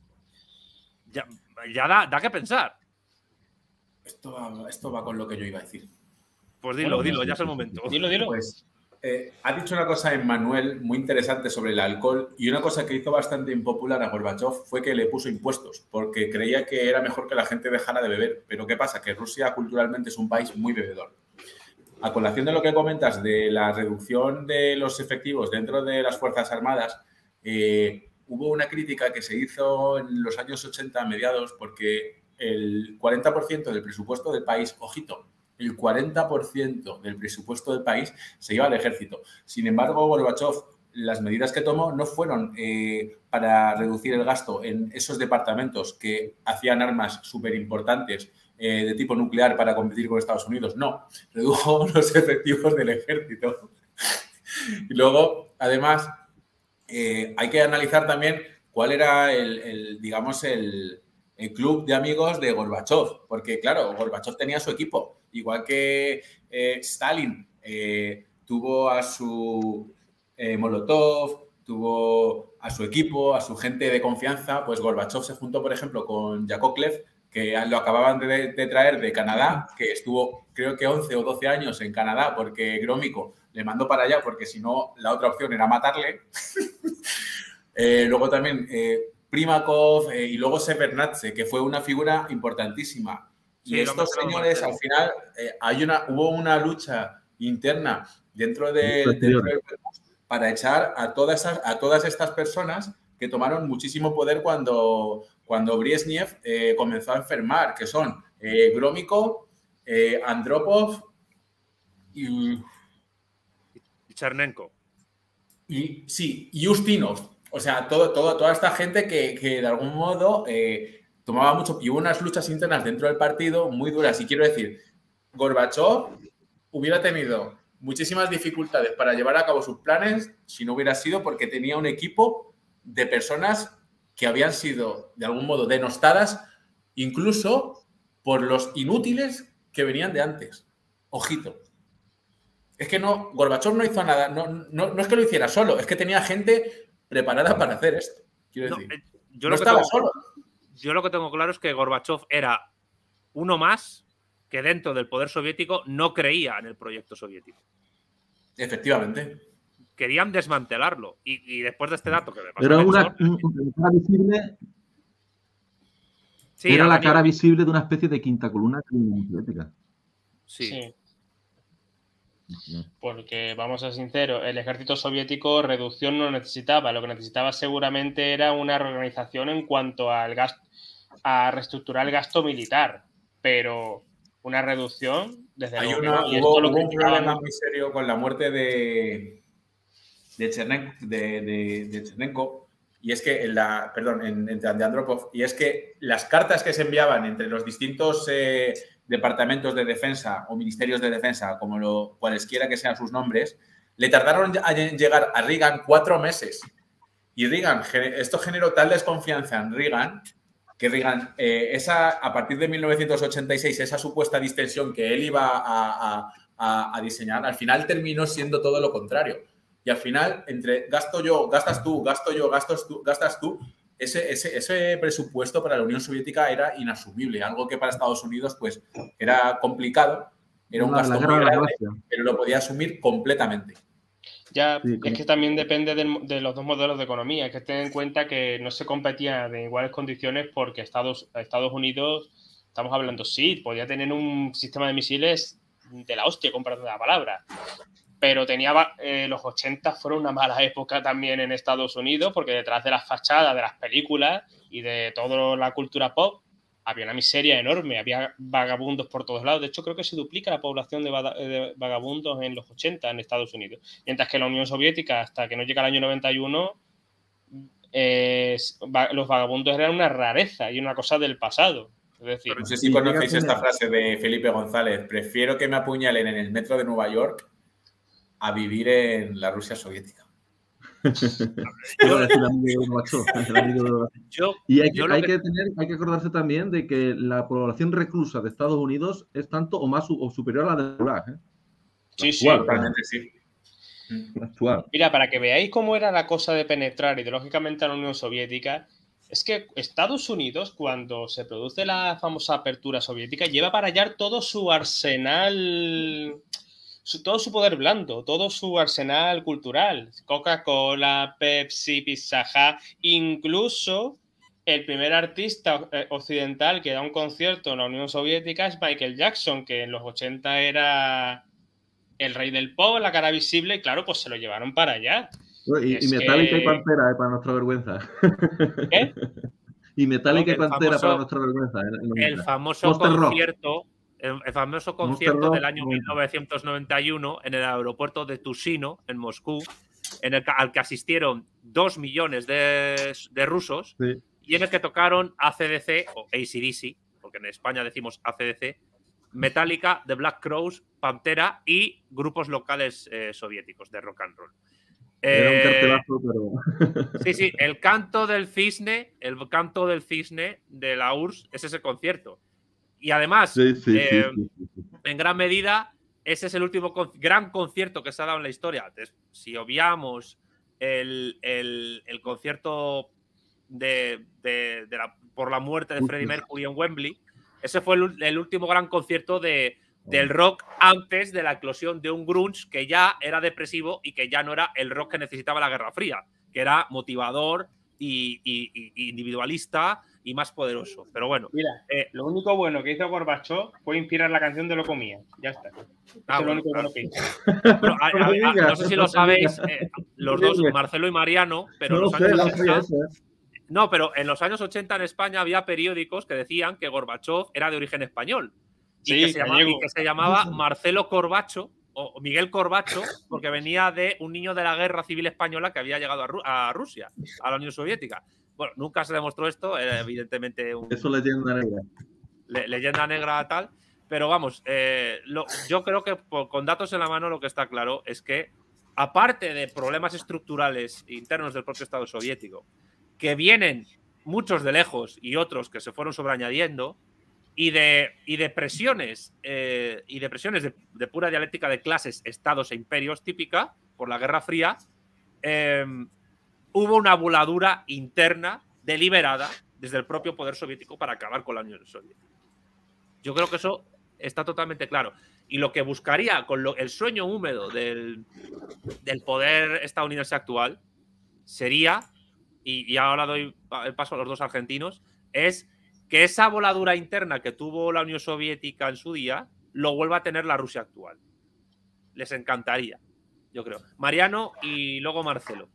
Ya da que pensar. Esto va con lo que yo iba a decir. Pues dilo, ya es el momento. Dilo. Pues ha dicho una cosa Emmanuel muy interesante sobre el alcohol y una cosa que hizo bastante impopular a Gorbachov fue que le puso impuestos porque creía que era mejor que la gente dejara de beber. Pero ¿qué pasa? Que Rusia culturalmente es un país muy bebedor. A colación de lo que comentas de la reducción de los efectivos dentro de las Fuerzas Armadas, hubo una crítica que se hizo en los años 80 mediados porque el 40% del presupuesto del país, ojito, el 40% del presupuesto del país se iba al ejército. Sin embargo, Gorbachov, las medidas que tomó no fueron para reducir el gasto en esos departamentos que hacían armas súper importantes de tipo nuclear para competir con Estados Unidos. No, redujo los efectivos del ejército. Y luego, además, hay que analizar también cuál era el club de amigos de Gorbachov, porque claro, Gorbachov tenía su equipo, igual que Stalin tuvo a su Molotov, tuvo a su equipo, a su gente de confianza, pues Gorbachov se juntó, por ejemplo, con Yakovlev, que lo acababan de traer de Canadá, que estuvo creo que 11 o 12 años en Canadá porque Gromyko le mandó para allá porque si no la otra opción era matarle. Luego también Primakov y luego Shevardnadze, que fue una figura importantísima. Y estos señores, al final, hubo una lucha interna dentro del para echar a todas estas personas que tomaron muchísimo poder cuando Brezhnev comenzó a enfermar, que son Gromyko, Andropov y Chernenko. Y Ustinov. O sea, toda esta gente que de algún modo tomaba mucho. Y hubo unas luchas internas dentro del partido muy duras. Y quiero decir, Gorbachov hubiera tenido muchísimas dificultades para llevar a cabo sus planes si no hubiera sido porque tenía un equipo de personas que habían sido de algún modo denostadas incluso por los inútiles que venían de antes. Ojito. Es que no, Gorbachov no hizo nada, no es que lo hiciera solo, es que tenía gente preparada para hacer esto. Quiero decir, no estaba solo. Yo lo que tengo claro es que Gorbachov era uno más que dentro del poder soviético no creía en el proyecto soviético. Efectivamente. Querían desmantelarlo. Y después de este dato que me pasó Era Néstor, cara visible, sí, era la Antonio, cara visible de una especie de quinta columna de la Unión Soviética. sí. Porque, vamos a ser sinceros, el ejército soviético reducción no necesitaba. Lo que necesitaba seguramente era una reorganización en cuanto al gasto, a reestructurar el gasto militar. Pero una reducción, desde luego que no. Y esto lo Hubo un criticaban problema mucho. muy serio con la muerte de Chernenko, y es que de Andropov, y es que las cartas que se enviaban entre los distintos departamentos de defensa o ministerios de defensa, como cualesquiera que sean sus nombres, le tardaron en llegar a Reagan 4 meses. Y Reagan, esto generó tal desconfianza en Reagan que Reagan, a partir de 1986, esa supuesta distensión que él iba a diseñar, al final terminó siendo todo lo contrario. Y al final, entre gasto yo, gastas tú, gasto yo, gastas tú, ese presupuesto para la Unión Soviética era inasumible. Algo que para Estados Unidos pues era complicado, era un gasto muy grande, pero lo podía asumir completamente. Ya, sí, es que también depende de los dos modelos de economía. Hay que tener en cuenta que no se competía de iguales condiciones porque Estados Unidos, estamos hablando, sí, podía tener un sistema de misiles de la hostia, comprando la palabra. Pero los 80 fueron una mala época también en Estados Unidos porque detrás de las fachadas de las películas y de toda la cultura pop había una miseria enorme, había vagabundos por todos lados. De hecho, creo que se duplica la población de vagabundos en los 80 en Estados Unidos. Mientras que en la Unión Soviética, hasta que no llega el año 91, los vagabundos eran una rareza y una cosa del pasado. Es decir, no sé si conocéis esta frase de Felipe González: prefiero que me apuñalen en el metro de Nueva York a vivir en la Rusia soviética. Y hay que acordarse también de que la población reclusa de Estados Unidos es tanto o más o superior a la de Gulag. Sí, totalmente sí. Actual. Mira, para que veáis cómo era la cosa de penetrar ideológicamente a la Unión Soviética, es que Estados Unidos, cuando se produce la famosa apertura soviética, lleva para allá todo su arsenal, todo su poder blando, todo su arsenal cultural. Coca-Cola, Pepsi, Pizza Hut, incluso el primer artista occidental que da un concierto en la Unión Soviética es Michael Jackson, que en los 80 era el rey del pop, la cara visible, y claro, pues se lo llevaron para allá. Y Metallica y Pantera, para nuestra vergüenza. ¿Qué? Y Metallica y Pantera para nuestra vergüenza. El famoso concierto... El famoso concierto del año 1991 en el aeropuerto de Tushino, en Moscú, al que asistieron 2 millones de rusos, sí, y en el que tocaron AC/DC o AC/DC, porque en España decimos AC/DC, Metallica, The Black Crowes, Pantera y grupos locales soviéticos de rock and roll. Era un cartelazo, pero... Sí, el canto del cisne de la URSS es ese concierto. Y además, en gran medida, ese es el último gran concierto que se ha dado en la historia. Si obviamos el concierto por la muerte de Freddie Mercury en Wembley, ese fue el último gran concierto del rock antes de la eclosión de un grunge que ya era depresivo y que ya no era el rock que necesitaba la Guerra Fría, que era motivador y individualista y más poderoso. Pero bueno. Mira, lo único bueno que hizo Gorbachov fue inspirar la canción de Lo Comía. Ya está. Es lo único bueno que hizo. Pero, no sé si lo sabéis, los dos, Marcelo y Mariano, pero pero en los años 80 en España había periódicos que decían que Gorbachov era de origen español. Y que se llamaba Marcelo Corbacho o Miguel Corbacho, porque venía de un niño de la Guerra Civil Española que había llegado a Rusia, a la Unión Soviética. Bueno, nunca se demostró esto, evidentemente... Eso es leyenda negra. Leyenda negra tal, pero vamos, yo creo que con datos en la mano lo que está claro es que, aparte de problemas estructurales internos del propio Estado soviético, que vienen muchos de lejos y otros que se fueron sobreañadiendo, y de presiones de pura dialéctica de clases, estados e imperios típica por la Guerra Fría, hubo una voladura interna deliberada desde el propio poder soviético para acabar con la Unión Soviética. Yo creo que eso está totalmente claro. Y lo que buscaría con el sueño húmedo del poder estadounidense actual sería, y ahora doy el paso a los dos argentinos, es que esa voladura interna que tuvo la Unión Soviética en su día lo vuelva a tener la Rusia actual. Les encantaría, yo creo. Mariano y luego Marcelo.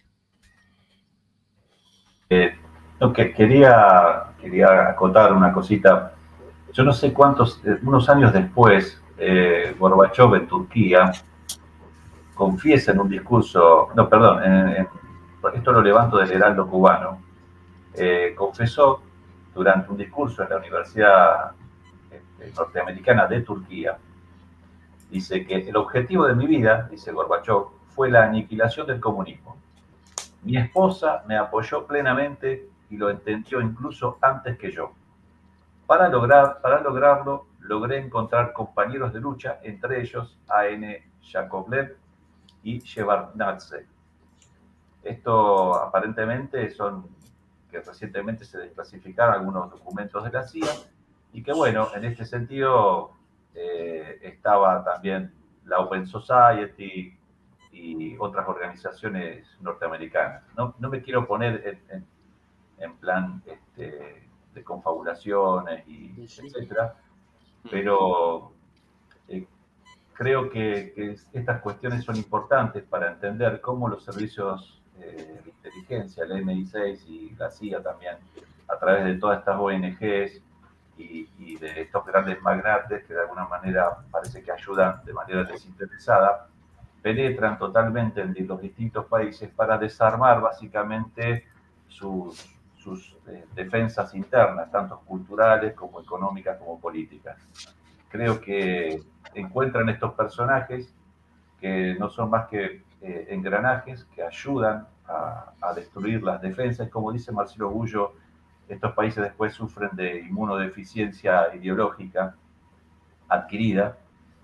Quería acotar una cosita. Yo no sé unos años después, Gorbachov en Turquía confiesa en un discurso, no, perdón, esto lo levanto del Heraldo cubano, confesó durante un discurso en la Universidad Norteamericana de Turquía, dice que el objetivo de mi vida, dice Gorbachov, fue la aniquilación del comunismo. Mi esposa me apoyó plenamente y lo entendió incluso antes que yo. Para lograrlo, logré encontrar compañeros de lucha, entre ellos A.N. Yakovlev y Shevardnadze. Esto aparentemente que recientemente se desclasificaron algunos documentos de la CIA y que, bueno, en este sentido estaba también la Open Society y otras organizaciones norteamericanas. No me quiero poner en plan de confabulaciones y etcétera, pero creo que estas cuestiones son importantes para entender cómo los servicios de inteligencia, el MI6 y la CIA también, a través de todas estas ONGs y de estos grandes magnates que de alguna manera parece que ayudan de manera desinteresada, penetran totalmente en los distintos países para desarmar básicamente sus defensas internas, tanto culturales como económicas como políticas. Creo que encuentran estos personajes que no son más que engranajes que ayudan a destruir las defensas. Como dice Marcelo Gullo, estos países después sufren de inmunodeficiencia ideológica adquirida,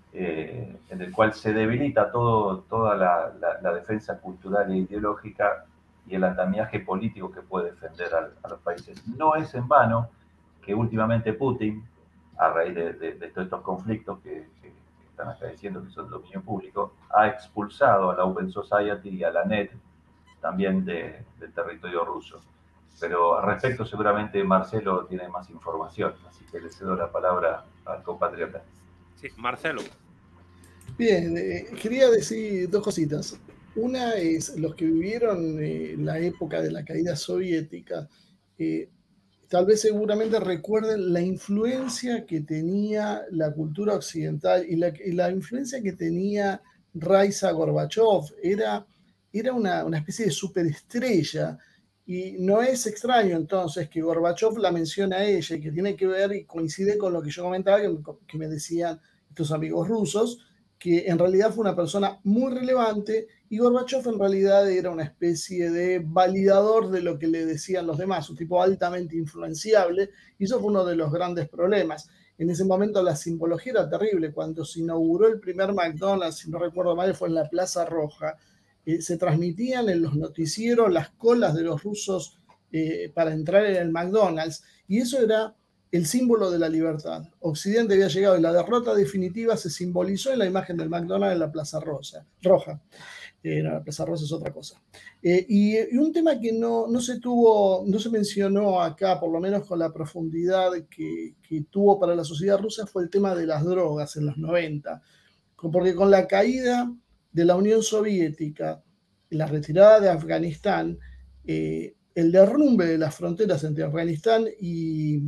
en el cual se debilita toda la defensa cultural e ideológica y el andamiaje político que puede defender a los países. No es en vano que últimamente Putin, a raíz de todos estos conflictos que están acaeciendo, que son de dominio público, ha expulsado a la Open Society y a la NET también del territorio ruso. Pero al respecto seguramente Marcelo tiene más información, así que le cedo la palabra al compatriota. Sí, Marcelo. Bien, quería decir dos cositas. Una es, los que vivieron la época de la caída soviética, tal vez seguramente recuerden la influencia que tenía la cultura occidental y la influencia que tenía Raisa Gorbachov. Era una especie de superestrella. Y no es extraño entonces que Gorbachov la mencione a ella y que tiene que ver y coincide con lo que yo comentaba, que me decían estos amigos rusos, que en realidad fue una persona muy relevante y Gorbachov en realidad era una especie de validador de lo que le decían los demás, un tipo altamente influenciable, y eso fue uno de los grandes problemas. En ese momento la simbología era terrible. Cuando se inauguró el primer McDonald's, si no recuerdo mal, fue en la Plaza Roja. Se transmitían en los noticieros las colas de los rusos para entrar en el McDonald's, y eso era el símbolo de la libertad. Occidente había llegado y la derrota definitiva se simbolizó en la imagen del McDonald's en la Plaza Roja. No, la Plaza Roja es otra cosa. Y un tema que no se mencionó acá, por lo menos con la profundidad que tuvo para la sociedad rusa, fue el tema de las drogas en los 90. Porque con la caída de la Unión Soviética, la retirada de Afganistán, el derrumbe de las fronteras entre Afganistán y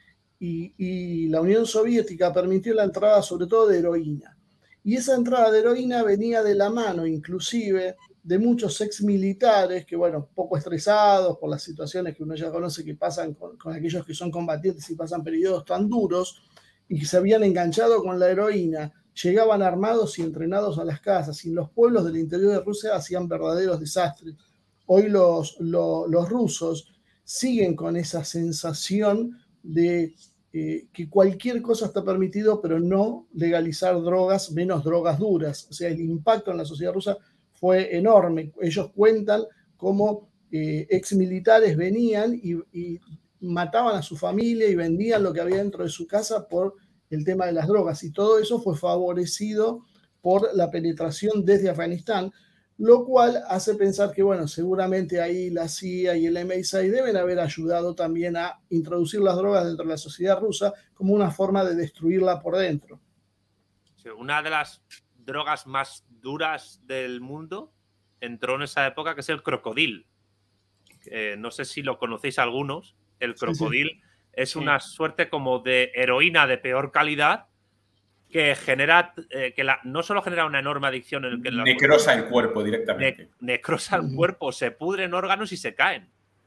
la Unión Soviética permitió la entrada sobre todo de heroína. Y esa entrada de heroína venía de la mano inclusive de muchos exmilitares que, bueno, poco estresados por las situaciones que uno ya conoce que pasan con aquellos que son combatientes y pasan periodos tan duros, y que se habían enganchado con la heroína, llegaban armados y entrenados a las casas, y en los pueblos del interior de Rusia hacían verdaderos desastres. Hoy los rusos siguen con esa sensación de que cualquier cosa está permitido, pero no legalizar drogas, menos drogas duras. O sea, el impacto en la sociedad rusa fue enorme. Ellos cuentan cómo exmilitares venían y mataban a su familia y vendían lo que había dentro de su casa por el tema de las drogas, y todo eso fue favorecido por la penetración desde Afganistán, lo cual hace pensar que, bueno, seguramente ahí la CIA y el MI6 deben haber ayudado también a introducir las drogas dentro de la sociedad rusa como una forma de destruirla por dentro. Sí, una de las drogas más duras del mundo entró en esa época, que es el crocodil. No sé si lo conocéis algunos. El crocodil sí. Es una suerte como de heroína de peor calidad que genera, no solo genera una enorme adicción en el que necrosa el cuerpo directamente. Necrosa el cuerpo, se pudren órganos y se caen.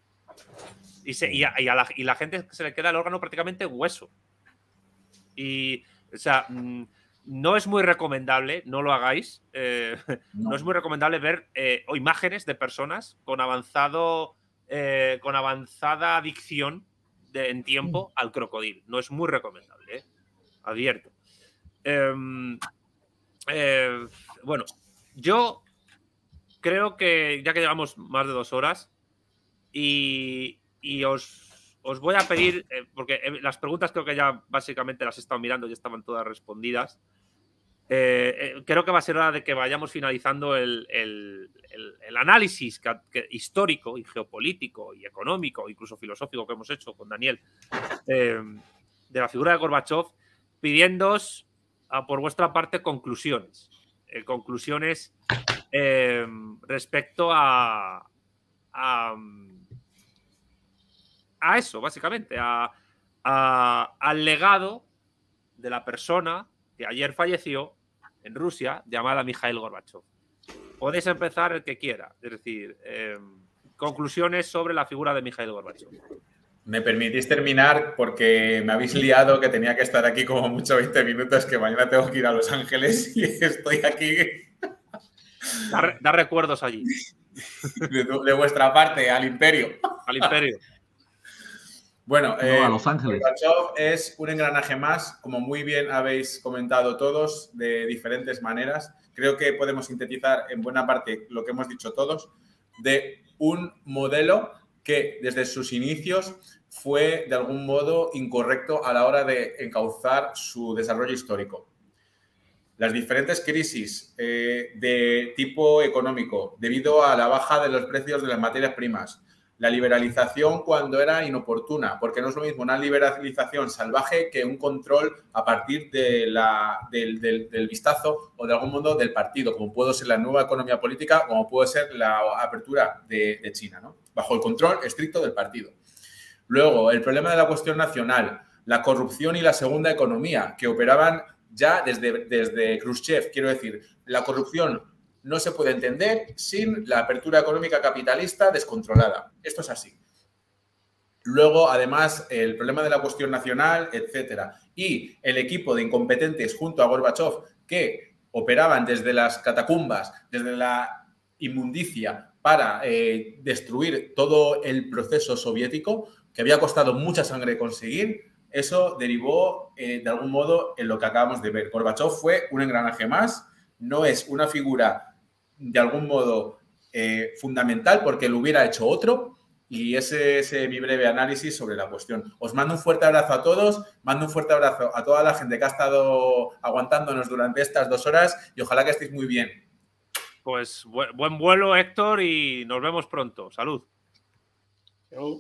Y la gente se le queda el órgano prácticamente hueso. Y, o sea, no es muy recomendable, no lo hagáis, no es muy recomendable ver o imágenes de personas con avanzada adicción en tiempo al crocodil. No es muy recomendable, advierto. Bueno, yo creo que ya que llevamos más de 2 horas y os voy a pedir, porque las preguntas creo que ya básicamente las he estado mirando y estaban todas respondidas. Creo que va a ser hora de que vayamos finalizando el análisis histórico y geopolítico y económico, incluso filosófico, que hemos hecho con Daniel, de la figura de Gorbachov, pidiéndoos por vuestra parte conclusiones. Conclusiones respecto a eso, básicamente, al legado de la persona que ayer falleció en Rusia, llamada Mikhail Gorbachov. Podéis empezar el que quiera, es decir, conclusiones sobre la figura de Mikhail Gorbachov. Me permitís terminar porque me habéis liado, que tenía que estar aquí como mucho 20 minutos, que mañana tengo que ir a Los Ángeles y estoy aquí. Da recuerdos allí. De vuestra parte, al imperio. Al imperio. Bueno, a Los Ángeles. Gorbachov es un engranaje más, como muy bien habéis comentado todos, de diferentes maneras. Creo que podemos sintetizar en buena parte lo que hemos dicho todos, de un modelo que desde sus inicios fue de algún modo incorrecto a la hora de encauzar su desarrollo histórico. Las diferentes crisis de tipo económico debido a la baja de los precios de las materias primas, la liberalización cuando era inoportuna, porque no es lo mismo una liberalización salvaje que un control a partir de del vistazo o de algún modo del partido, como puede ser la nueva economía política, como puede ser la apertura de China, ¿no? Bajo el control estricto del partido. Luego, el problema de la cuestión nacional, la corrupción y la segunda economía, que operaban ya desde Khrushchev. Quiero decir, la corrupción no se puede entender sin la apertura económica capitalista descontrolada. Esto es así. Luego, además, el problema de la cuestión nacional, etcétera. Y el equipo de incompetentes junto a Gorbachov que operaban desde las catacumbas, desde la inmundicia para destruir todo el proceso soviético, que había costado mucha sangre conseguir, eso derivó de algún modo en lo que acabamos de ver. Gorbachov fue un engranaje más, no es una figura de algún modo fundamental porque lo hubiera hecho otro, y ese es mi breve análisis sobre la cuestión. Os mando un fuerte abrazo a todos, mando un fuerte abrazo a toda la gente que ha estado aguantándonos durante estas 2 horas y ojalá que estéis muy bien. Pues buen vuelo, Héctor, y nos vemos pronto. Salud. Chau.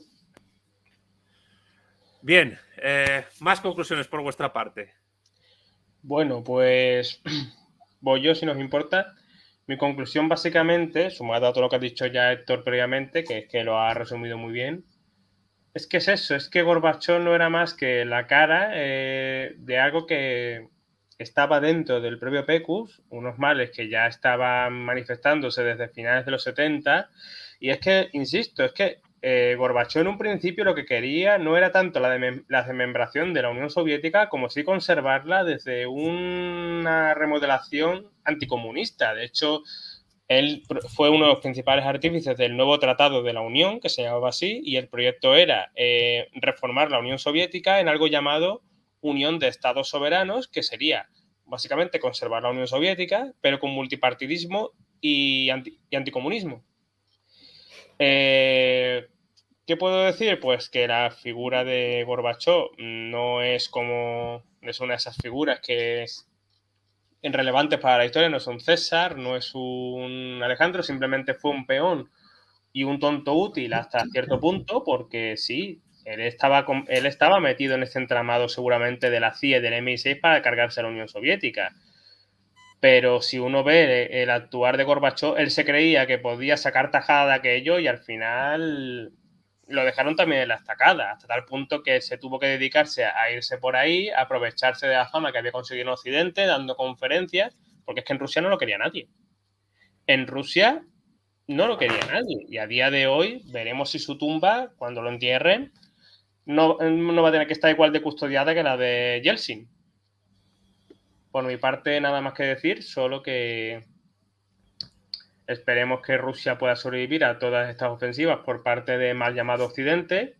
Bien, más conclusiones por vuestra parte. Bueno, pues voy yo, si nos importa. Mi conclusión, básicamente, sumado a todo lo que ha dicho ya Héctor previamente, que es que lo ha resumido muy bien, es que es eso, es que Gorbachov no era más que la cara de algo que estaba dentro del propio PECUS, unos males que ya estaban manifestándose desde finales de los 70, y es que, insisto, es que Gorbachov en un principio lo que quería no era tanto la desmembración de la Unión Soviética como sí conservarla desde una remodelación anticomunista. De hecho, él fue uno de los principales artífices del nuevo Tratado de la Unión, que se llamaba así, y el proyecto era reformar la Unión Soviética en algo llamado Unión de Estados Soberanos, que sería básicamente conservar la Unión Soviética, pero con multipartidismo y anticomunismo. ¿Qué puedo decir? Pues que la figura de Gorbachov no es una de esas figuras que es irrelevante para la historia, no es un César, no es un Alejandro, simplemente fue un peón y un tonto útil hasta cierto punto, porque sí, él estaba metido en este entramado seguramente de la CIA y del MI6 para cargarse a la Unión Soviética. Pero si uno ve el actuar de Gorbachov, él se creía que podía sacar tajada de aquello y al final lo dejaron también en la estacada, hasta tal punto que se tuvo que dedicarse a irse por ahí, a aprovecharse de la fama que había conseguido en Occidente, dando conferencias, porque es que en Rusia no lo quería nadie. En Rusia no lo quería nadie. Y a día de hoy veremos si su tumba, cuando lo entierren, no va a tener que estar igual de custodiada que la de Yeltsin. Por mi parte, nada más que decir, solo que esperemos que Rusia pueda sobrevivir a todas estas ofensivas por parte de mal llamado Occidente.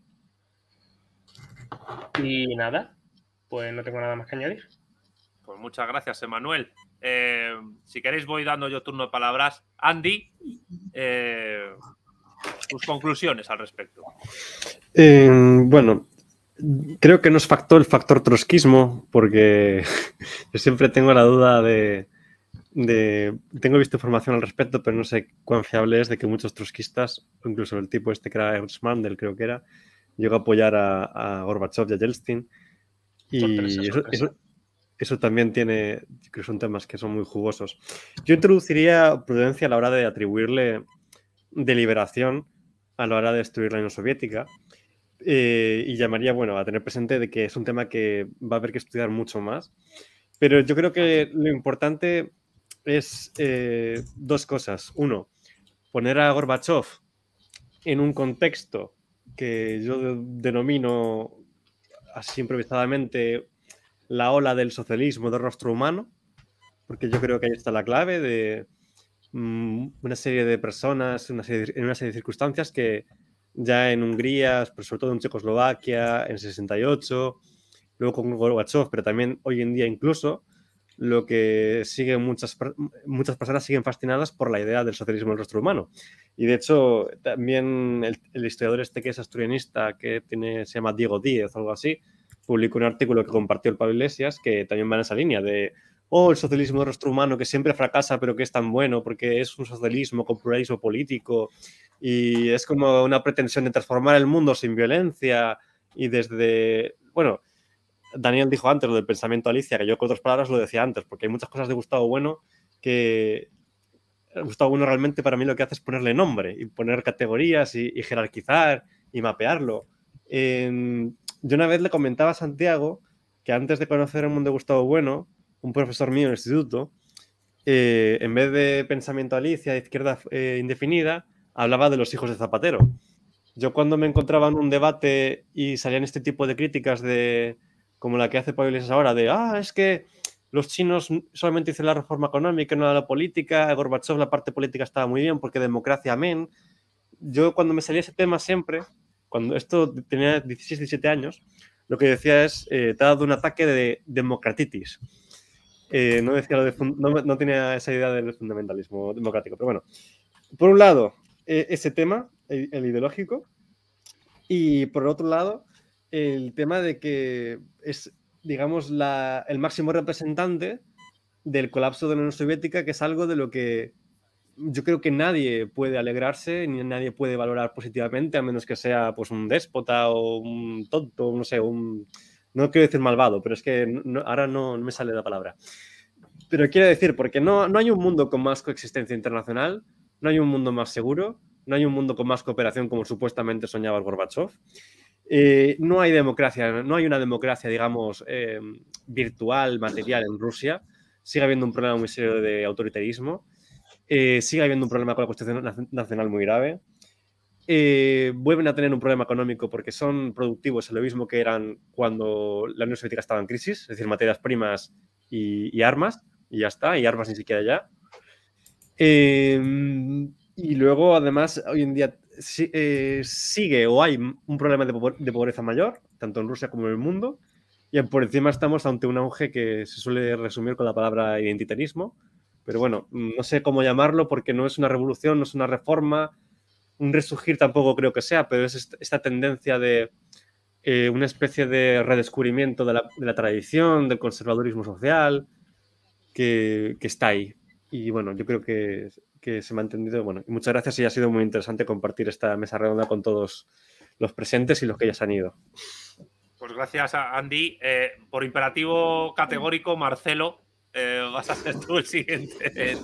Y nada, pues no tengo nada más que añadir. Pues muchas gracias, Emanuel. Si queréis voy dando yo turno de palabras. Andy, tus conclusiones al respecto. Bueno, creo que nos faltó el factor trotskismo, porque yo siempre tengo la duda tengo visto información al respecto, pero no sé cuán fiable es de que muchos trotskistas, incluso el tipo este que era Ernst Mandel, creo que era, llegó a apoyar a Gorbachov y a Yeltsin. Y eso también tiene, creo que son temas que son muy jugosos. Yo introduciría prudencia a la hora de atribuirle deliberación a la hora de destruir la Unión Soviética. Y llamaría, bueno, a tener presente de que es un tema que va a haber que estudiar mucho más. Pero yo creo que lo importante es dos cosas. Uno, poner a Gorbachov en un contexto que yo denomino así improvisadamente la ola del socialismo de rostro humano, porque yo creo que ahí está la clave de una serie de personas, en una serie de circunstancias que ya en Hungría, pero sobre todo en Checoslovaquia, en 68, luego con Gorbachov, pero también hoy en día incluso, lo que siguen muchas personas siguen fascinadas por la idea del socialismo del rostro humano. Y de hecho, también el historiador este que es asturianista, que se llama Diego Díez o algo así, publicó un artículo que compartió el Pablo Iglesias que también va en esa línea de el socialismo del rostro humano que siempre fracasa pero que es tan bueno porque es un socialismo con pluralismo político y es como una pretensión de transformar el mundo sin violencia y desde... Bueno, Daniel dijo antes lo del pensamiento Alicia, que yo con otras palabras lo decía antes, porque hay muchas cosas de Gustavo Bueno que Gustavo Bueno realmente para mí lo que hace es ponerle nombre y poner categorías y jerarquizar y mapearlo. Yo una vez le comentaba a Santiago que antes de conocer el mundo de Gustavo Bueno, un profesor mío en el instituto, en vez de pensamiento Alicia, de izquierda indefinida, hablaba de los hijos de Zapatero. Yo cuando me encontraba en un debate y salían este tipo de críticas como la que hace Pablo Iglesias ahora, es que los chinos solamente hicieron la reforma económica, no la política, Gorbachov la parte política estaba muy bien porque democracia, amén. Yo cuando me salía ese tema siempre, cuando esto tenía 16, 17 años, lo que decía es, te ha dado un ataque de democratitis. No decía no tenía esa idea del fundamentalismo democrático, pero bueno. Por un lado, ese tema, el ideológico, y por el otro lado, el tema de que es, digamos, el máximo representante del colapso de la Unión Soviética, que es algo de lo que yo creo que nadie puede alegrarse ni nadie puede valorar positivamente, a menos que sea pues, un déspota o un tonto, no sé, no quiero decir malvado, pero es que ahora no me sale la palabra. Pero quiero decir, porque no hay un mundo con más coexistencia internacional, no hay un mundo más seguro, no hay un mundo con más cooperación como supuestamente soñaba Gorbachov. No hay democracia, no hay una democracia, digamos, virtual, material en Rusia. Sigue habiendo un problema muy serio de autoritarismo. Sigue habiendo un problema con la Constitución Nacional muy grave. Vuelven a tener un problema económico porque son productivos lo mismo que eran cuando la Unión Soviética estaba en crisis, es decir, materias primas y armas, y ya está, y armas ni siquiera ya. Y luego, además, hoy en día sigue o hay un problema de pobreza mayor, tanto en Rusia como en el mundo, y por encima estamos ante un auge que se suele resumir con la palabra identitarismo, pero bueno, no sé cómo llamarlo porque no es una revolución, no es una reforma, un resurgir tampoco creo que sea, pero es esta tendencia de una especie de redescubrimiento de la tradición, del conservadurismo social, que está ahí. Y bueno, yo creo que se me ha entendido. Bueno, y muchas gracias y ha sido muy interesante compartir esta mesa redonda con todos los presentes y los que ya se han ido. Pues gracias a Andy. Por imperativo categórico, Marcelo, vas a ser tú el siguiente.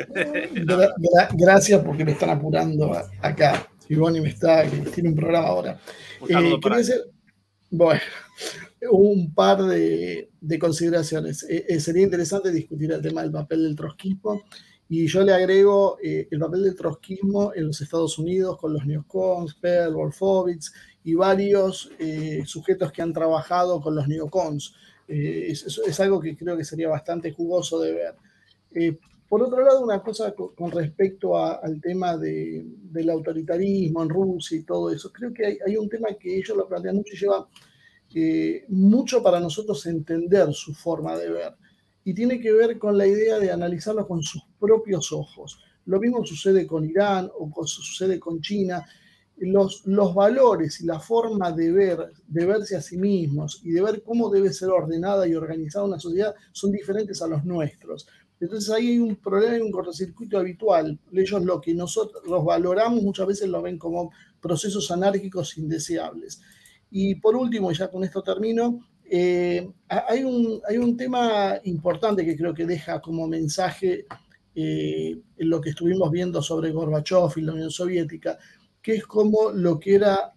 Gracias porque me están apurando acá. Ivonne me está, que tiene un programa ahora. Quería hacer, bueno, un par de consideraciones. Sería interesante discutir el tema del papel del trotskismo, y yo le agrego el papel del trotskismo en los Estados Unidos con los neocons, Pearl, Wolfowitz y varios sujetos que han trabajado con los neocons. Es algo que creo que sería bastante jugoso de ver. Por otro lado, una cosa con respecto al tema del autoritarismo en Rusia y todo eso, creo que hay un tema que ellos lo plantean mucho y lleva mucho para nosotros entender su forma de ver. Y tiene que ver con la idea de analizarlo con sus propios ojos. Lo mismo sucede con Irán o sucede con China. Los valores y la forma de verse a sí mismos y de ver cómo debe ser ordenada y organizada una sociedad son diferentes a los nuestros. Entonces ahí hay un problema y un cortocircuito habitual. Ellos lo que nosotros los valoramos muchas veces lo ven como procesos anárquicos indeseables. Y por último, ya con esto termino, hay un tema importante que creo que deja como mensaje en lo que estuvimos viendo sobre Gorbachov y la Unión Soviética, que es como lo que era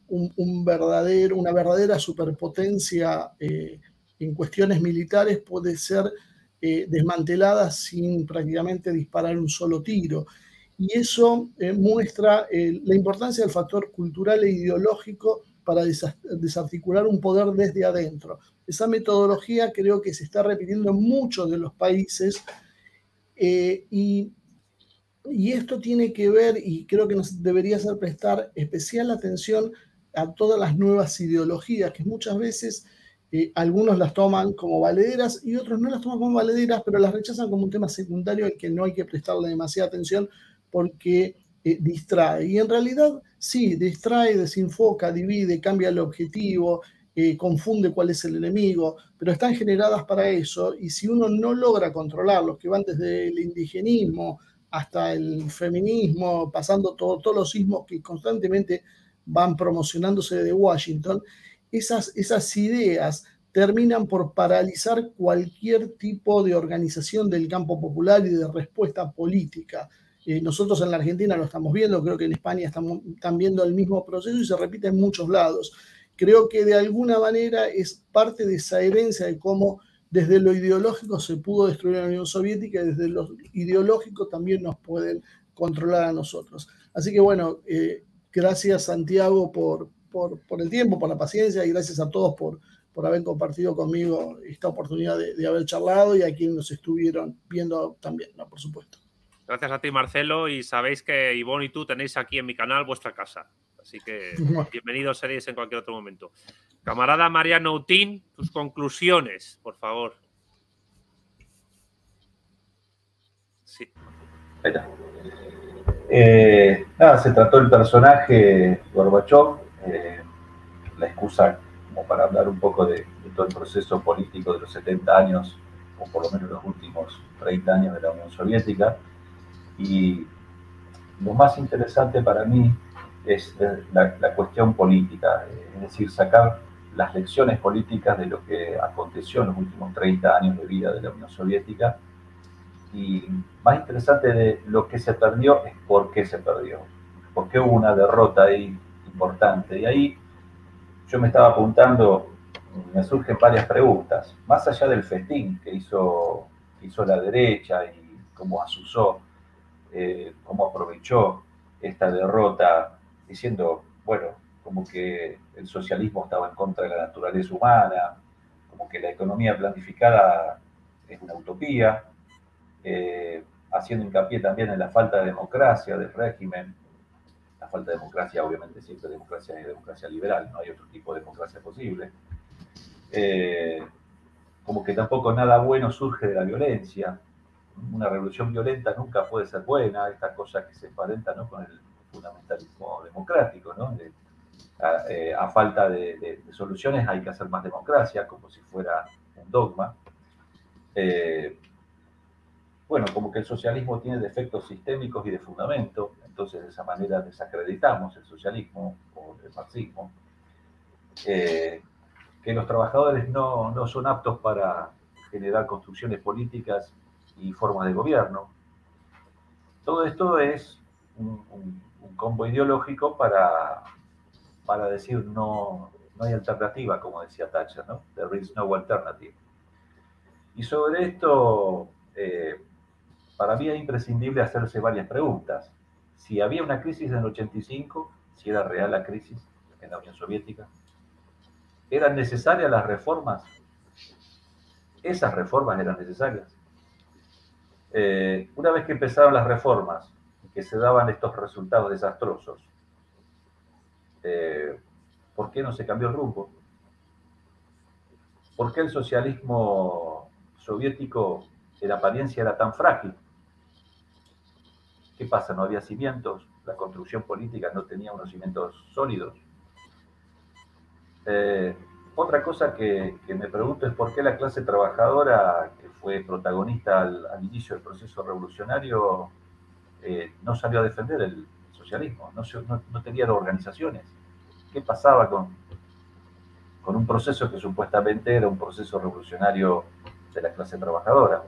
una verdadera superpotencia en cuestiones militares puede ser desmantelada sin prácticamente disparar un solo tiro. Y eso muestra la importancia del factor cultural e ideológico para desarticular un poder desde adentro. Esa metodología creo que se está repitiendo en muchos de los países y esto tiene que ver, y creo que nos debería hacer prestar especial atención a todas las nuevas ideologías, que muchas veces algunos las toman como valederas y otros no las toman como valederas, pero las rechazan como un tema secundario al que no hay que prestarle demasiada atención porque distrae. Y en realidad sí, distrae, desenfoca, divide, cambia el objetivo, confunde cuál es el enemigo, pero están generadas para eso, y si uno no logra controlarlos, que van desde el indigenismo hasta el feminismo, pasando todos los sismos que constantemente van promocionándose de Washington, esas ideas terminan por paralizar cualquier tipo de organización del campo popular y de respuesta política. Nosotros en la Argentina lo estamos viendo, creo que en España están viendo el mismo proceso y se repite en muchos lados. Creo que de alguna manera es parte de esa herencia de cómo desde lo ideológico se pudo destruir a la Unión Soviética y desde lo ideológico también nos pueden controlar a nosotros. Así que bueno, gracias Santiago por el tiempo, por la paciencia, y gracias a todos por haber compartido conmigo esta oportunidad de haber charlado, y a quienes nos estuvieron viendo también, ¿no? Por supuesto. Gracias a ti, Marcelo, y sabéis que Ivonne y tú tenéis aquí en mi canal vuestra casa. Así que bienvenidos seréis en cualquier otro momento. Camarada Mariano Utín, tus conclusiones, por favor. Sí. Ahí está. Nada, se trató el personaje Gorbachov, la excusa como para hablar un poco de todo el proceso político de los 70 años, o por lo menos los últimos 30 años de la Unión Soviética. Y lo más interesante para mí es la cuestión política, es decir, sacar las lecciones políticas de lo que aconteció en los últimos 30 años de vida de la Unión Soviética. Y más interesante de lo que se perdió es por qué se perdió, por qué hubo una derrota ahí importante. Y ahí yo me estaba apuntando, me surgen varias preguntas, más allá del festín que hizo la derecha y cómo asusó, cómo aprovechó esta derrota diciendo, bueno, como que el socialismo estaba en contra de la naturaleza humana, como que la economía planificada es una utopía, haciendo hincapié también en la falta de democracia del régimen. La falta de democracia, obviamente, siempre democracia es democracia liberal, no hay otro tipo de democracia posible. Como que tampoco nada bueno surge de la violencia. Una revolución violenta nunca puede ser buena, esta cosa que se emparenta, ¿no?, con fundamentalismo democrático, ¿no? A falta de soluciones hay que hacer más democracia, como si fuera un dogma. Bueno, como que el socialismo tiene defectos sistémicos y de fundamento, entonces de esa manera desacreditamos el socialismo o el marxismo. Que los trabajadores no son aptos para generar construcciones políticas y formas de gobierno. Todo esto es un combo ideológico para decir no hay alternativa, como decía Thatcher, ¿no? There is no alternative. Y sobre esto, para mí es imprescindible hacerse varias preguntas. Si había una crisis en el 85, si era real la crisis en la Unión Soviética, ¿eran necesarias las reformas? ¿Esas reformas eran necesarias? Una vez que empezaron las reformas, que se daban estos resultados desastrosos, ¿por qué no se cambió el rumbo? ¿Por qué el socialismo soviético en apariencia era tan frágil? ¿Qué pasa? ¿No había cimientos? ¿La construcción política no tenía unos cimientos sólidos? Otra cosa que me pregunto es por qué la clase trabajadora, que fue protagonista al inicio del proceso revolucionario, no salió a defender el socialismo, no tenía organizaciones. ¿Qué pasaba con un proceso que supuestamente era un proceso revolucionario de la clase trabajadora?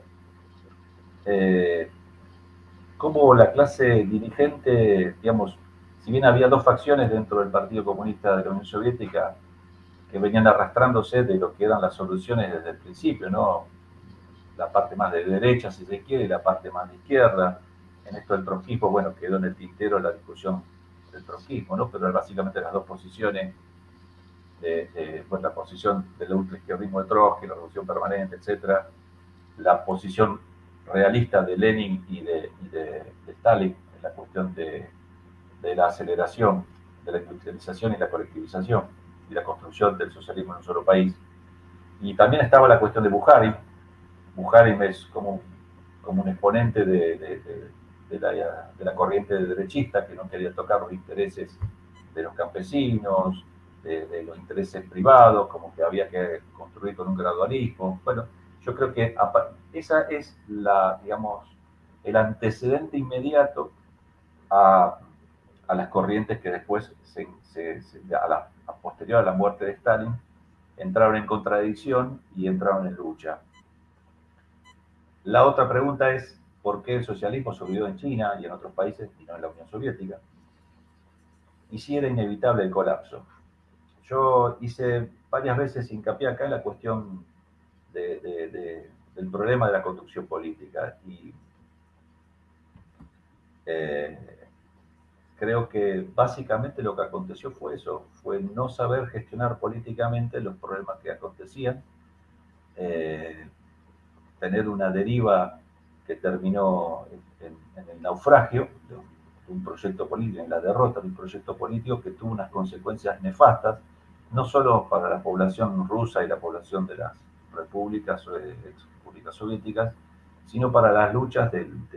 Cómo la clase dirigente, digamos, si bien había dos facciones dentro del Partido Comunista de la Unión Soviética que venían arrastrándose de lo que eran las soluciones desde el principio, ¿no? La parte más de derecha, si se quiere, y la parte más de izquierda. En esto del trotskismo, bueno, quedó en el tintero la discusión del trotskismo, ¿no? Pero básicamente las dos posiciones, bueno, la posición del ultraizquierdismo de Trotsky, la revolución permanente, etcétera, la posición realista de Lenin y de Stalin en la cuestión de la aceleración, de la industrialización y la colectivización y la construcción del socialismo en un solo país. Y también estaba la cuestión de Bukharin. Bukharin es como un exponente de la corriente derechista que no quería tocar los intereses de los campesinos, de los intereses privados, como que había que construir con un gradualismo. Bueno, yo creo que esa es digamos, el antecedente inmediato a las corrientes que después, a posterior a la muerte de Stalin, entraron en contradicción y entraron en lucha. La otra pregunta es, ¿por qué el socialismo sobrevivió en China y en otros países y no en la Unión Soviética? Y si era inevitable el colapso. Yo hice varias veces hincapié acá en la cuestión del problema de la construcción política y creo que básicamente lo que aconteció fue eso, fue no saber gestionar políticamente los problemas que acontecían, tener una deriva que terminó en el naufragio de un proyecto político, en la derrota de un proyecto político que tuvo unas consecuencias nefastas, no solo para la población rusa y la población de las repúblicas o ex-repúblicas soviéticas, sino para las luchas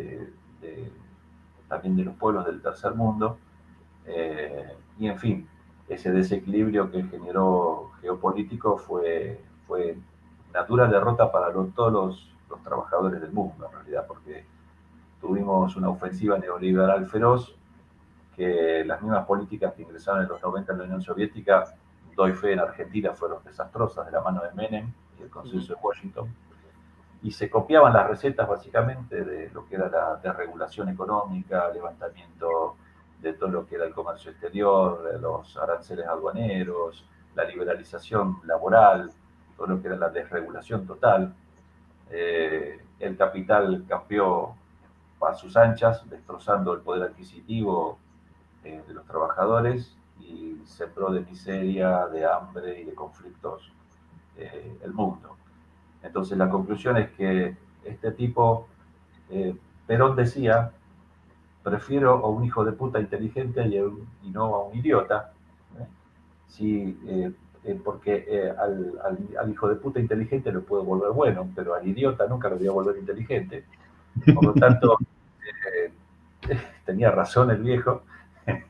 también de los pueblos del tercer mundo, y en fin, ese desequilibrio que generó geopolítico fue una dura derrota para todos los trabajadores del mundo, en realidad, porque tuvimos una ofensiva neoliberal feroz, que las mismas políticas que ingresaron en los 90 en la Unión Soviética, doy fe, en Argentina fueron desastrosas de la mano de Menem y el Consenso de Washington, y se copiaban las recetas básicamente de lo que era la desregulación económica, levantamiento de todo lo que era el comercio exterior, de los aranceles aduaneros, la liberalización laboral, todo lo que era la desregulación total. El capital campeó a sus anchas, destrozando el poder adquisitivo de los trabajadores y sembró de miseria, de hambre y de conflictos el mundo. Entonces la conclusión es que este tipo, Perón decía, prefiero a un hijo de puta inteligente y no a un idiota, porque al hijo de puta inteligente lo puedo volver bueno, pero al idiota nunca lo voy a volver inteligente. Por lo tanto, tenía razón el viejo,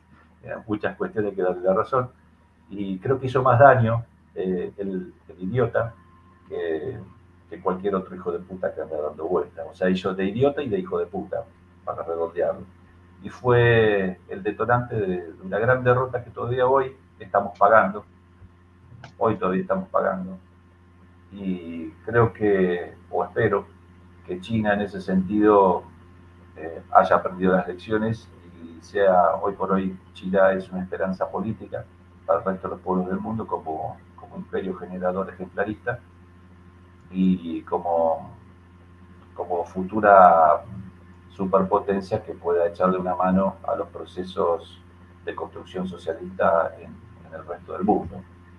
muchas cuestiones hay que darle la razón. Y creo que hizo más daño el idiota que cualquier otro hijo de puta que anda dando vueltas. O sea, hizo de idiota y de hijo de puta, para redondearlo. Y fue el detonante de una gran derrota que todavía hoy estamos pagando. Hoy todavía estamos pagando. Y creo que, o espero, que China en ese sentido haya aprendido las lecciones y sea hoy por hoy China es una esperanza política para el resto de los pueblos del mundo como imperio generador ejemplarista y como futura superpotencia que pueda echarle una mano a los procesos de construcción socialista en el resto del mundo.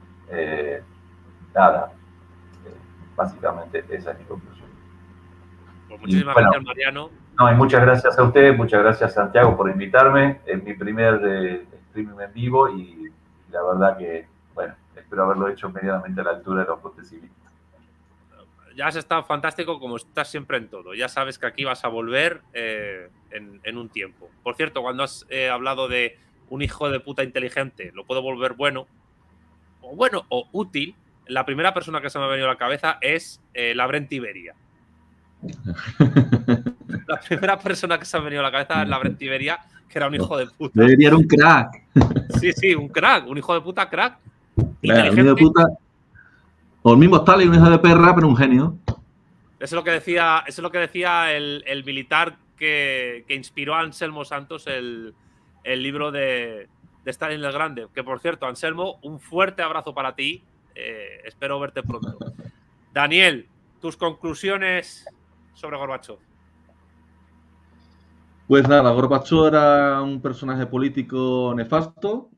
Básicamente esa es mi conclusión. Pues muchísimas gracias, Mariano. No, y muchas gracias a ustedes, muchas gracias, Santiago, por invitarme. Es mi primer streaming en vivo y la verdad que, bueno, espero haberlo hecho medianamente a la altura de los acontecimientos. Ya has estado fantástico como estás siempre en todo. Ya sabes que aquí vas a volver en un tiempo. Por cierto, cuando has hablado de un hijo de puta inteligente, lo puedo volver bueno o útil, la primera persona que se me ha venido a la cabeza es Lavrent Iberia. La primera persona que se ha venido a la cabeza es Lavrent Iberia, que era un hijo de puta. Iberia era un crack. Sí, un crack, un hijo de puta crack. Claro, un hijo de puta. O el mismo Stalin, un hijo de perra, pero un genio. Eso es lo que decía el militar que inspiró a Anselmo Santos el libro de Stalin el Grande. Que, por cierto, Anselmo, un fuerte abrazo para ti. Espero verte pronto. Daniel, tus conclusiones sobre Gorbachov. Pues nada, Gorbachov era un personaje político nefasto,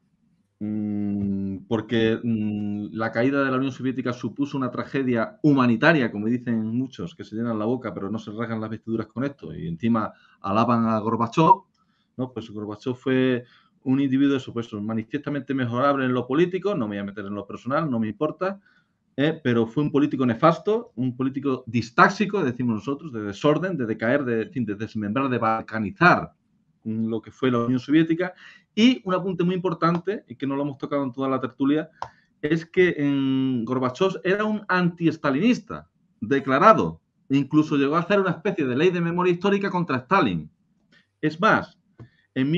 porque la caída de la Unión Soviética supuso una tragedia humanitaria, como dicen muchos, que se llenan la boca pero no se rasgan las vestiduras con esto, y encima alaban a Gorbachov, ¿no? Pues Gorbachov fue un individuo, eso, pues, manifiestamente mejorable en lo político, no me voy a meter en lo personal, no me importa, pero fue un político nefasto, un político distáxico, decimos nosotros, de desorden, de decaer, de desmembrar, de balcanizar lo que fue la Unión Soviética. Y un apunte muy importante, y que no lo hemos tocado en toda la tertulia, es que Gorbachov era un anti-stalinista, declarado. Incluso llegó a hacer una especie de ley de memoria histórica contra Stalin. Es más, en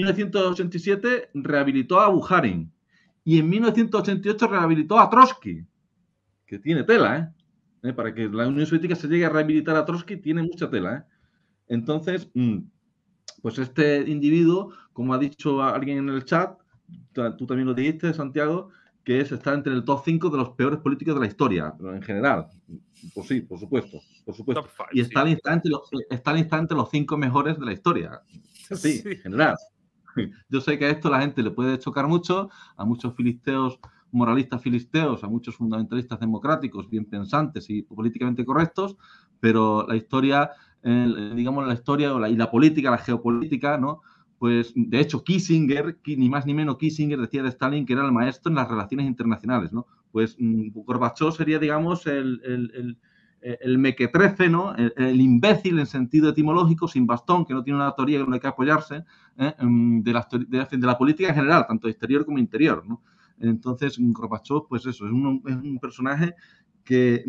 1987 rehabilitó a Bukharin y en 1988 rehabilitó a Trotsky, que tiene tela, para que la Unión Soviética se llegue a rehabilitar a Trotsky tiene mucha tela, Entonces, pues este individuo, como ha dicho alguien en el chat, tú también lo dijiste, Santiago, que está entre el top 5 de los peores políticos de la historia, en general. Pues sí, por supuesto. Top five, y Stalin, sí. Está entre los 5 mejores de la historia. Sí, en general. Yo sé que a esto la gente le puede chocar mucho, a muchos filisteos, moralistas filisteos, a muchos fundamentalistas democráticos, bien pensantes y políticamente correctos, pero la historia, digamos, la historia y la política, la geopolítica, ¿no? Pues, de hecho, Kissinger, ni más ni menos Kissinger, decía de Stalin que era el maestro en las relaciones internacionales, ¿no? Pues Gorbachov sería, digamos, el mequetrefe, ¿no? El imbécil en sentido etimológico, sin bastón, que no tiene una teoría con la que apoyarse, de la política en general, tanto exterior como interior, ¿no? Entonces, Gorbachov, pues eso, es un personaje que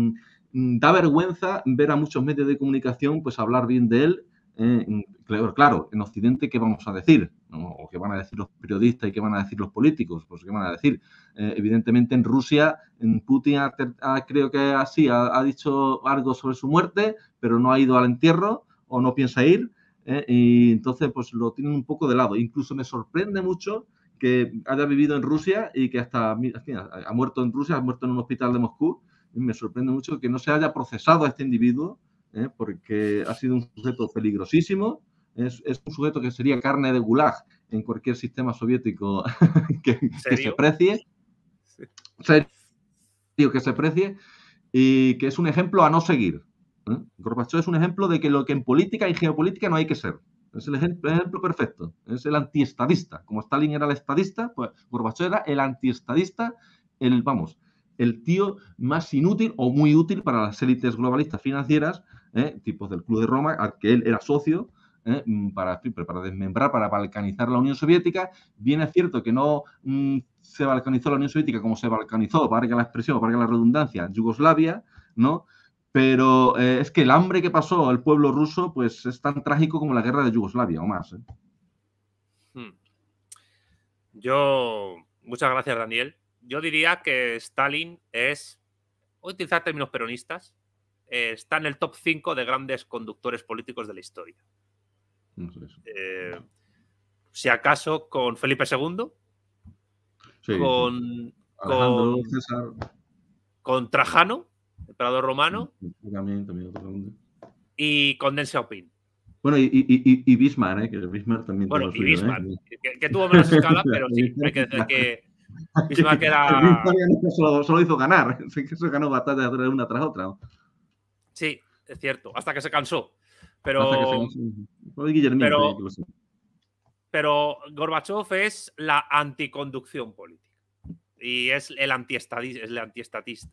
da vergüenza ver a muchos medios de comunicación pues hablar bien de él. Claro, en Occidente, ¿qué vamos a decir? ¿No? ¿O qué van a decir los periodistas y qué van a decir los políticos? Pues, ¿qué van a decir? Evidentemente, en Rusia, Putin creo que ha dicho algo sobre su muerte, pero no ha ido al entierro o no piensa ir. Y entonces, pues lo tienen un poco de lado. Incluso me sorprende mucho que haya vivido en Rusia y que hasta ha muerto en Rusia, ha muerto en un hospital de Moscú. Y me sorprende mucho que no se haya procesado a este individuo, porque ha sido un sujeto peligrosísimo, es un sujeto que sería carne de gulag en cualquier sistema soviético que se precie, que se precie, y que es un ejemplo a no seguir. Gorbachov es un ejemplo de que lo que en política y geopolítica no hay que ser. Es el ejemplo perfecto. Es el antiestadista. Como Stalin era el estadista, pues Gorbachov era el antiestadista, el tío más inútil o muy útil para las élites globalistas financieras, tipos del Club de Roma, al que él era socio, para desmembrar, para balcanizar la Unión Soviética. Bien es cierto que no se balcanizó la Unión Soviética como se balcanizó, valga la expresión, valga la redundancia, Yugoslavia, ¿no? Pero es que el hambre que pasó al pueblo ruso pues es tan trágico como la guerra de Yugoslavia o más. Muchas gracias, Daniel. Yo diría que Stalin es, voy a utilizar términos peronistas, está en el top 5 de grandes conductores políticos de la historia. No sé eso. Si acaso con Felipe II, Sí, con Alejandro, César, con Trajano, emperador romano, también otro grande. Y con Deng Xiaoping. Bueno, y Bismarck, que Bismarck también Bueno, tiene lo suyo, Bismarck, que tuvo menos escala, pero sí, hay que decir que Bismarck era... Solo hizo ganar, eso ganó batallas una tras otra. Sí, es cierto, hasta que se cansó. Pero Gorbachov es la anticonducción política y es el antiestatista.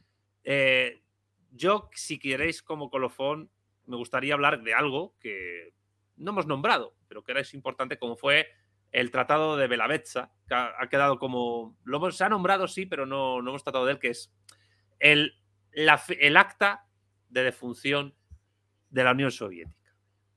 Yo, si queréis, como colofón, me gustaría hablar de algo que no hemos nombrado, pero que era importante, como fue el Tratado de Belavetza, que ha quedado como... se ha nombrado, sí, pero no hemos tratado de él, que es el acta de defunción de la Unión Soviética.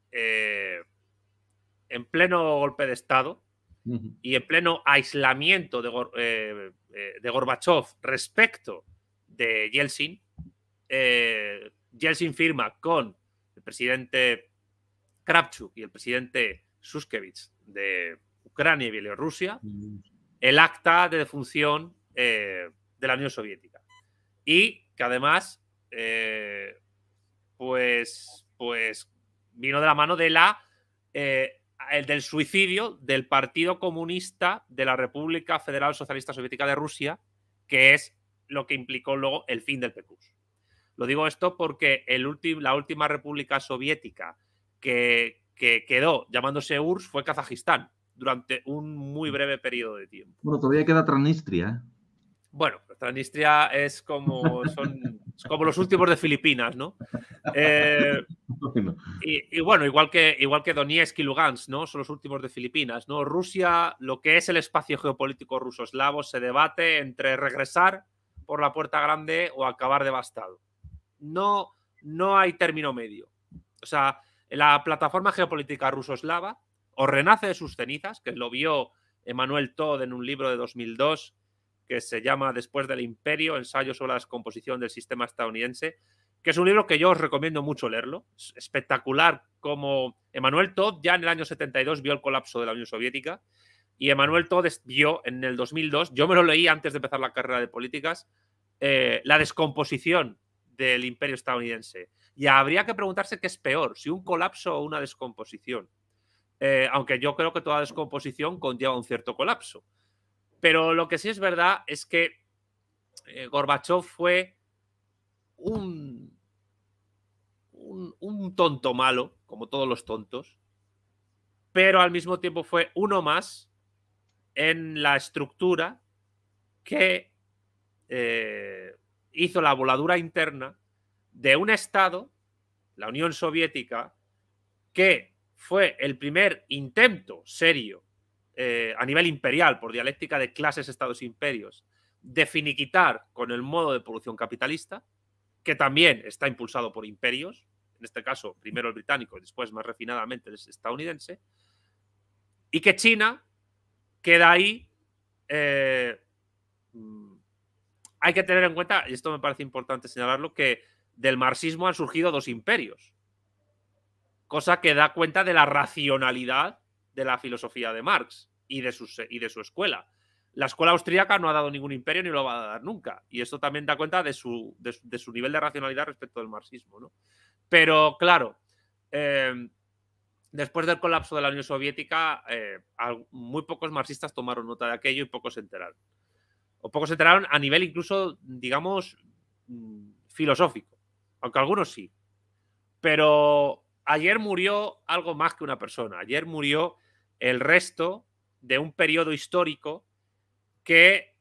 En pleno golpe de Estado y en pleno aislamiento de Gorbachov respecto de Yeltsin, Yeltsin firma con el presidente Kravchuk y el presidente Shushkevich de Ucrania y Bielorrusia el acta de defunción de la Unión Soviética. Y que además pues vino de la mano de del suicidio del Partido Comunista de la República Federal Socialista Soviética de Rusia, que es lo que implicó luego el fin del PQS. Lo digo esto porque la última república soviética que quedó llamándose URSS fue Kazajistán durante un muy breve periodo de tiempo. Bueno, todavía queda Transnistria. Bueno, Transnistria es como los últimos de Filipinas, ¿no? Y bueno, igual que Donetsk y Lugansk, ¿no? Son los últimos de Filipinas, ¿no? Rusia, lo que es el espacio geopolítico ruso-eslavo, se debate entre regresar por la puerta grande o acabar devastado. No hay término medio. O sea, la plataforma geopolítica ruso-eslava o renace de sus cenizas, que lo vio Emmanuel Todd en un libro de 2002 que se llama Después del Imperio, ensayo sobre la descomposición del sistema estadounidense, que es un libro que yo os recomiendo mucho leerlo. Es espectacular como Emmanuel Todd ya en el año 72 vio el colapso de la Unión Soviética y Emmanuel Todd vio en el 2002, yo me lo leí antes de empezar la carrera de políticas, la descomposición del imperio estadounidense. Y habría que preguntarse qué es peor, si un colapso o una descomposición. Aunque yo creo que toda descomposición conlleva un cierto colapso. Pero lo que sí es verdad es que Gorbachov fue un tonto malo, como todos los tontos, pero al mismo tiempo fue uno más en la estructura que hizo la voladura interna de un Estado, la Unión Soviética, que fue el primer intento serio a nivel imperial, por dialéctica de clases, estados e imperios, de finiquitar con el modo de producción capitalista, que también está impulsado por imperios, en este caso primero el británico y después más refinadamente el estadounidense, y que China queda ahí. Hay que tener en cuenta, y esto me parece importante señalarlo, que del marxismo han surgido dos imperios, cosa que da cuenta de la racionalidad de la filosofía de Marx y de su escuela. La escuela austríaca no ha dado ningún imperio ni lo va a dar nunca. Y esto también da cuenta de su nivel de racionalidad respecto del marxismo, ¿no? Pero, claro, después del colapso de la Unión Soviética, muy pocos marxistas tomaron nota de aquello y pocos se enteraron. O pocos se enteraron a nivel incluso, digamos, filosófico. Aunque algunos sí. Pero ayer murió algo más que una persona. Ayer murió el resto de un periodo histórico que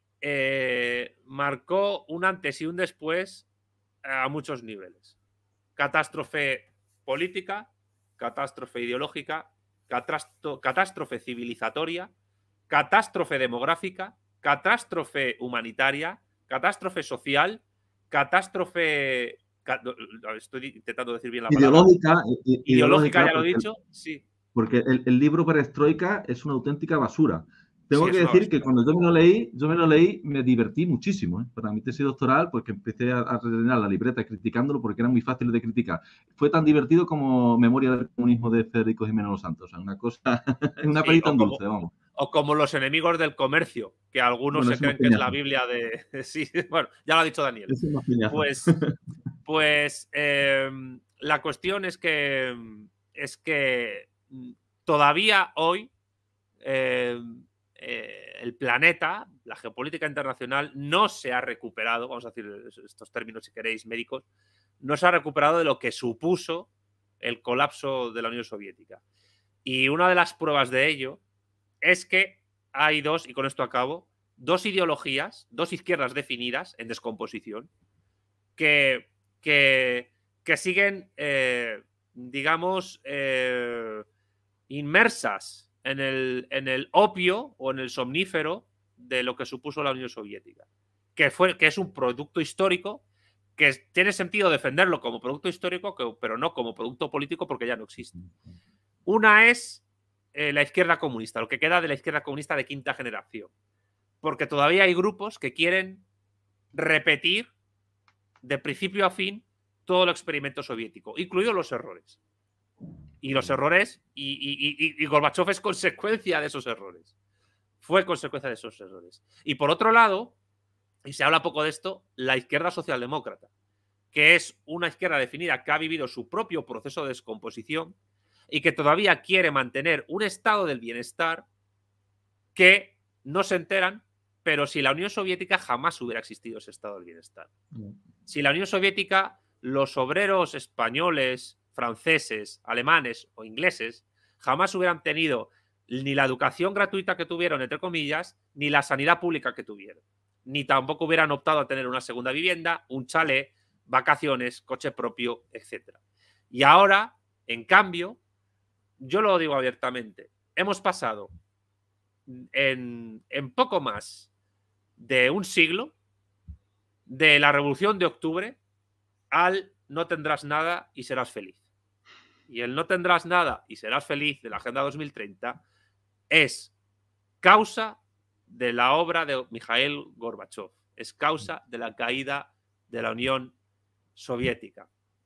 marcó un antes y un después a muchos niveles. Catástrofe política, catástrofe ideológica, catástrofe civilizatoria, catástrofe demográfica, catástrofe humanitaria, catástrofe social, catástrofe... Estoy intentando decir bien la palabra. Ideológica, ya lo he dicho, sí. Porque el libro Perestroika es una auténtica basura. Tengo que decir que cuando yo me lo leí, me divertí muchísimo. Para mi tesis doctoral, porque empecé a rellenar la libreta criticándolo porque era muy fácil de criticar. Fue tan divertido como Memoria del comunismo de Federico Jiménez Los Santos. O sea, una cosa, una pelita en dulce, vamos. O como Los enemigos del comercio, que algunos se creen que es la Biblia de... Sí, bueno, ya lo ha dicho Daniel. Pues la cuestión es que todavía hoy el planeta, la geopolítica internacional, no se ha recuperado, vamos a decir estos términos si queréis médicos, no se ha recuperado de lo que supuso el colapso de la Unión Soviética. Y una de las pruebas de ello es que hay dos, y con esto acabo, dos ideologías, dos izquierdas definidas en descomposición que siguen, digamos, inmersas en el opio o en el somnífero de lo que supuso la Unión Soviética, que es un producto histórico que tiene sentido defenderlo como producto histórico, pero no como producto político porque ya no existe. Una es la izquierda comunista, lo que queda de la izquierda comunista de quinta generación, porque todavía hay grupos que quieren repetir de principio a fin todo el experimento soviético, incluidos los errores. Y los errores, y Gorbachov es consecuencia de esos errores. Fue consecuencia de esos errores. Y por otro lado, y se habla poco de esto, la izquierda socialdemócrata, que es una izquierda definida que ha vivido su propio proceso de descomposición y que todavía quiere mantener un estado del bienestar que no se enteran, pero si la Unión Soviética jamás hubiera existido ese estado del bienestar. Si la Unión Soviética, los obreros españoles, franceses, alemanes o ingleses jamás hubieran tenido ni la educación gratuita que tuvieron, entre comillas, ni la sanidad pública que tuvieron. Ni tampoco hubieran optado a tener una segunda vivienda, un chalet, vacaciones, coche propio, etc. Y ahora, en cambio, yo lo digo abiertamente, hemos pasado en poco más de un siglo de la Revolución de Octubre al no tendrás nada y serás feliz. Y el no tendrás nada y serás feliz de la Agenda 2030 es causa de la obra de Mikhail Gorbachov, es causa de la caída de la Unión Soviética.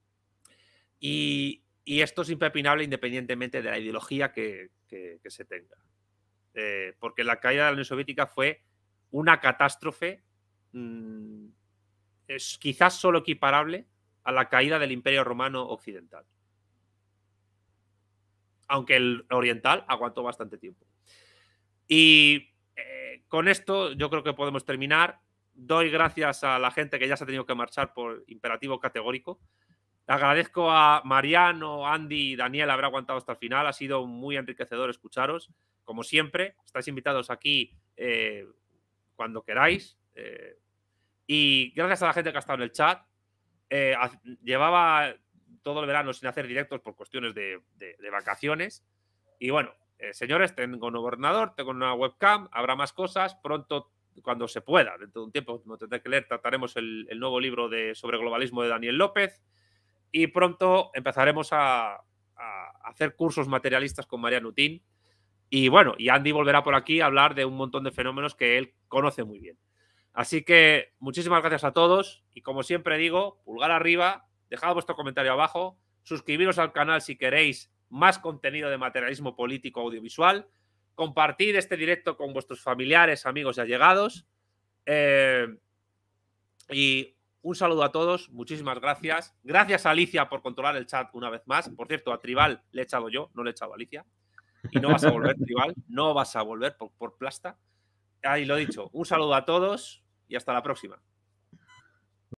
Y esto es impepinable independientemente de la ideología que se tenga. Porque la caída de la Unión Soviética fue una catástrofe es quizás solo equiparable a la caída del Imperio Romano Occidental. Aunque el oriental aguantó bastante tiempo. Y con esto yo creo que podemos terminar. Doy gracias a la gente que ya se ha tenido que marchar por imperativo categórico. Agradezco a Mariano, Andy y Daniel haber aguantado hasta el final. Ha sido muy enriquecedor escucharos. Como siempre, estáis invitados aquí cuando queráis. Y gracias a la gente que ha estado en el chat. Llevaba todo el verano sin hacer directos por cuestiones de vacaciones. Y bueno, señores, tengo un ordenador, tengo una webcam, habrá más cosas. Pronto, cuando se pueda, dentro de un tiempo, como tendré que leer, trataremos el nuevo libro sobre globalismo de Daniel López. Y pronto empezaremos a hacer cursos materialistas con Mariano Utín. Y bueno, y Andy volverá por aquí a hablar de un montón de fenómenos que él conoce muy bien. Así que muchísimas gracias a todos. Y como siempre digo, pulgar arriba, dejad vuestro comentario abajo, suscribiros al canal si queréis más contenido de materialismo político audiovisual, compartid este directo con vuestros familiares, amigos y allegados. Y un saludo a todos, muchísimas gracias. Gracias a Alicia por controlar el chat una vez más. Por cierto, a Tribal le he echado yo, no le he echado a Alicia. Y no vas a volver, Tribal, no vas a volver por plasta. Ahí lo he dicho. Un saludo a todos y hasta la próxima.